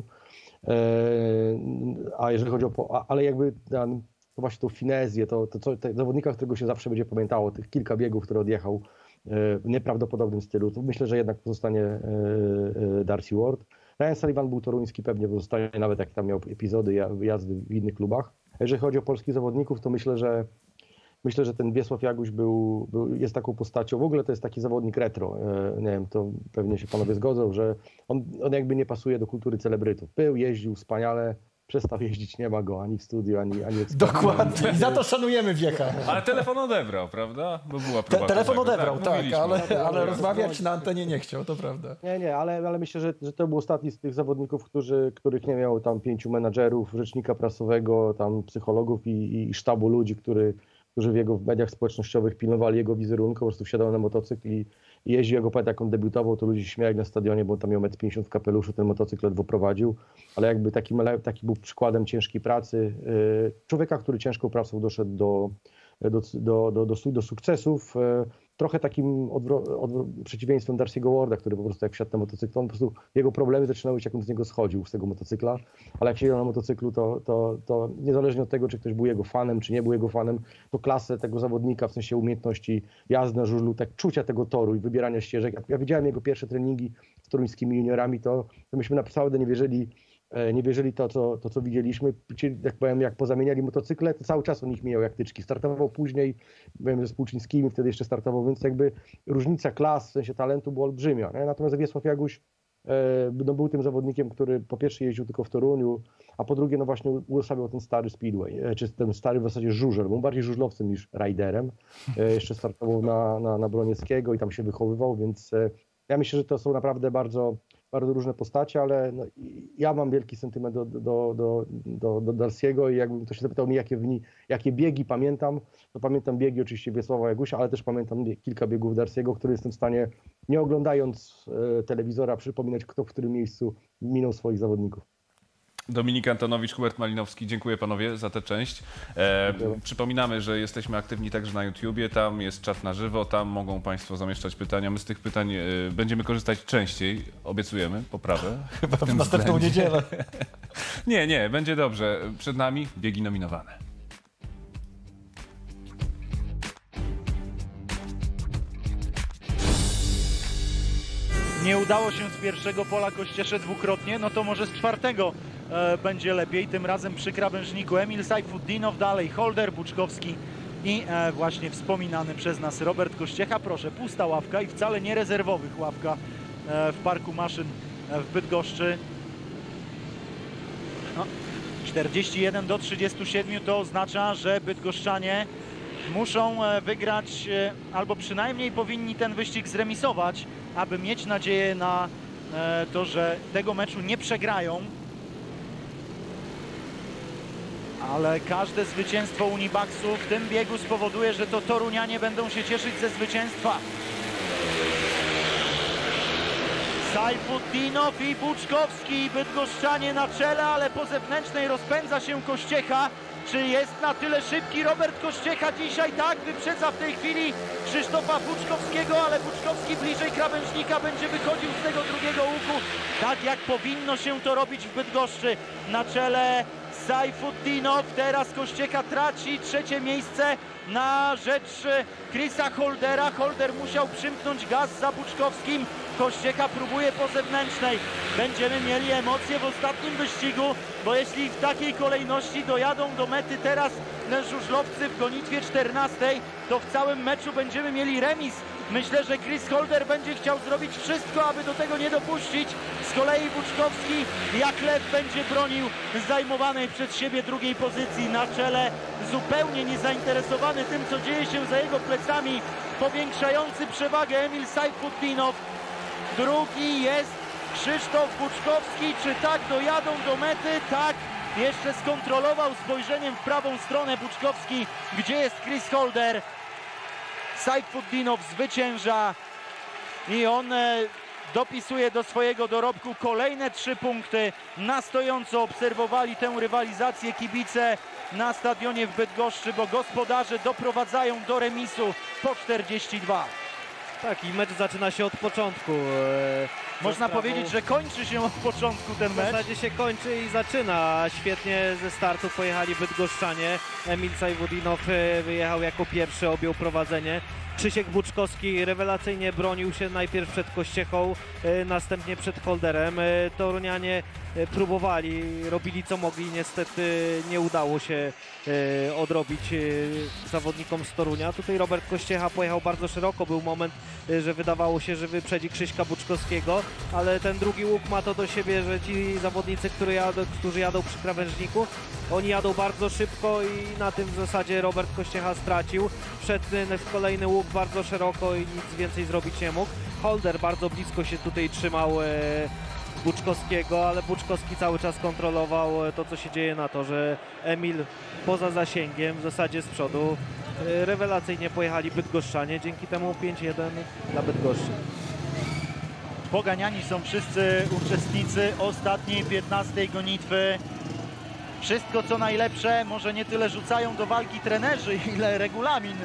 A jeżeli chodzi ale jakby to właśnie tą finezję, to zawodnika, którego się zawsze będzie pamiętało, tych kilka biegów, które odjechał w nieprawdopodobnym stylu, to myślę, że jednak pozostanie Darcy Ward. Ryan Sullivan był toruński, pewnie pozostanie, nawet jak tam miał epizody jazdy w innych klubach. A jeżeli chodzi o polskich zawodników, to myślę, że ten Wiesław Jaguś jest taką postacią, w ogóle to jest taki zawodnik retro, nie wiem, to pewnie się panowie zgodzą, że on jakby nie pasuje do kultury celebrytów. Jeździł wspaniale, przestał jeździć, nie ma go ani w studiu, ani Dokładnie. I za to szanujemy Wiecha. Ale telefon odebrał, prawda? Bo była próba telefon odebrał, tak, ale no, rozmawiać na antenie nie chciał, to prawda. Nie, ale myślę, że to był ostatni z tych zawodników, których nie miał tam 5 menadżerów, rzecznika prasowego, tam psychologów i sztabu ludzi, którzy w mediach społecznościowych pilnowali jego wizerunku, po prostu wsiadał na motocykl i jeździł. Ja go pamiętam, jak on debiutował, to ludzie się śmiali na stadionie, bo on tam miał 1,50 m w kapeluszu, ten motocykl ledwo prowadził, ale jakby taki był przykładem ciężkiej pracy. Człowieka, który ciężką pracą doszedł do sukcesów. Trochę takim przeciwieństwem Darcy'ego Warda, który po prostu jak wsiadł na motocykl, on po prostu jego problemy zaczynały się, jak on z niego schodził, z tego motocykla, ale jak siedział na motocyklu, to niezależnie od tego, czy ktoś był jego fanem, czy nie był jego fanem, to klasę tego zawodnika, w sensie umiejętności jazdy na żużlu, tak czucia tego toru i wybierania ścieżek. Ja widziałem jego pierwsze treningi z toruńskimi juniorami, to myśmy naprawdę nie wierzyli to, co widzieliśmy. Jak powiem, jak pozamieniali motocykle, to cały czas o nich mijał jak tyczki. Startował później, byłem ze Spółczyńskimi, wtedy jeszcze startował, więc jakby różnica klas, w sensie talentu była olbrzymia. Nie? Natomiast Wiesław Jaguś był tym zawodnikiem, który po pierwsze jeździł tylko w Toruniu, a po drugie właśnie uosabiał ten stary speedway, czy ten stary w zasadzie żużel. Był bardziej żużlowcem niż rajderem. Jeszcze startował na Bronieckiego i tam się wychowywał, więc ja myślę, że to są naprawdę bardzo różne postacie, ale no, ja mam wielki sentyment do Darcy'ego i jakby ktoś zapytał mnie, jakie biegi pamiętam, to pamiętam biegi oczywiście Wiesława Jagusia, ale też pamiętam kilka biegów Darcy'ego, który jestem w stanie, nie oglądając telewizora, przypominać, kto w którym miejscu minął swoich zawodników. Dominik Antonowicz, Hubert Malinowski, dziękuję panowie za tę część. Przypominamy, że jesteśmy aktywni także na YouTubie, tam jest czat na żywo, tam mogą państwo zamieszczać pytania. My z tych pytań będziemy korzystać częściej, obiecujemy, poprawę. Chyba w następną niedzielę. Nie, będzie dobrze. Przed nami biegi nominowane. Nie udało się z pierwszego pola Kościesze dwukrotnie, no to może z czwartego będzie lepiej. Tym razem przy krawężniku Emil Sajfuddinow, dalej Holder, Buczkowski i właśnie wspominany przez nas Robert Kościecha. Proszę, pusta ławka i wcale nie rezerwowych ławka w Parku Maszyn w Bydgoszczy. No, 41-37 to oznacza, że bydgoszczanie muszą wygrać, albo przynajmniej powinni ten wyścig zremisować, aby mieć nadzieję na to, że tego meczu nie przegrają. Ale każde zwycięstwo Unibaxu w tym biegu spowoduje, że to Torunianie będą się cieszyć ze zwycięstwa. Sajfuddinow i Buczkowski, bydgoszczanie na czele, ale po zewnętrznej rozpędza się Kościecha. Czy jest na tyle szybki Robert Kościecha dzisiaj? Tak, wyprzedza w tej chwili Krzysztofa Buczkowskiego, ale Buczkowski bliżej krawężnika będzie wychodził z tego drugiego łuku, tak jak powinno się to robić w Bydgoszczy. Na czele Sajfuddinow, teraz Kościecha traci trzecie miejsce na rzecz Chrisa Holdera. Holder musiał przymknąć gaz za Buczkowskim. Kościecha próbuje po zewnętrznej. Będziemy mieli emocje w ostatnim wyścigu, bo jeśli w takiej kolejności dojadą do mety teraz żużlowcy w gonitwie 14, to w całym meczu będziemy mieli remis. Myślę, że Chris Holder będzie chciał zrobić wszystko, aby do tego nie dopuścić. Z kolei Buczkowski jak lew będzie bronił zajmowanej przez siebie drugiej pozycji. Na czele zupełnie niezainteresowany tym, co dzieje się za jego plecami, powiększający przewagę Emil Sajfuddinow. Drugi jest Krzysztof Buczkowski, czy tak dojadą do mety? Tak, jeszcze skontrolował spojrzeniem w prawą stronę Buczkowski, gdzie jest Chris Holder. Sajfuddinow zwycięża i on dopisuje do swojego dorobku kolejne 3 punkty. Na stojąco obserwowali tę rywalizację kibice na stadionie w Bydgoszczy, bo gospodarze doprowadzają do remisu po 42. Tak, i mecz zaczyna się od początku. Można powiedzieć, że kończy się od początku ten mecz. W zasadzie się kończy i zaczyna. Świetnie ze startu pojechali bydgoszczanie. Emil Sajfuddinow wyjechał jako pierwszy, objął prowadzenie. Krzysiek Buczkowski rewelacyjnie bronił się najpierw przed Kościechą, następnie przed Holderem. Torunianie próbowali, robili co mogli, niestety nie udało się odrobić zawodnikom z Torunia. Tutaj Robert Kościecha pojechał bardzo szeroko, był moment, że wydawało się, że wyprzedzi Krzyśka Buczkowskiego, ale ten drugi łuk ma to do siebie, że ci zawodnicy, którzy jadą przy krawężniku, oni jadą bardzo szybko i na tym w zasadzie Robert Kościecha stracił. Wszedł w kolejny łuk bardzo szeroko i nic więcej zrobić nie mógł. Holder bardzo blisko się tutaj trzymał Buczkowskiego, ale Buczkowski cały czas kontrolował to, co się dzieje na torze. Emil poza zasięgiem, w zasadzie z przodu. Rewelacyjnie pojechali bydgoszczanie, dzięki temu 5-1 dla Bydgoszczy. Poganiani są wszyscy uczestnicy ostatniej 15. gonitwy. Wszystko co najlepsze, może nie tyle rzucają do walki trenerzy, ile regulamin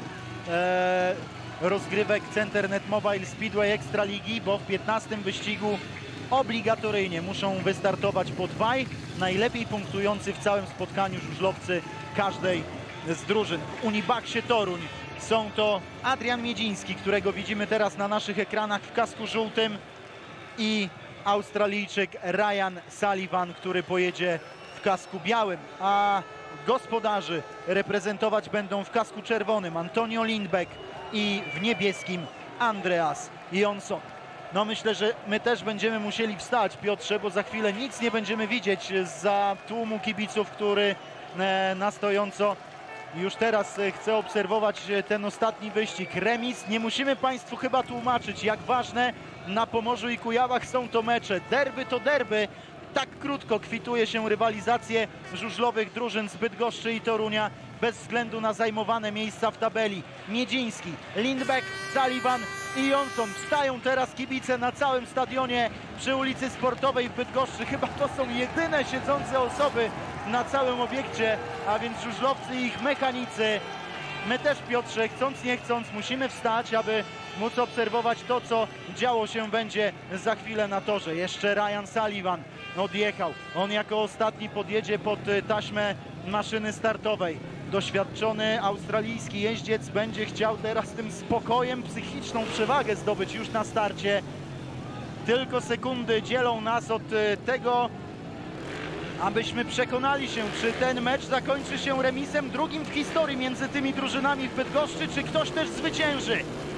rozgrywek Centernet Mobile Speedway Ekstraligi, bo w 15. wyścigu obligatoryjnie muszą wystartować po 2 najlepiej punktujący w całym spotkaniu żużlowcy każdej z drużyn. W Unibaxie Toruń są to Adrian Miedziński, którego widzimy teraz na naszych ekranach w kasku żółtym, i Australijczyk Ryan Sullivan, który pojedzie w kasku białym, a gospodarzy reprezentować będą w kasku czerwonym Antonio Lindbeck i w niebieskim Andreas Jonsson. No myślę, że my też będziemy musieli wstać, Piotrze, bo za chwilę nic nie będziemy widzieć za tłumu kibiców, który na stojąco już teraz chce obserwować ten ostatni wyścig. Remis, nie musimy Państwu chyba tłumaczyć, jak ważne na Pomorzu i Kujawach są to mecze. Derby to derby. Tak krótko kwituje się rywalizację żużlowych drużyn z Bydgoszczy i Torunia bez względu na zajmowane miejsca w tabeli. Miedziński, Lindbeck, Sullivan i Jonsson. Wstają teraz kibice na całym stadionie przy ulicy Sportowej w Bydgoszczy. Chyba to są jedyne siedzące osoby na całym obiekcie, a więc żużlowcy i ich mechanicy. My też, Piotrze, chcąc nie chcąc, musimy wstać, aby móc obserwować to, co działo się będzie za chwilę na torze. Jeszcze Ryan Sullivan odjechał. On jako ostatni podjedzie pod taśmę maszyny startowej. Doświadczony australijski jeździec będzie chciał teraz tym spokojem psychiczną przewagę zdobyć już na starcie. Tylko sekundy dzielą nas od tego, abyśmy przekonali się, czy ten mecz zakończy się remisem drugim w historii między tymi drużynami w Bydgoszczy, czy ktoś też zwycięży.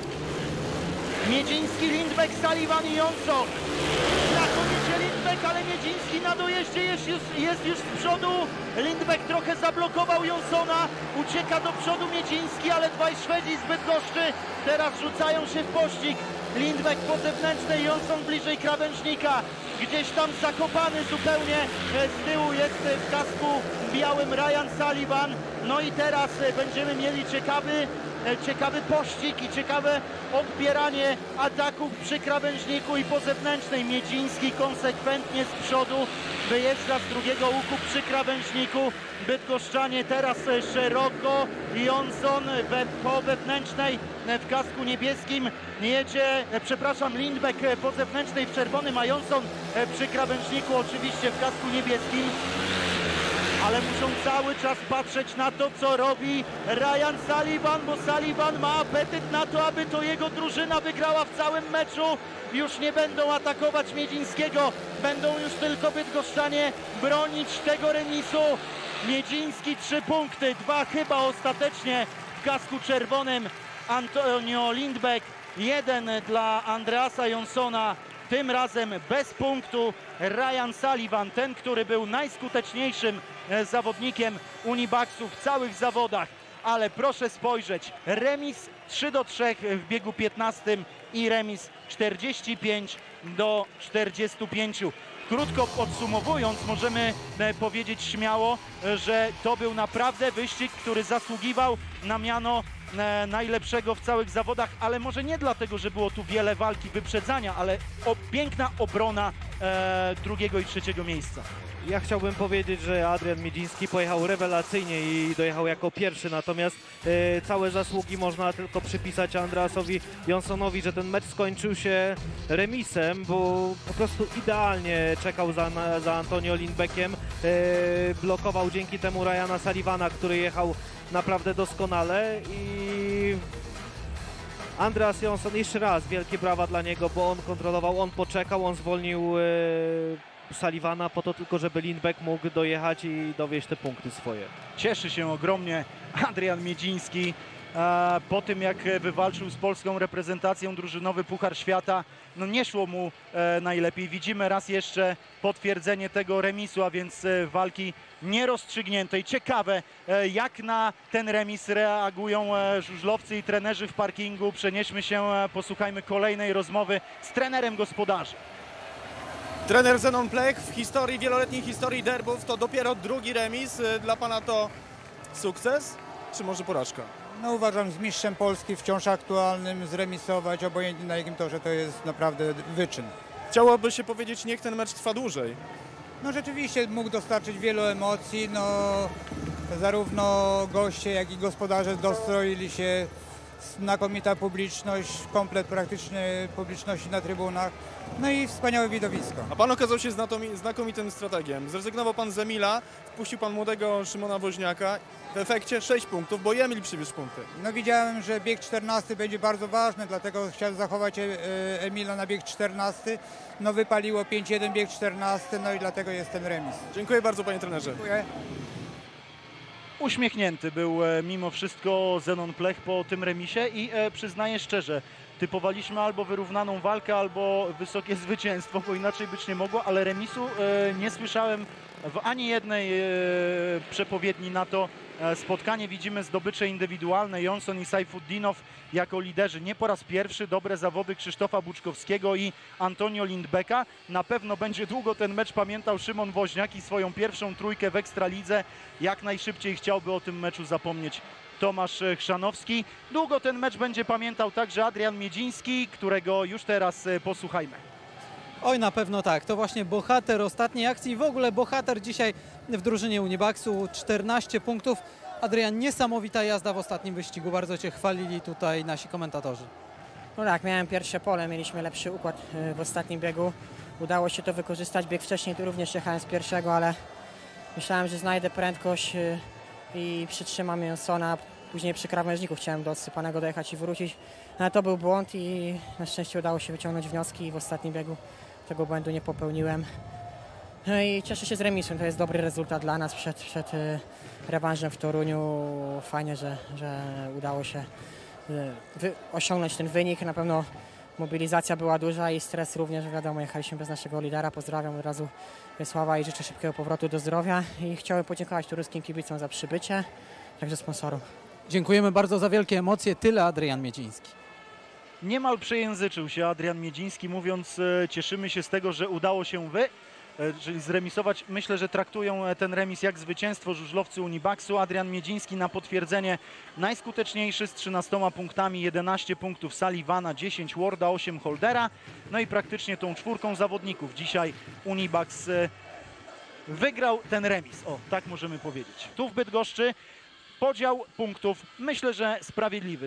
Miedziński, Lindbeck, Sullivan i Jonsson. Znakomicie Lindbeck, ale Miedziński na dojeździe jest już z przodu. Lindbeck trochę zablokował Jonssona. Ucieka do przodu Miedziński, ale dwaj Szwedzi z Bydgoszczy teraz rzucają się w pościg. Lindbeck po zewnętrznej, Jonsson bliżej krawężnika. Gdzieś tam zakopany zupełnie z tyłu jest w kasku białym Ryan Sullivan. No i teraz będziemy mieli ciekawy pościg i ciekawe odbieranie ataków przy krawężniku i po zewnętrznej. Miedziński konsekwentnie z przodu wyjeżdża z drugiego łuku przy krawężniku. Bydgoszczanie teraz szeroko. Jonsson po wewnętrznej w kasku niebieskim jedzie, Lindbeck po zewnętrznej w czerwonym, a Jonsson przy krawężniku oczywiście w kasku niebieskim. Ale muszą cały czas patrzeć na to, co robi Ryan Sullivan, bo Sullivan ma apetyt na to, aby to jego drużyna wygrała w całym meczu. Już nie będą atakować Miedzińskiego, będą już tylko bydgoszczanie bronić tego remisu. Miedziński 3 punkty, 2 chyba ostatecznie w kasku czerwonym Antonio Lindbeck, 1 dla Andreasa Jonssona. Tym razem bez punktu Ryan Sullivan, ten, który był najskuteczniejszym zawodnikiem Unibaxu w całych zawodach. ale proszę spojrzeć, remis 3-3 w biegu 15 i remis 45-45. Krótko podsumowując, możemy powiedzieć śmiało, że to był naprawdę wyścig, który zasługiwał na miano najlepszego w całych zawodach, ale może nie dlatego, że było tu wiele walki, wyprzedzania, ale piękna obrona drugiego i trzeciego miejsca. Ja chciałbym powiedzieć, że Adrian Miedziński pojechał rewelacyjnie i dojechał jako pierwszy, natomiast całe zasługi można tylko przypisać Andreasowi Jonsonowi, że ten mecz skończył się remisem, bo po prostu idealnie czekał za Antonio Lindbeckiem, blokował dzięki temu Ryana Sullivana, który jechał naprawdę doskonale i Andreas Jonsson, jeszcze raz wielkie brawa dla niego, bo on kontrolował, on poczekał, on zwolnił Sullivana po to tylko, żeby Lindbeck mógł dojechać i dowieźć te punkty swoje. Cieszy się ogromnie Adrian Miedziński po tym, jak wywalczył z polską reprezentacją drużynowy Puchar Świata. No nie szło mu najlepiej. Widzimy raz jeszcze potwierdzenie tego remisu, a więc walki nierozstrzygniętej. Ciekawe, jak na ten remis reagują żużlowcy i trenerzy w parkingu. Przenieśmy się, posłuchajmy kolejnej rozmowy z trenerem gospodarzy. Trener Zenon Plech, w historii, wieloletniej historii derbów to dopiero drugi remis. Dla pana to sukces, czy może porażka? No uważam, z mistrzem Polski wciąż aktualnym zremisować, obojętnie na jakim torze, to jest naprawdę wyczyn. Chciałoby się powiedzieć, niech ten mecz trwa dłużej. No rzeczywiście mógł dostarczyć wielu emocji, no zarówno goście, jak i gospodarze dostroili się, znakomita publiczność, komplet praktycznie publiczności na trybunach, no i wspaniałe widowisko. A pan okazał się znakomitym strategiem. Zrezygnował pan z Emila, wpuścił pan młodego Szymona Woźniaka. W efekcie 6 punktów, bo Emil przywiózł punkty. No widziałem, że bieg 14 będzie bardzo ważny, dlatego chciałem zachować Emila na bieg 14. No wypaliło 5-1 bieg 14, no i dlatego jest ten remis. Dziękuję bardzo, panie trenerze. Dziękuję. Uśmiechnięty był mimo wszystko Zenon Plech po tym remisie i przyznaję szczerze, typowaliśmy albo wyrównaną walkę, albo wysokie zwycięstwo, bo inaczej być nie mogło, ale remisu nie słyszałem w ani jednej przepowiedni na to spotkanie. Widzimy zdobycze indywidualne, Jonsson i Sajfuddinow jako liderzy. Nie po raz pierwszy dobre zawody Krzysztofa Buczkowskiego i Antonio Lindbecka. Na pewno będzie długo ten mecz pamiętał Szymon Woźniak i swoją pierwszą trójkę w Ekstralidze. Jak najszybciej chciałby o tym meczu zapomnieć Tomasz Chrzanowski. Długo ten mecz będzie pamiętał także Adrian Miedziński, którego już teraz posłuchajmy. Oj, na pewno tak. To właśnie bohater ostatniej akcji i w ogóle bohater dzisiaj w drużynie Unibaxu. 14 punktów. Adrian, niesamowita jazda w ostatnim wyścigu. Bardzo Cię chwalili tutaj nasi komentatorzy. No tak, miałem pierwsze pole, mieliśmy lepszy układ w ostatnim biegu. Udało się to wykorzystać. Bieg wcześniej tu również jechałem z pierwszego, ale myślałem, że znajdę prędkość i przytrzymam Jonsona. Później przy krawężniku chciałem do odsypanego dojechać i wrócić. Ale to był błąd i na szczęście udało się wyciągnąć wnioski i w ostatnim biegu tego błędu nie popełniłem. No i cieszę się z remisu, to jest dobry rezultat dla nas przed rewanżem w Toruniu. Fajnie, że udało się osiągnąć ten wynik. Na pewno mobilizacja była duża i stres również, wiadomo, jechaliśmy bez naszego lidera. Pozdrawiam od razu Wiesława i życzę szybkiego powrotu do zdrowia. I chciałem podziękować turyskim kibicom za przybycie, także sponsorom. Dziękujemy bardzo za wielkie emocje. Tyle Adrian Miedziński. Niemal przejęzyczył się Adrian Miedziński, mówiąc cieszymy się z tego, że udało się czyli zremisować. Myślę, że traktują ten remis jak zwycięstwo żużlowcy Unibaxu. Adrian Miedziński na potwierdzenie najskuteczniejszy z 13 punktami, 11 punktów Sullivana, 10 Warda, 8 Holdera. No i praktycznie tą czwórką zawodników dzisiaj Unibax wygrał ten remis. O, tak możemy powiedzieć. Tu w Bydgoszczy podział punktów, myślę, że sprawiedliwy.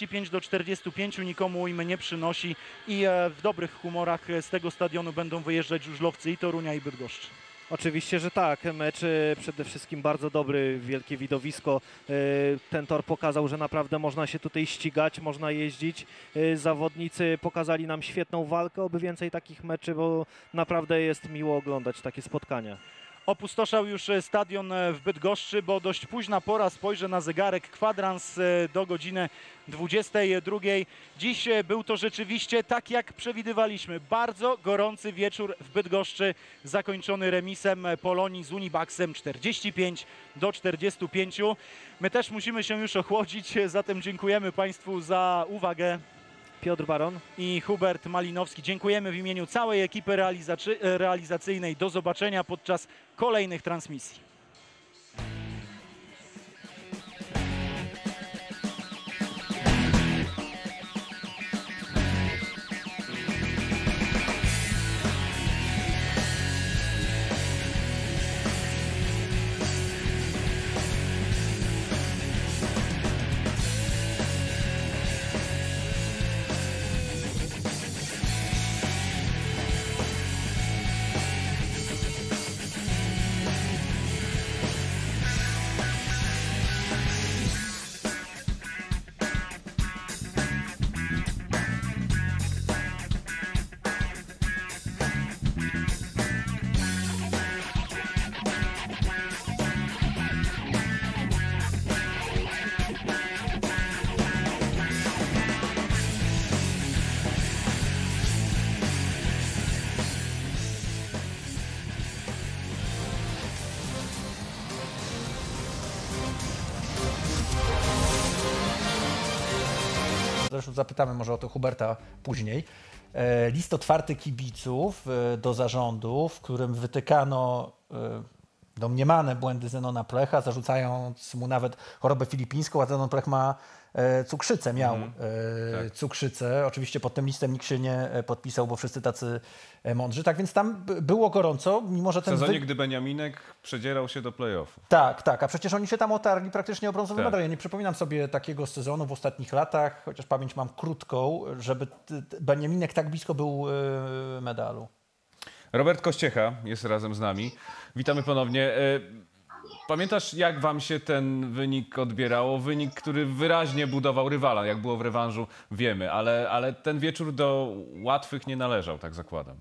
45-45 nikomu ujmy nie przynosi i w dobrych humorach z tego stadionu będą wyjeżdżać żużlowcy i Torunia, i Bydgoszczy. Oczywiście, że tak. Mecz przede wszystkim bardzo dobry, wielkie widowisko. Ten tor pokazał, że naprawdę można się tutaj ścigać, można jeździć. Zawodnicy pokazali nam świetną walkę, oby więcej takich meczy, bo naprawdę jest miło oglądać takie spotkania. opustoszał już stadion w Bydgoszczy, bo dość późna pora, spojrzę na zegarek, kwadrans do godziny 22. Dziś był to rzeczywiście, tak jak przewidywaliśmy, bardzo gorący wieczór w Bydgoszczy, zakończony remisem Polonii z Unibaxem 45-45. My też musimy się już ochłodzić, zatem dziękujemy Państwu za uwagę. Piotr Baron i Hubert Malinowski. Dziękujemy w imieniu całej ekipy realizacyjnej. Do zobaczenia podczas kolejnych transmisji. Zresztą zapytamy może o to Huberta później. List otwarty kibiców do zarządu, w którym wytykano domniemane błędy Zenona Plecha, zarzucając mu nawet chorobę filipińską, a Zenon Plech ma cukrzycę, miał cukrzycę. Oczywiście pod tym listem nikt się nie podpisał, bo wszyscy tacy mądrzy. Tak więc tam było gorąco, mimo że ten... W sezonie, gdy Beniaminek przedzierał się do play-offów. Tak, tak, a przecież oni się tam otarli praktycznie o brązowy medal. Ja nie przypominam sobie takiego sezonu w ostatnich latach, chociaż pamięć mam krótką, żeby Beniaminek tak blisko był medalu. Robert Kościecha jest razem z nami. Witamy ponownie. Pamiętasz, jak wam się ten wynik odbierało? Wynik, który wyraźnie budował rywala. Jak było w rewanżu, wiemy, ale ten wieczór do łatwych nie należał, tak zakładam.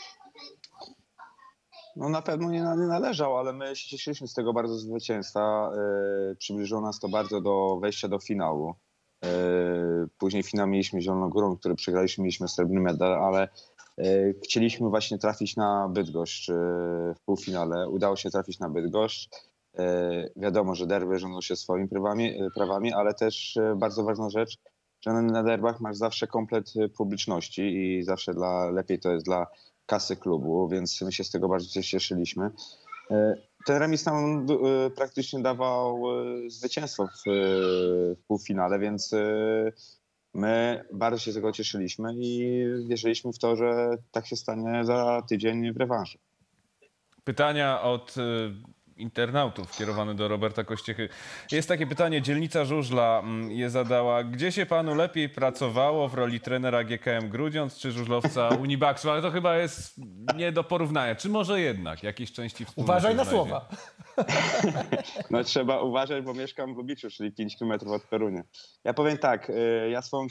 No na pewno nie należał, ale my się cieszyliśmy z tego bardzo zwycięstwa. Przybliżyło nas to bardzo do wejścia do finału. Później finał mieliśmy z Zieloną Górą, który przegraliśmy, mieliśmy srebrny medal, ale chcieliśmy właśnie trafić na Bydgoszcz w półfinale. Udało się trafić na Bydgoszcz. Wiadomo, że derby rządzą się swoimi prawami, ale też bardzo ważna rzecz, że na derbach masz zawsze komplet publiczności i zawsze lepiej to jest dla kasy klubu, więc my się z tego bardzo cieszyliśmy. Ten remis nam praktycznie dawał zwycięstwo w półfinale, więc my bardzo się z tego cieszyliśmy i wierzyliśmy w to, że tak się stanie za tydzień w rewanżu. Pytania od internautów kierowane do Roberta Kościechy. Jest takie pytanie, dzielnica Żużla je zadała. Gdzie się panu lepiej pracowało w roli trenera GKM Grudziądz czy żużlowca Unibaxu? Ale to chyba jest nie do porównania. Czy może jednak jakieś części wspólne? Uważaj na słowa. No trzeba uważać, bo mieszkam w Lubiczu, czyli 5 km od Torunia. Ja powiem tak, ja swoją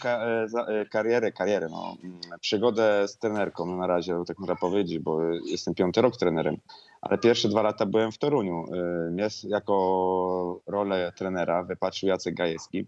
przygodę z trenerką na razie, tak można powiedzieć, bo jestem 5. rok trenerem, ale pierwsze 2 lata byłem w Toruniu. Jako rolę trenera wypatrzył Jacek Gajewski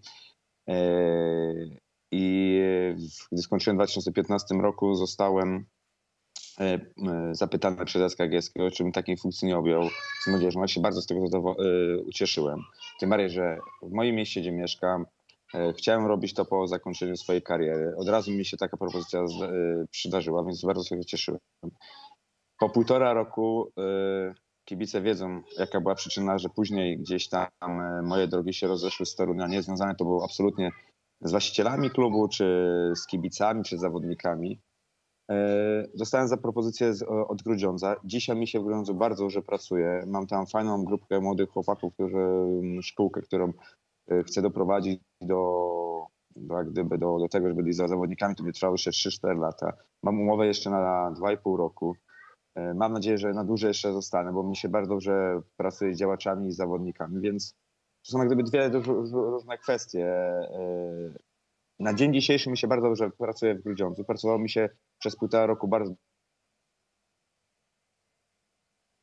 i gdy skończyłem w 2015 roku, zostałem zapytany przez Jacka Gajewskiego, czym takim funkcji nie objął z młodzieżą. Ja się bardzo z tego ucieszyłem. Tym bardziej, że w moim mieście, gdzie mieszkam, chciałem robić to po zakończeniu swojej kariery. Od razu mi się taka propozycja przydarzyła, więc bardzo się cieszyłem. Po 1,5 roku kibice wiedzą, jaka była przyczyna, że później gdzieś tam moje drogi się rozeszły z Torunia. Nie związane to było absolutnie z właścicielami klubu, czy z kibicami, czy z zawodnikami. Dostałem zapropozycję od Grudziądza. Dzisiaj mi się w Grudziądzu bardzo dobrze pracuje. Mam tam fajną grupkę młodych chłopaków, szkółkę, którą chcę doprowadzić do tego, żeby byli za zawodnikami. To by trwało jeszcze 3-4 lata. Mam umowę jeszcze na 2,5 roku. Mam nadzieję, że na dłużej jeszcze zostanę, bo mi się bardzo dobrze pracuje z działaczami i z zawodnikami, więc to są jak gdyby dwie różne kwestie. Na dzień dzisiejszy mi się bardzo dobrze pracuje w Grudziądzu. Pracowało mi się przez 1,5 roku bardzo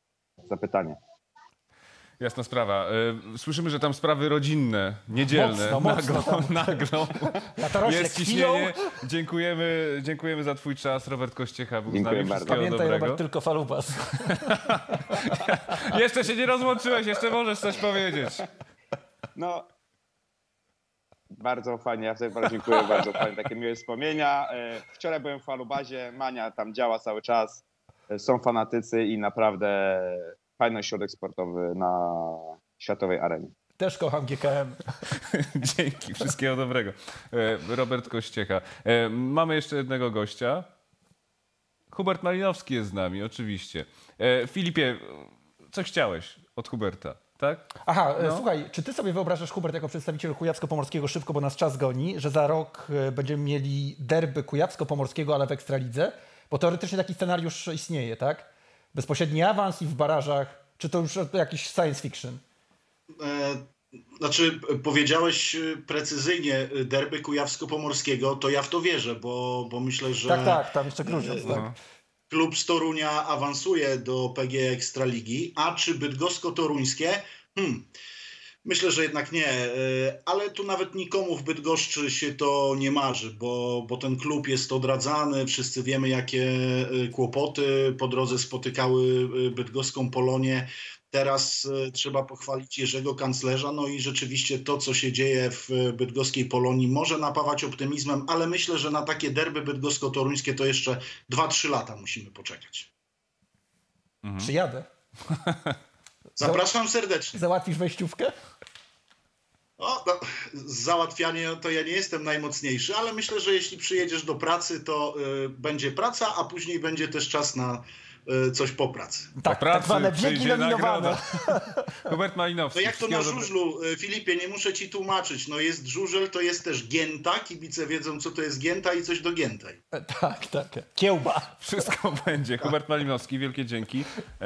zapytanie. Jasna sprawa. Słyszymy, że tam sprawy rodzinne, niedzielne, naglą. Jest ciśnienie. Dziękujemy za twój czas. Robert Kościecha był z nami. Wszystkiego Pamiętaj, dobrego. Robert, tylko falubas. Jeszcze się nie rozłączyłeś, jeszcze możesz coś powiedzieć. No, bardzo fajnie, ja sobie bardzo dziękuję, bardzo fajnie, takie miłe wspomnienia. Wczoraj byłem w falubazie, Mania tam działa cały czas, są fanatycy i naprawdę fajny ośrodek sportowy na światowej arenie. Też kocham GKM. Dzięki, wszystkiego dobrego. Robert Kościecha. Mamy jeszcze jednego gościa. Hubert Malinowski jest z nami, oczywiście. Filipie, co chciałeś od Huberta? Tak? Aha, słuchaj, czy ty sobie wyobrażasz, Hubert, jako przedstawiciel Kujawsko-Pomorskiego, szybko, bo nas czas goni, że za rok będziemy mieli derby Kujawsko-Pomorskiego, ale w Ekstralidze? Bo teoretycznie taki scenariusz istnieje, tak? Bezpośredni awans i w barażach. Czy to już jakiś science fiction? Znaczy, powiedziałeś precyzyjnie derby Kujawsko-Pomorskiego, to ja w to wierzę, bo myślę, że... Tak, tam jeszcze Grudziądz, tak. Klub z Torunia awansuje do PGE Ekstraligi, a czy bydgosko-toruńskie? Myślę, że jednak nie, ale tu nawet nikomu w Bydgoszczy się to nie marzy, bo ten klub jest odradzany, wszyscy wiemy, jakie kłopoty po drodze spotykały bydgoską Polonię. Teraz trzeba pochwalić Jerzego Kanclerza, no i rzeczywiście to, co się dzieje w bydgoskiej Polonii, może napawać optymizmem, ale myślę, że na takie derby bydgosko-toruńskie to jeszcze 2-3 lata musimy poczekać. Przyjadę. Zapraszam serdecznie. Załatwisz wejściówkę? Załatwianie to ja nie jestem najmocniejszy, ale myślę, że jeśli przyjedziesz do pracy, to będzie praca, a później będzie też czas na coś po pracy. Tak zwane biegi nominowane. Hubert Malinowski. To jak to na żużlu, Filipie, nie muszę ci tłumaczyć. No jest żużel, to jest też gięta. Kibice wiedzą, co to jest gięta i coś do giętej. Tak. Kiełba. Wszystko będzie. Hubert Malinowski, wielkie dzięki.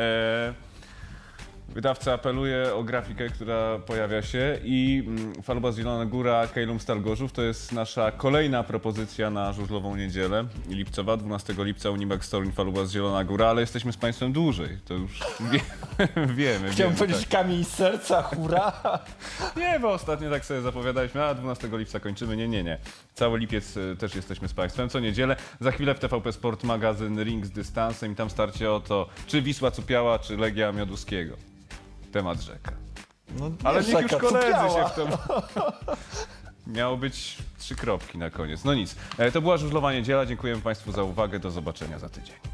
Wydawca apeluje o grafikę, która pojawia się i Falubas Zielona Góra, Kejlum Stal Gorzów to jest nasza kolejna propozycja na żużlową niedzielę lipcowa, 12 lipca Unibax Toruń, Falubas Zielona Góra, ale jesteśmy z Państwem dłużej, to już wiemy. Chciałem powiedzieć kamień z serca, hurra! Nie, bo ostatnio tak sobie zapowiadaliśmy, a 12 lipca kończymy, nie. Cały lipiec też jesteśmy z Państwem, co niedzielę. Za chwilę w TVP Sport magazyn Ring z dystansem i tam starcie o to, czy Wisła Cupiała, czy Legia Mioduskiego. Temat rzeka. Ale niech już koledzy się w tym... Miało być 3 kropki na koniec. No nic. To była żużlowa niedziela. Dziękujemy Państwu za uwagę. Do zobaczenia za tydzień.